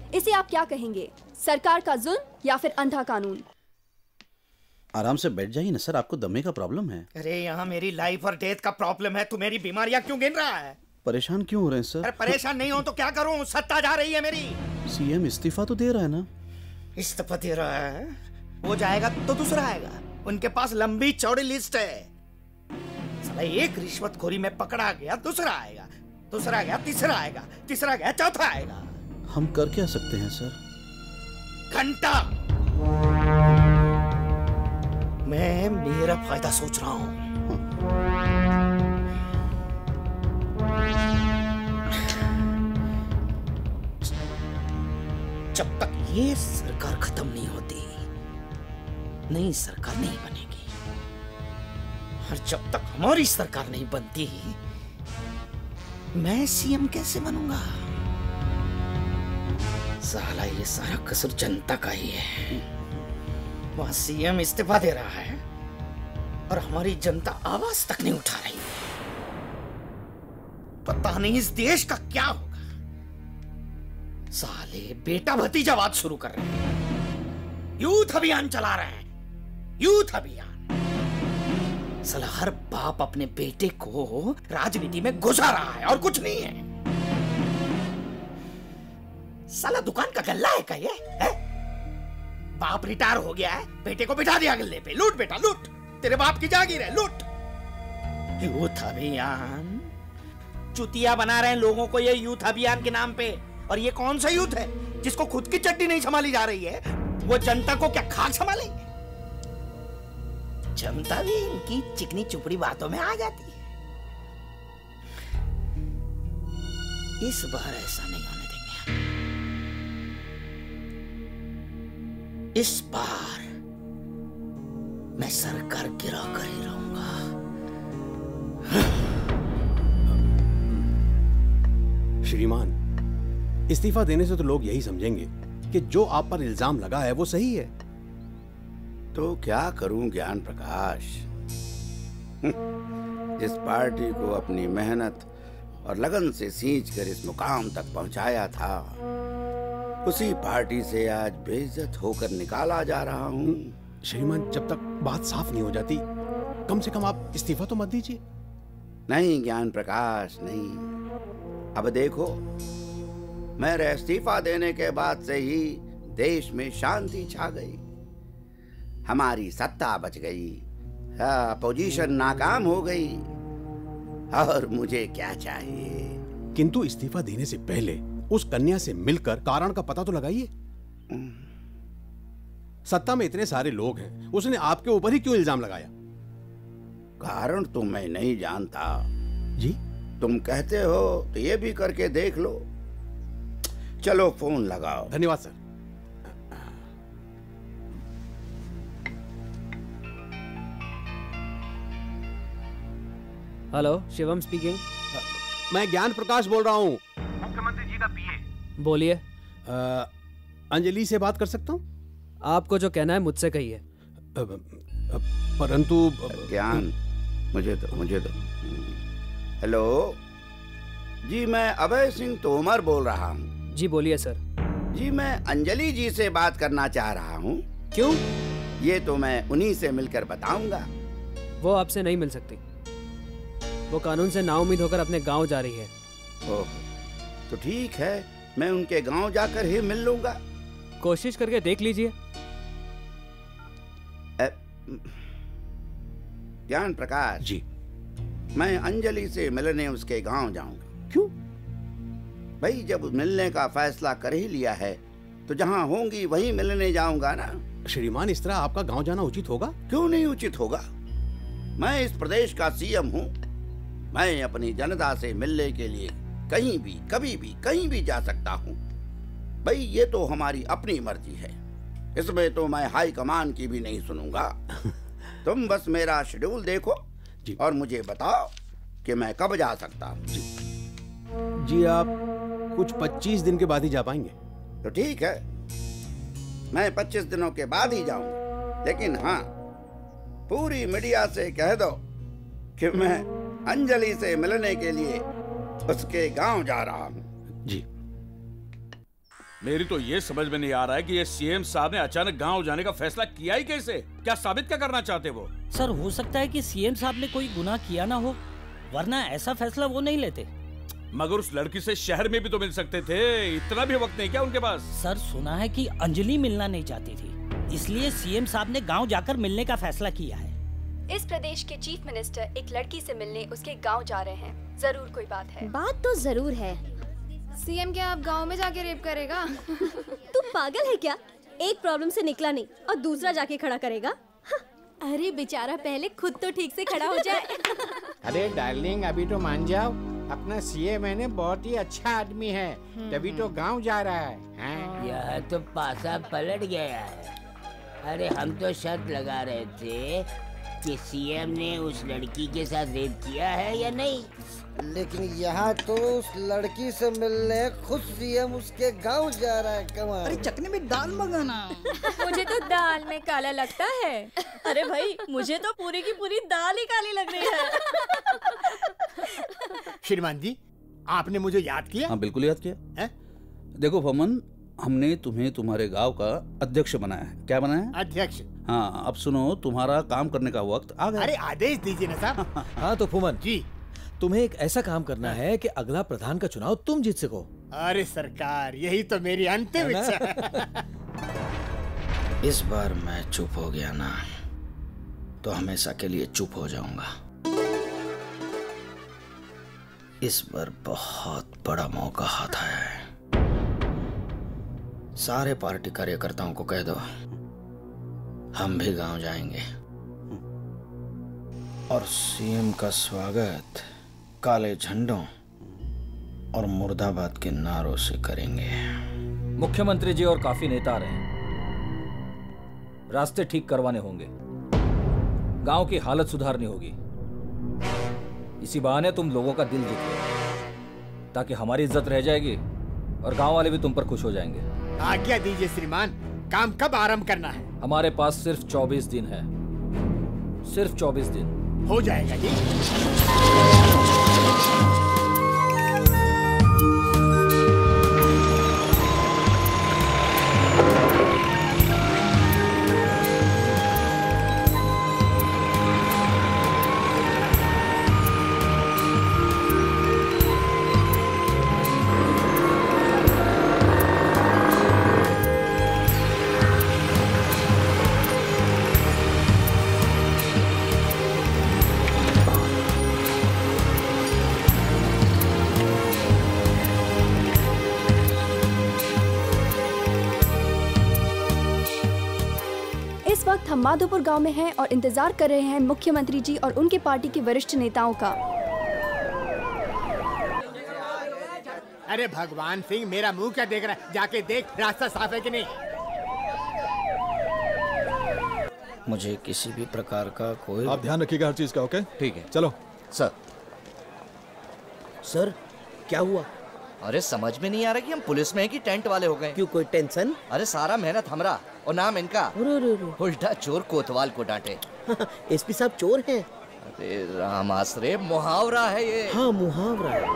इसे आप क्या कहेंगे, सरकार का जुल्म या फिर अंधा कानून? आराम से बैठ जाइए ना सर, आपको दमे का प्रॉब्लम है। अरे यहाँ मेरी लाइफ और डेथ का प्रॉब्लम है, तू मेरी बीमारियां क्यों गिन रहा है? परेशान क्यों हो रहे हैं सर? अरे परेशान नहीं हो तो क्या करूं, सत्ता जा रही है मेरी। सीएम इस्तीफा तो दे रहा है ना? इस्तीफा दे रहा है, वो जाएगा तो दूसरा आएगा, उनके पास लंबी चौड़ी लिस्ट है। साला एक रिश्वतखोरी में पकड़ा गया, दूसरा आएगा, दूसरा गया तीसरा आएगा, तीसरा गया चौथा आएगा। हम कर क्या सकते हैं सर? घंटा मैं मेरा फायदा सोच रहा हूं। जब तक ये सरकार खत्म नहीं होती, नई सरकार नहीं बनेगी। और जब तक हमारी सरकार नहीं बनती, मैं सीएम कैसे बनूंगा? साला ये सारा कसूर जनता का ही है। वहां सीएम इस्तीफा दे रहा है और हमारी जनता आवाज तक नहीं उठा रही है। पता नहीं इस देश का क्या होगा। साले बेटा भतीजावाद शुरू कर रहे हैं, यूथ अभियान चला रहे हैं, यूथ अभियान। साला हर बाप अपने बेटे को राजनीति में घुसा रहा है और कुछ नहीं है। साला दुकान का गल्ला है क्या ये है? बाप रिटायर हो गया है, बेटे को बिठा दिया गल्ले पे, लूट बेटा लूट, तेरे बाप की जागीर है, लूट। यूथ अभियान चुतिया बना रहे हैं लोगों को ये यूथ अभियान के नाम पे। और ये कौन सा यूथ है जिसको खुद की चट्टी नहीं संभाली जा रही है, वो जनता को क्या खाक संभालेंगे? जनता भी इनकी चिकनी चुपड़ी बातों में आ जाती है। इस बार ऐसा नहीं होने देंगे। इस बार मैं सरकार गिरा कर ही रहूंगा। श्रीमान, इस्तीफा देने से तो लोग यही समझेंगे कि जो आप पर इल्जाम लगा है वो सही है। तो क्या करूं ज्ञान प्रकाश, जिस पार्टी को अपनी मेहनत और लगन से सींच कर इस मुकाम तक पहुंचाया था, उसी पार्टी से आज बेइज्जत होकर निकाला जा रहा हूं। श्रीमान, जब तक बात साफ नहीं हो जाती, कम से कम आप इस्तीफा तो मत दीजिए। नहीं ज्ञान प्रकाश, नहीं। अब देखो, मेरे इस्तीफा देने के बाद से ही देश में शांति छा गई, हमारी सत्ता बच गई, अपोजिशन नाकाम हो गई, और मुझे क्या चाहिए? किंतु इस्तीफा देने से पहले उस कन्या से मिलकर कारण का पता तो लगाइए। सत्ता में इतने सारे लोग हैं, उसने आपके ऊपर ही क्यों इल्जाम लगाया? कारण तो मैं नहीं जानता जी। तुम कहते हो तो ये भी करके देख लो। चलो फोन लगाओ। धन्यवाद सर। Hello, Shivam speaking. मैं ज्ञान प्रकाश बोल रहा हूँ, मुख्यमंत्री जी का पीए। बोलिए। अंजलि से बात कर सकता हूँ? आपको जो कहना है मुझसे कहिए। परंतु ज्ञान, मुझे तो मुझे तो हेलो जी, मैं अभय सिंह तोमर बोल रहा हूँ। जी बोलिए सर। जी मैं अंजलि जी से बात करना चाह रहा हूँ। क्यों? ये तो मैं उन्हीं से मिलकर बताऊंगा। वो आपसे नहीं मिल सकती, वो कानून से नाउम्मीद होकर अपने गांव जा रही है। ओह, तो ठीक है, मैं उनके गांव जाकर ही मिल लूंगा। कोशिश करके देख लीजिए। ज्ञान प्रकाश जी, मैं अंजलि से मिलने उसके गांव जाऊंगा। क्यों? भाई, जब मिलने का फैसला कर ही लिया है तो जहां होंगी वहीं मिलने जाऊंगा ना। श्रीमान, इस तरह आपका गांव जाना उचित होगा? क्यों नहीं उचित होगा? मैं इस प्रदेश का सीएम हूँ। मैं अपनी जनता से मिलने के लिए कहीं भी, कभी भी, कहीं भी जा सकता हूँ। भाई, ये तो हमारी अपनी मर्जी है, इसमें तो मैं हाई कमान की भी नहीं सुनूंगा। तुम बस मेरा शेड्यूल देखो जी, और मुझे बताओ कि मैं कब जा सकता हूँ। जी, जी आप कुछ पच्चीस दिन के बाद ही जा पाएंगे। तो ठीक है, मैं पच्चीस दिनों के बाद ही जाऊंगा। लेकिन हाँ, पूरी मीडिया से कह दो कि मैं अंजलि से मिलने के लिए उसके गांव जा रहा हूं। जी। मेरी तो ये समझ में नहीं आ रहा है कि ये सीएम साहब ने अचानक गांव जाने का फैसला किया ही कैसे? क्या साबित क्या करना चाहते वो? सर हो सकता है कि सीएम साहब ने कोई गुनाह किया ना हो, वरना ऐसा फैसला वो नहीं लेते। मगर उस लड़की से शहर में भी तो मिल सकते थे, इतना भी वक्त नहीं क्या उनके पास? सर सुना है कि अंजलि मिलना नहीं चाहती थी, इसलिए सीएम साहब ने गांव जाकर मिलने का फैसला किया है। इस प्रदेश के चीफ मिनिस्टर एक लड़की से मिलने उसके गांव जा रहे हैं। जरूर कोई बात है। बात तो जरूर है। सीएम क्या अब गांव में जाके रेप करेगा? तू पागल है क्या? एक प्रॉब्लम से निकला नहीं और दूसरा जाके खड़ा करेगा। अरे बेचारा पहले खुद तो ठीक से खड़ा हो जाए। अरे डार्लिंग अभी तो मान जाओ, अपना सीएम है ना बहुत ही अच्छा आदमी है, तभी तो गांव जा रहा है, है? यह तो पासा पलट गया है। अरे हम तो शर्त लगा रहे थे कि सीएम ने उस लड़की के साथ रेप किया है या नहीं, लेकिन यहाँ तो उस लड़की से मिलने खुद सीएम उसके गांव जा रहा है। कमाल। अरे चटनी में दाल मंगाना। मुझे तो दाल में काला लगता है। अरे भाई मुझे तो पूरी की पूरी दाल ही काली लग रही है। श्रीमान जी आपने मुझे याद किया? हाँ बिल्कुल याद किया है? देखो फमन, हमने तुम्हें तुम्हारे गांव का अध्यक्ष बनाया है। क्या बनाया है? अध्यक्ष। हाँ अब सुनो, तुम्हारा काम करने का वक्त आ गया। अरे आदेश दीजिए ना साहब। हाँ तो फुमन जी, तुम्हें एक ऐसा काम करना है कि अगला प्रधान का चुनाव तुम जीत सको। अरे सरकार यही तो मेरी अंतिम इच्छा है। इस बार मैं चुप हो गया ना तो हमेशा के लिए चुप हो जाऊंगा। इस बार बहुत बड़ा मौका हाथ आया है। सारे पार्टी कार्यकर्ताओं को कह दो हम भी गांव जाएंगे और सीएम का स्वागत काले झंडों और मुर्दाबाद के नारों से करेंगे। मुख्यमंत्री जी और काफी नेता आ रहे हैं, रास्ते ठीक करवाने होंगे, गांव की हालत सुधारनी होगी। इसी बहाने तुम लोगों का दिल जीत लो ताकि हमारी इज्जत रह जाएगी और गांव वाले भी तुम पर खुश हो जाएंगे। आज्ञा दीजिए श्रीमान, काम कब आरंभ करना है? हमारे पास सिर्फ चौबीस दिन है, सिर्फ चौबीस दिन। हो जाएगा जी। हम माधोपुर गांव में हैं और इंतजार कर रहे हैं मुख्यमंत्री जी और उनके पार्टी के वरिष्ठ नेताओं का। अरे भगवान सिंह, मेरा मुंह क्या देख रहा है? जाके देख रास्ता साफ है कि नहीं। मुझे किसी भी प्रकार का कोई, आप ध्यान रखिएगा हर चीज का। ओके ठीक है चलो। सर सर क्या हुआ? अरे समझ में नहीं आ रहा कि हम पुलिस में हैं कि टेंट वाले हो गए। क्यों, कोई टेंशन? अरे सारा मेहनत हमरा और नाम इनका। उल्टा चोर कोतवाल को डांटे। एसपी साहब चोर हैं। अरे राम आसरे, मुहावरा है ये। हाँ मुहावरा है।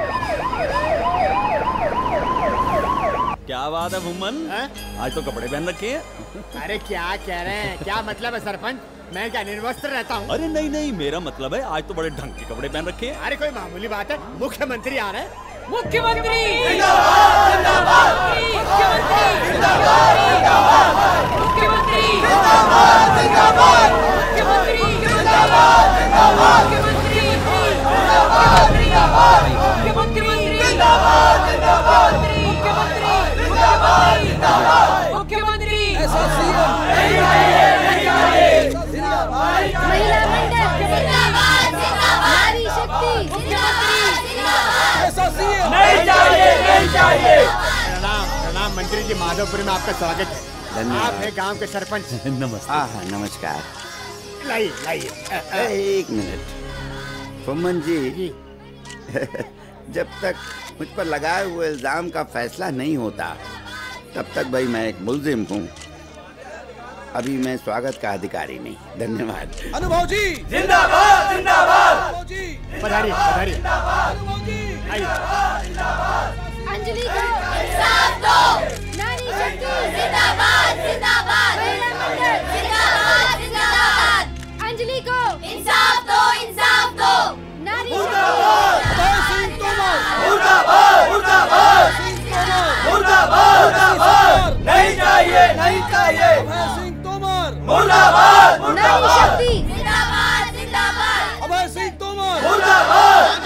क्या बात है भूमन, आज तो कपड़े पहन रखे हैं। अरे क्या कह रहे हैं? क्या मतलब है सरपंच? मैं क्या निर्वस्त्र रहता हूँ? अरे नहीं नहीं, मेरा मतलब है आज तो बड़े ढंग के कपड़े पहन रखे हैं। अरे कोई मामूली बात है, मुख्यमंत्री आ रहे हैं। मुख्यमंत्री जिंदाबाद जिंदाबाद, मुख्यमंत्री जिंदाबाद जिंदाबाद, मुख्यमंत्री जिंदाबाद जिंदाबाद, मुख्यमंत्री जिंदाबाद जिंदाबाद, मुख्यमंत्री जिंदाबाद जिंदाबाद, मुख्यमंत्री जिंदाबाद जिंदाबाद, मुख्यमंत्री जिंदाबाद जिंदाबाद, मुख्यमंत्री ऐसा सीएम नहीं चाहिए, नहीं चाहिए जिंदाबाद। महिला मंडल जिंदाबाद जिंदाबाद, नारी शक्ति जिंदाबाद जिंदाबाद, ऐसा सीएम नहीं चाहिए, नहीं चाहिए। प्रणाम प्रणाम मंत्री जी, माधोपुर में आपका स्वागत है। आप है गांव के सरपंच। नमस्ते। हाँ नमस्कार। लाइए लाइए। एक मिनट फुम्मन जी, जब तक मुझ पर लगाए हुए इल्जाम का फैसला नहीं होता तब तक भाई मैं एक मुल्जिम हूँ। अभी मैं स्वागत का अधिकारी नहीं। धन्यवाद। अनुभव जी जिंदाबाद जिंदाबाद। अनुभव जी पधारिए पधारिए। अंजलि इंसाफ दो। नारी शक्ति जिंदाबाद जिंदाबाद। महिला मंडल जिंदाबाद जिंदाबाद। अंजलि को इंसाफ दो इंसाफ दो। नारी मुर्दाबाद अभय सिंह तोमर। मुर्दाबाद मुर्दाबाद मुर्दाबाद मुर्दाबाद। नहीं चाहिए नहीं चाहिए अभय सिंह तोमर। मुर्दाबाद नारी शक्ति जिंदाबाद जिंदाबाद। अभय सिंह तोमर। मुर्दाबाद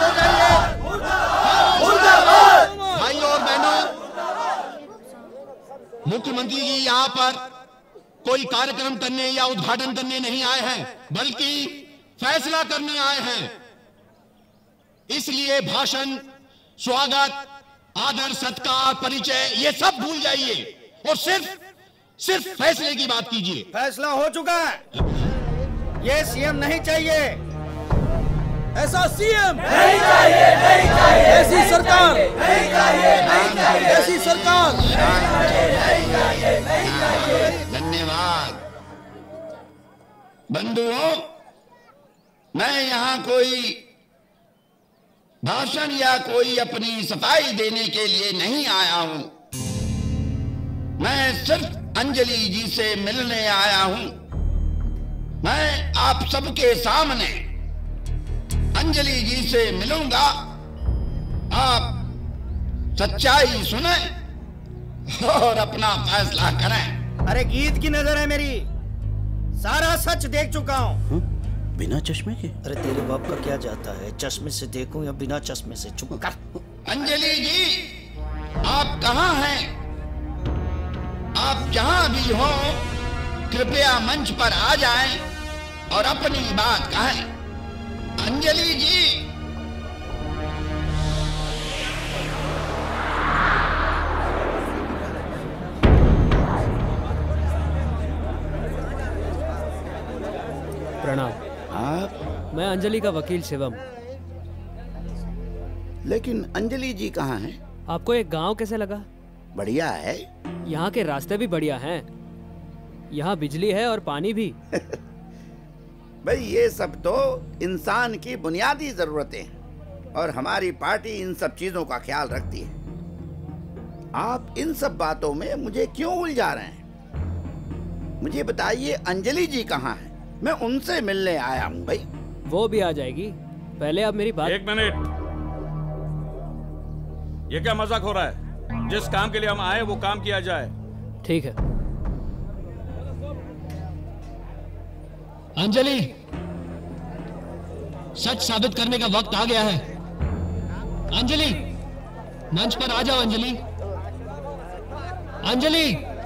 मुर्दाबाद। भाइयों और बहनों, मुख्यमंत्री जी यहाँ पर कोई कार्यक्रम करने या उद्घाटन करने नहीं आए हैं, बल्कि फैसला करने आए हैं। इसलिए भाषण, स्वागत, आदर, सत्कार, परिचय ये सब भूल जाइए और सिर्फ सिर्फ फैसले की बात कीजिए। फैसला हो चुका है। ये सीएम नहीं चाहिए। ऐसा सीएम नहीं चाहिए नहीं चाहिए। ऐसी सरकार नहीं चाहिए नहीं चाहिए। ऐसी सरकार नहीं चाहिए नहीं चाहिए। धन्यवाद। बंधुओं, मैं यहाँ कोई भाषण या कोई अपनी सफाई देने के लिए नहीं आया हूं। मैं सिर्फ अंजलि जी से मिलने आया हूं। मैं आप सबके सामने अंजलि जी से मिलूंगा। आप सच्चाई सुने और अपना फैसला करें। अरे गीत की नजर है मेरी, सारा सच देख चुका हूँ। बिना चश्मे के? अरे तेरे बाप का क्या जाता है, चश्मे से देखूं या बिना चश्मे से? चुप कर। अंजलि जी, आप कहाँ हैं? आप जहां भी हो कृपया मंच पर आ जाएं और अपनी बात कहें। अंजलि जी। प्रणाम। आप? मैं अंजलि का वकील शिवम। लेकिन अंजलि जी कहाँ हैं? आपको एक गांव कैसे लगा? बढ़िया है। यहाँ के रास्ते भी बढ़िया हैं। यहाँ बिजली है और पानी भी। भाई ये सब तो इंसान की बुनियादी जरूरतें हैं और हमारी पार्टी इन सब चीजों का ख्याल रखती है। आप इन सब बातों में मुझे क्यों उलझा रहे हैं? मुझे बताइए अंजलि जी कहाँ हैं? मैं उनसे मिलने आया हूँ भाई। वो भी आ जाएगी, पहले आप मेरी बात। एक मिनट, ये क्या मजाक हो रहा है? जिस काम के लिए हम आए वो काम किया जाए। ठीक है। अंजलि, सच साबित करने का वक्त आ गया है। अंजलि, मंच पर आ जाओ। अंजलि, अंजलि।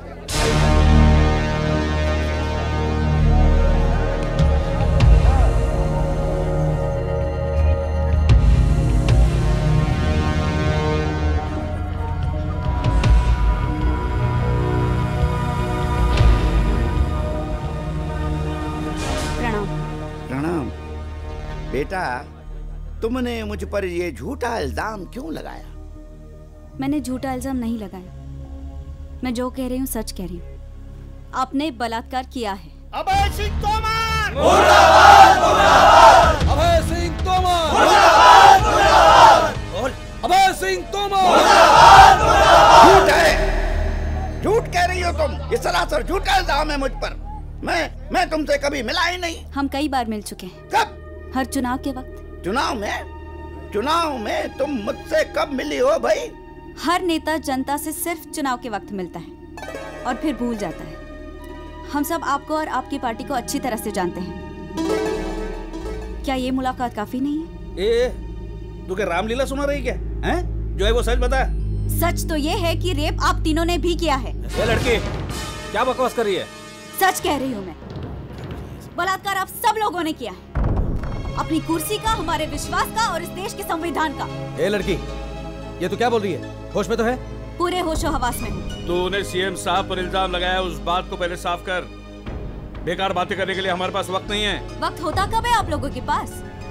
बेटा, तुमने मुझ पर ये झूठा इल्जाम क्यों लगाया? मैंने झूठा इल्जाम नहीं लगाया। मैं जो कह रही हूँ सच कह रही हूँ। आपने बलात्कार किया है। अभय सिंह तोमर। मुर्दाबाद मुर्दाबाद। अभय सिंह तोमर। मुर्दाबाद मुर्दाबाद। अभय सिंह तोमर। मुर्दाबाद मुर्दाबाद। झूठ है, झूठ कह रही हो तुम। ये सरासर झूठा इल्जाम है मुझ पर। मैं मैं तुमसे कभी मिला ही नहीं। हम कई बार मिल चुके हैं। कब? हर चुनाव के वक्त। चुनाव में? चुनाव में तुम मुझसे कब मिली हो भाई? हर नेता जनता से सिर्फ चुनाव के वक्त मिलता है और फिर भूल जाता है। हम सब आपको और आपकी पार्टी को अच्छी तरह से जानते हैं। क्या ये मुलाकात काफी नहीं है? ए, तू क्या रामलीला सुना रही क्या? हैं? जो है वो सच बता। सच तो ये है कि रेप आप तीनों ने भी किया है। ये लड़की क्या बकवास कर रही है? सच कह रही हूँ मैं। बलात्कार आप सब लोगों ने किया है, अपनी कुर्सी का, हमारे विश्वास का और इस देश के संविधान का। ए लड़की, ये तू क्या बोल रही है? होश में तो है? पूरे होशो हवास में हूँ। तूने सीएम साहब पर इल्जाम लगाया, उस बात को पहले साफ कर। बेकार बातें करने के लिए हमारे पास वक्त नहीं है। वक्त होता कब है आप लोगों के पास?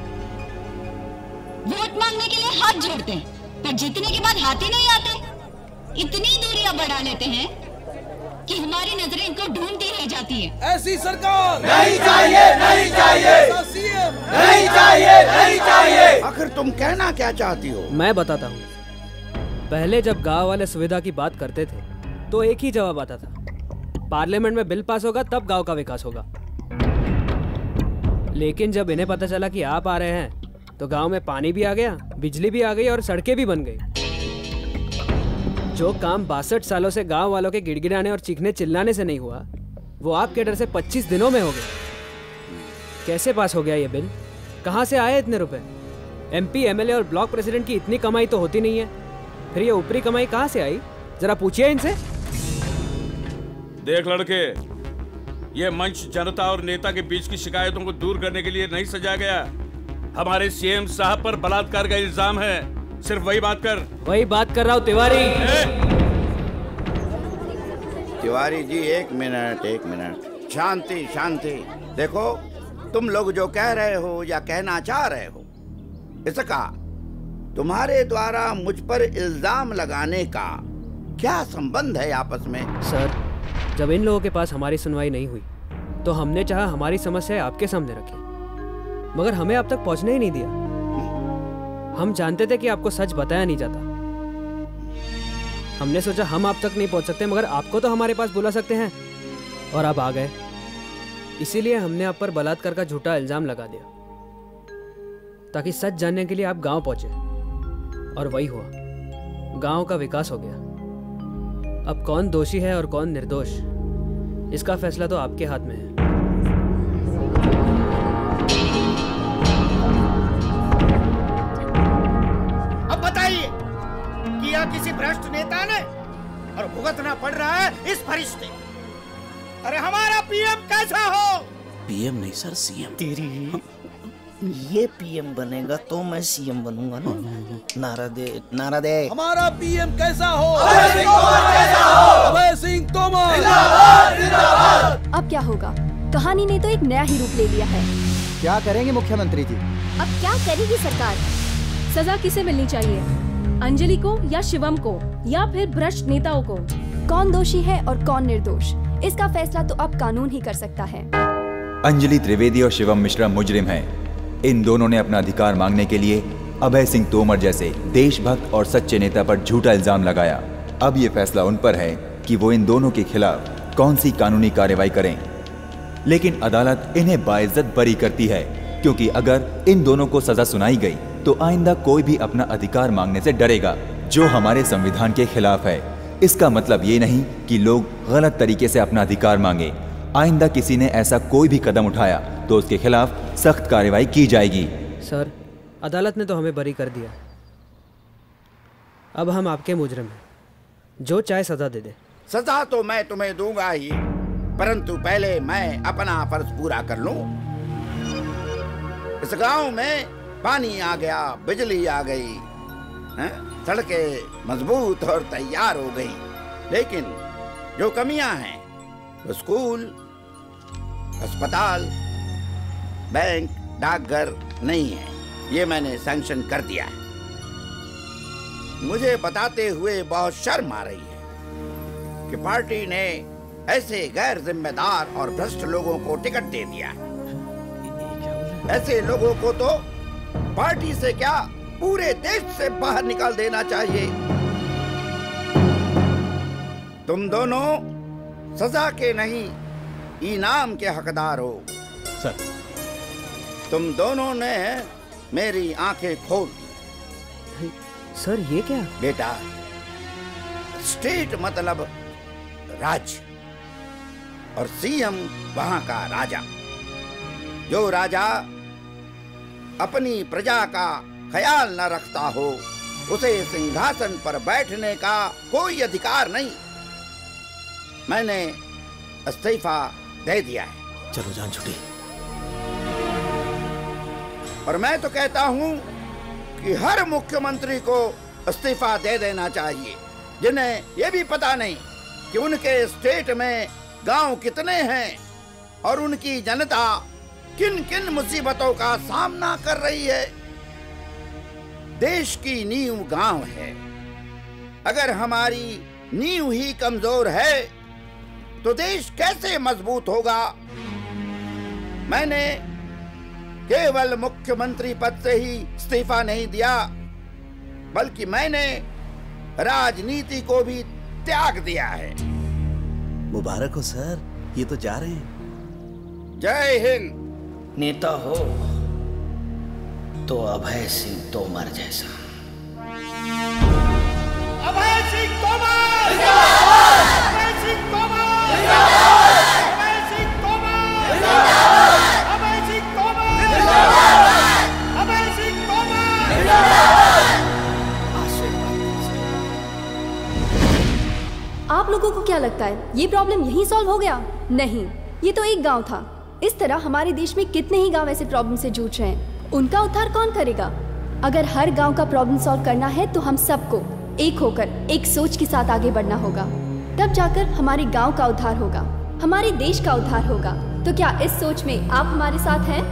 वोट मांगने के लिए हाथ जोड़ते हैं, पर जीतने के बाद हाथ ही नहीं आते। इतनी दूरियां बढ़ा लेते हैं कि हमारी नजरें इनको ढूंढती रह जाती है। ऐसी सरकार नहीं चाहिए नहीं चाहिए। ऐसा सीएम नहीं चाहिए नहीं चाहिए। आखिर तुम कहना क्या चाहती हो? मैं बताता हूँ। पहले जब गांव वाले सुविधा की बात करते थे तो एक ही जवाब आता था, पार्लियामेंट में बिल पास होगा तब गांव का विकास होगा। लेकिन जब इन्हें पता चला कि आप आ रहे हैं तो गांव में पानी भी आ गया, बिजली भी आ गई और सड़कें भी बन गई। जो काम बासठ सालों से गांव वालों के गिड़गिड़ाने और चीखने चिल्लाने से नहीं हुआ, वो आपके डर से पच्चीस दिनों में हो गया। कैसे पास हो गया ये बिल? कहाँ से आए इतने रुपए? एमपी, एमएलए और ब्लॉक प्रेसिडेंट की इतनी कमाई तो होती नहीं है, फिर ये ऊपरी कमाई कहाँ से आई? जरा पूछिए इनसे। देख लड़के, ये मंच जनता और नेता के बीच की शिकायतों को दूर करने के लिए नहीं सजाया गया। हमारे सीएम साहब पर बलात्कार का इल्जाम है, सिर्फ वही बात कर। वही बात कर रहा हूँ तिवारी। तिवारी जी एक मिनट एक मिनट, शांति शांति। देखो, तुम लोग जो कह रहे हो या कहना चाह रहे हो, इसका तुम्हारे द्वारा मुझ पर इल्जाम लगाने का क्या संबंध है आपस में? सर, जब इन लोगों के पास हमारी सुनवाई नहीं हुई तो हमने चाहा हमारी समस्या आपके सामने रखें, मगर हमें अब तक पहुंचने ही नहीं दिया। हम जानते थे कि आपको सच बताया नहीं जाता। हमने सोचा हम आप तक नहीं पहुंच सकते, मगर आपको तो हमारे पास बुला सकते हैं, और आप आ गए। इसीलिए हमने आप पर बलात्कार का झूठा इल्जाम लगा दिया, ताकि सच जानने के लिए आप गांव पहुंचे। और वही हुआ, गांव का विकास हो गया। अब कौन दोषी है और कौन निर्दोष, इसका फैसला तो आपके हाथ में है। अब बताइए, किया किसी भ्रष्ट नेता ने और भुगतना पड़ रहा है इस फरिश्ते। अरे हमारा पीएम कैसा हो? पीएम नहीं सर, सीएम। तेरी ये पीएम बनेगा तो मैं सीएम बनूंगा ना। नारा दे, नारा दे। हमारा पीएम कैसा हो? अभय सिंह तोमर कैसा हो? अभय सिंह तोमर जिंदाबाद जिंदाबाद। अब क्या होगा? कहानी ने तो एक नया ही रूप ले लिया है। क्या करेंगे मुख्यमंत्री जी? अब क्या करेगी सरकार? सजा किसे मिलनी चाहिए, अंजलि को या शिवम को या फिर भ्रष्ट नेताओं को? कौन दोषी है और कौन निर्दोष, इसका फैसला तो अब कानून ही कर सकता है। अंजलि त्रिवेदी और शिवम मिश्रा मुजरिम हैं। इन दोनों ने अपना अधिकार मांगने के लिए अभय सिंह तोमर जैसे देशभक्त और सच्चे नेता पर झूठा इल्जाम लगाया। अब ये फैसला उन पर है कि वो इन दोनों के खिलाफ कौन सी कानूनी कार्रवाई करें। लेकिन अदालत इन्हें बाइज्जत बरी करती है, क्योंकि अगर इन दोनों को सजा सुनाई गई तो आइंदा कोई भी अपना अधिकार मांगने से डरेगा, जो हमारे संविधान के खिलाफ है। इसका मतलब ये नहीं कि लोग गलत तरीके से अपना अधिकार मांगे। आइंदा किसी ने ऐसा कोई भी कदम उठाया तो उसके खिलाफ सख्त कार्रवाई की जाएगी। सर, अदालत ने तो हमें बरी कर दिया, अब हम आपके मुजरिम हैं, जो चाहे सजा दे दे। सजा तो मैं तुम्हें दूंगा ही, परंतु पहले मैं अपना फर्ज पूरा कर लूं। इस गांव में पानी आ गया, बिजली आ गई, सड़कें मजबूत और तैयार हो गई, लेकिन जो कमियां हैं वो स्कूल, अस्पताल, बैंक, डाकघर नहीं है। ये मैंने सैंक्शन कर दिया है। मुझे बताते हुए बहुत शर्म आ रही है कि पार्टी ने ऐसे गैर जिम्मेदार और भ्रष्ट लोगों को टिकट दे दिया। ऐसे लोगों को तो पार्टी से क्या पूरे देश से बाहर निकाल देना चाहिए। तुम दोनों सजा के नहीं, इनाम के हकदार हो। सर, तुम दोनों ने मेरी आंखें खोल दी। सर, ये क्या? बेटा, स्टेट मतलब राज्य और सीएम वहां का राजा। जो राजा अपनी प्रजा का ख्याल न रखता हो, उसे सिंहासन पर बैठने का कोई अधिकार नहीं। मैंने इस्तीफा दे दिया है। चलो जान छुट्टी। और मैं तो कहता हूं कि हर मुख्यमंत्री को इस्तीफा दे देना चाहिए, जिन्हें यह भी पता नहीं कि उनके स्टेट में गांव कितने हैं और उनकी जनता किन किन मुसीबतों का सामना कर रही है। देश की नींव गांव है। अगर हमारी नींव ही कमजोर है तो देश कैसे मजबूत होगा। मैंने केवल मुख्यमंत्री पद से ही इस्तीफा नहीं दिया, बल्कि मैंने राजनीति को भी त्याग दिया है। मुबारक हो सर, ये तो जा रहे हैं। जय हिंद। नेता हो तो अभय सिंह तोमर जैसा। अभय सिंह तोमर जिंदाबाद! अभय सिंह तोमर जिंदाबाद! अभय सिंह तोमर जिंदाबाद! अभय सिंह तोमर जिंदाबाद! अभय सिंह तोमर जिंदाबाद! आप लोगों को क्या लगता है ये प्रॉब्लम यहीं सॉल्व हो गया? नहीं, ये तो एक गांव था। इस तरह हमारे देश में कितने ही गांव ऐसे प्रॉब्लम से जूझ रहे हैं। उनका उद्धार कौन करेगा? अगर हर गांव का प्रॉब्लम सॉल्व करना है तो हम सबको एक होकर एक सोच के साथ आगे बढ़ना होगा। तब जाकर हमारे गांव का उद्धार होगा, हमारे देश का उद्धार होगा। तो क्या इस सोच में आप हमारे साथ हैं?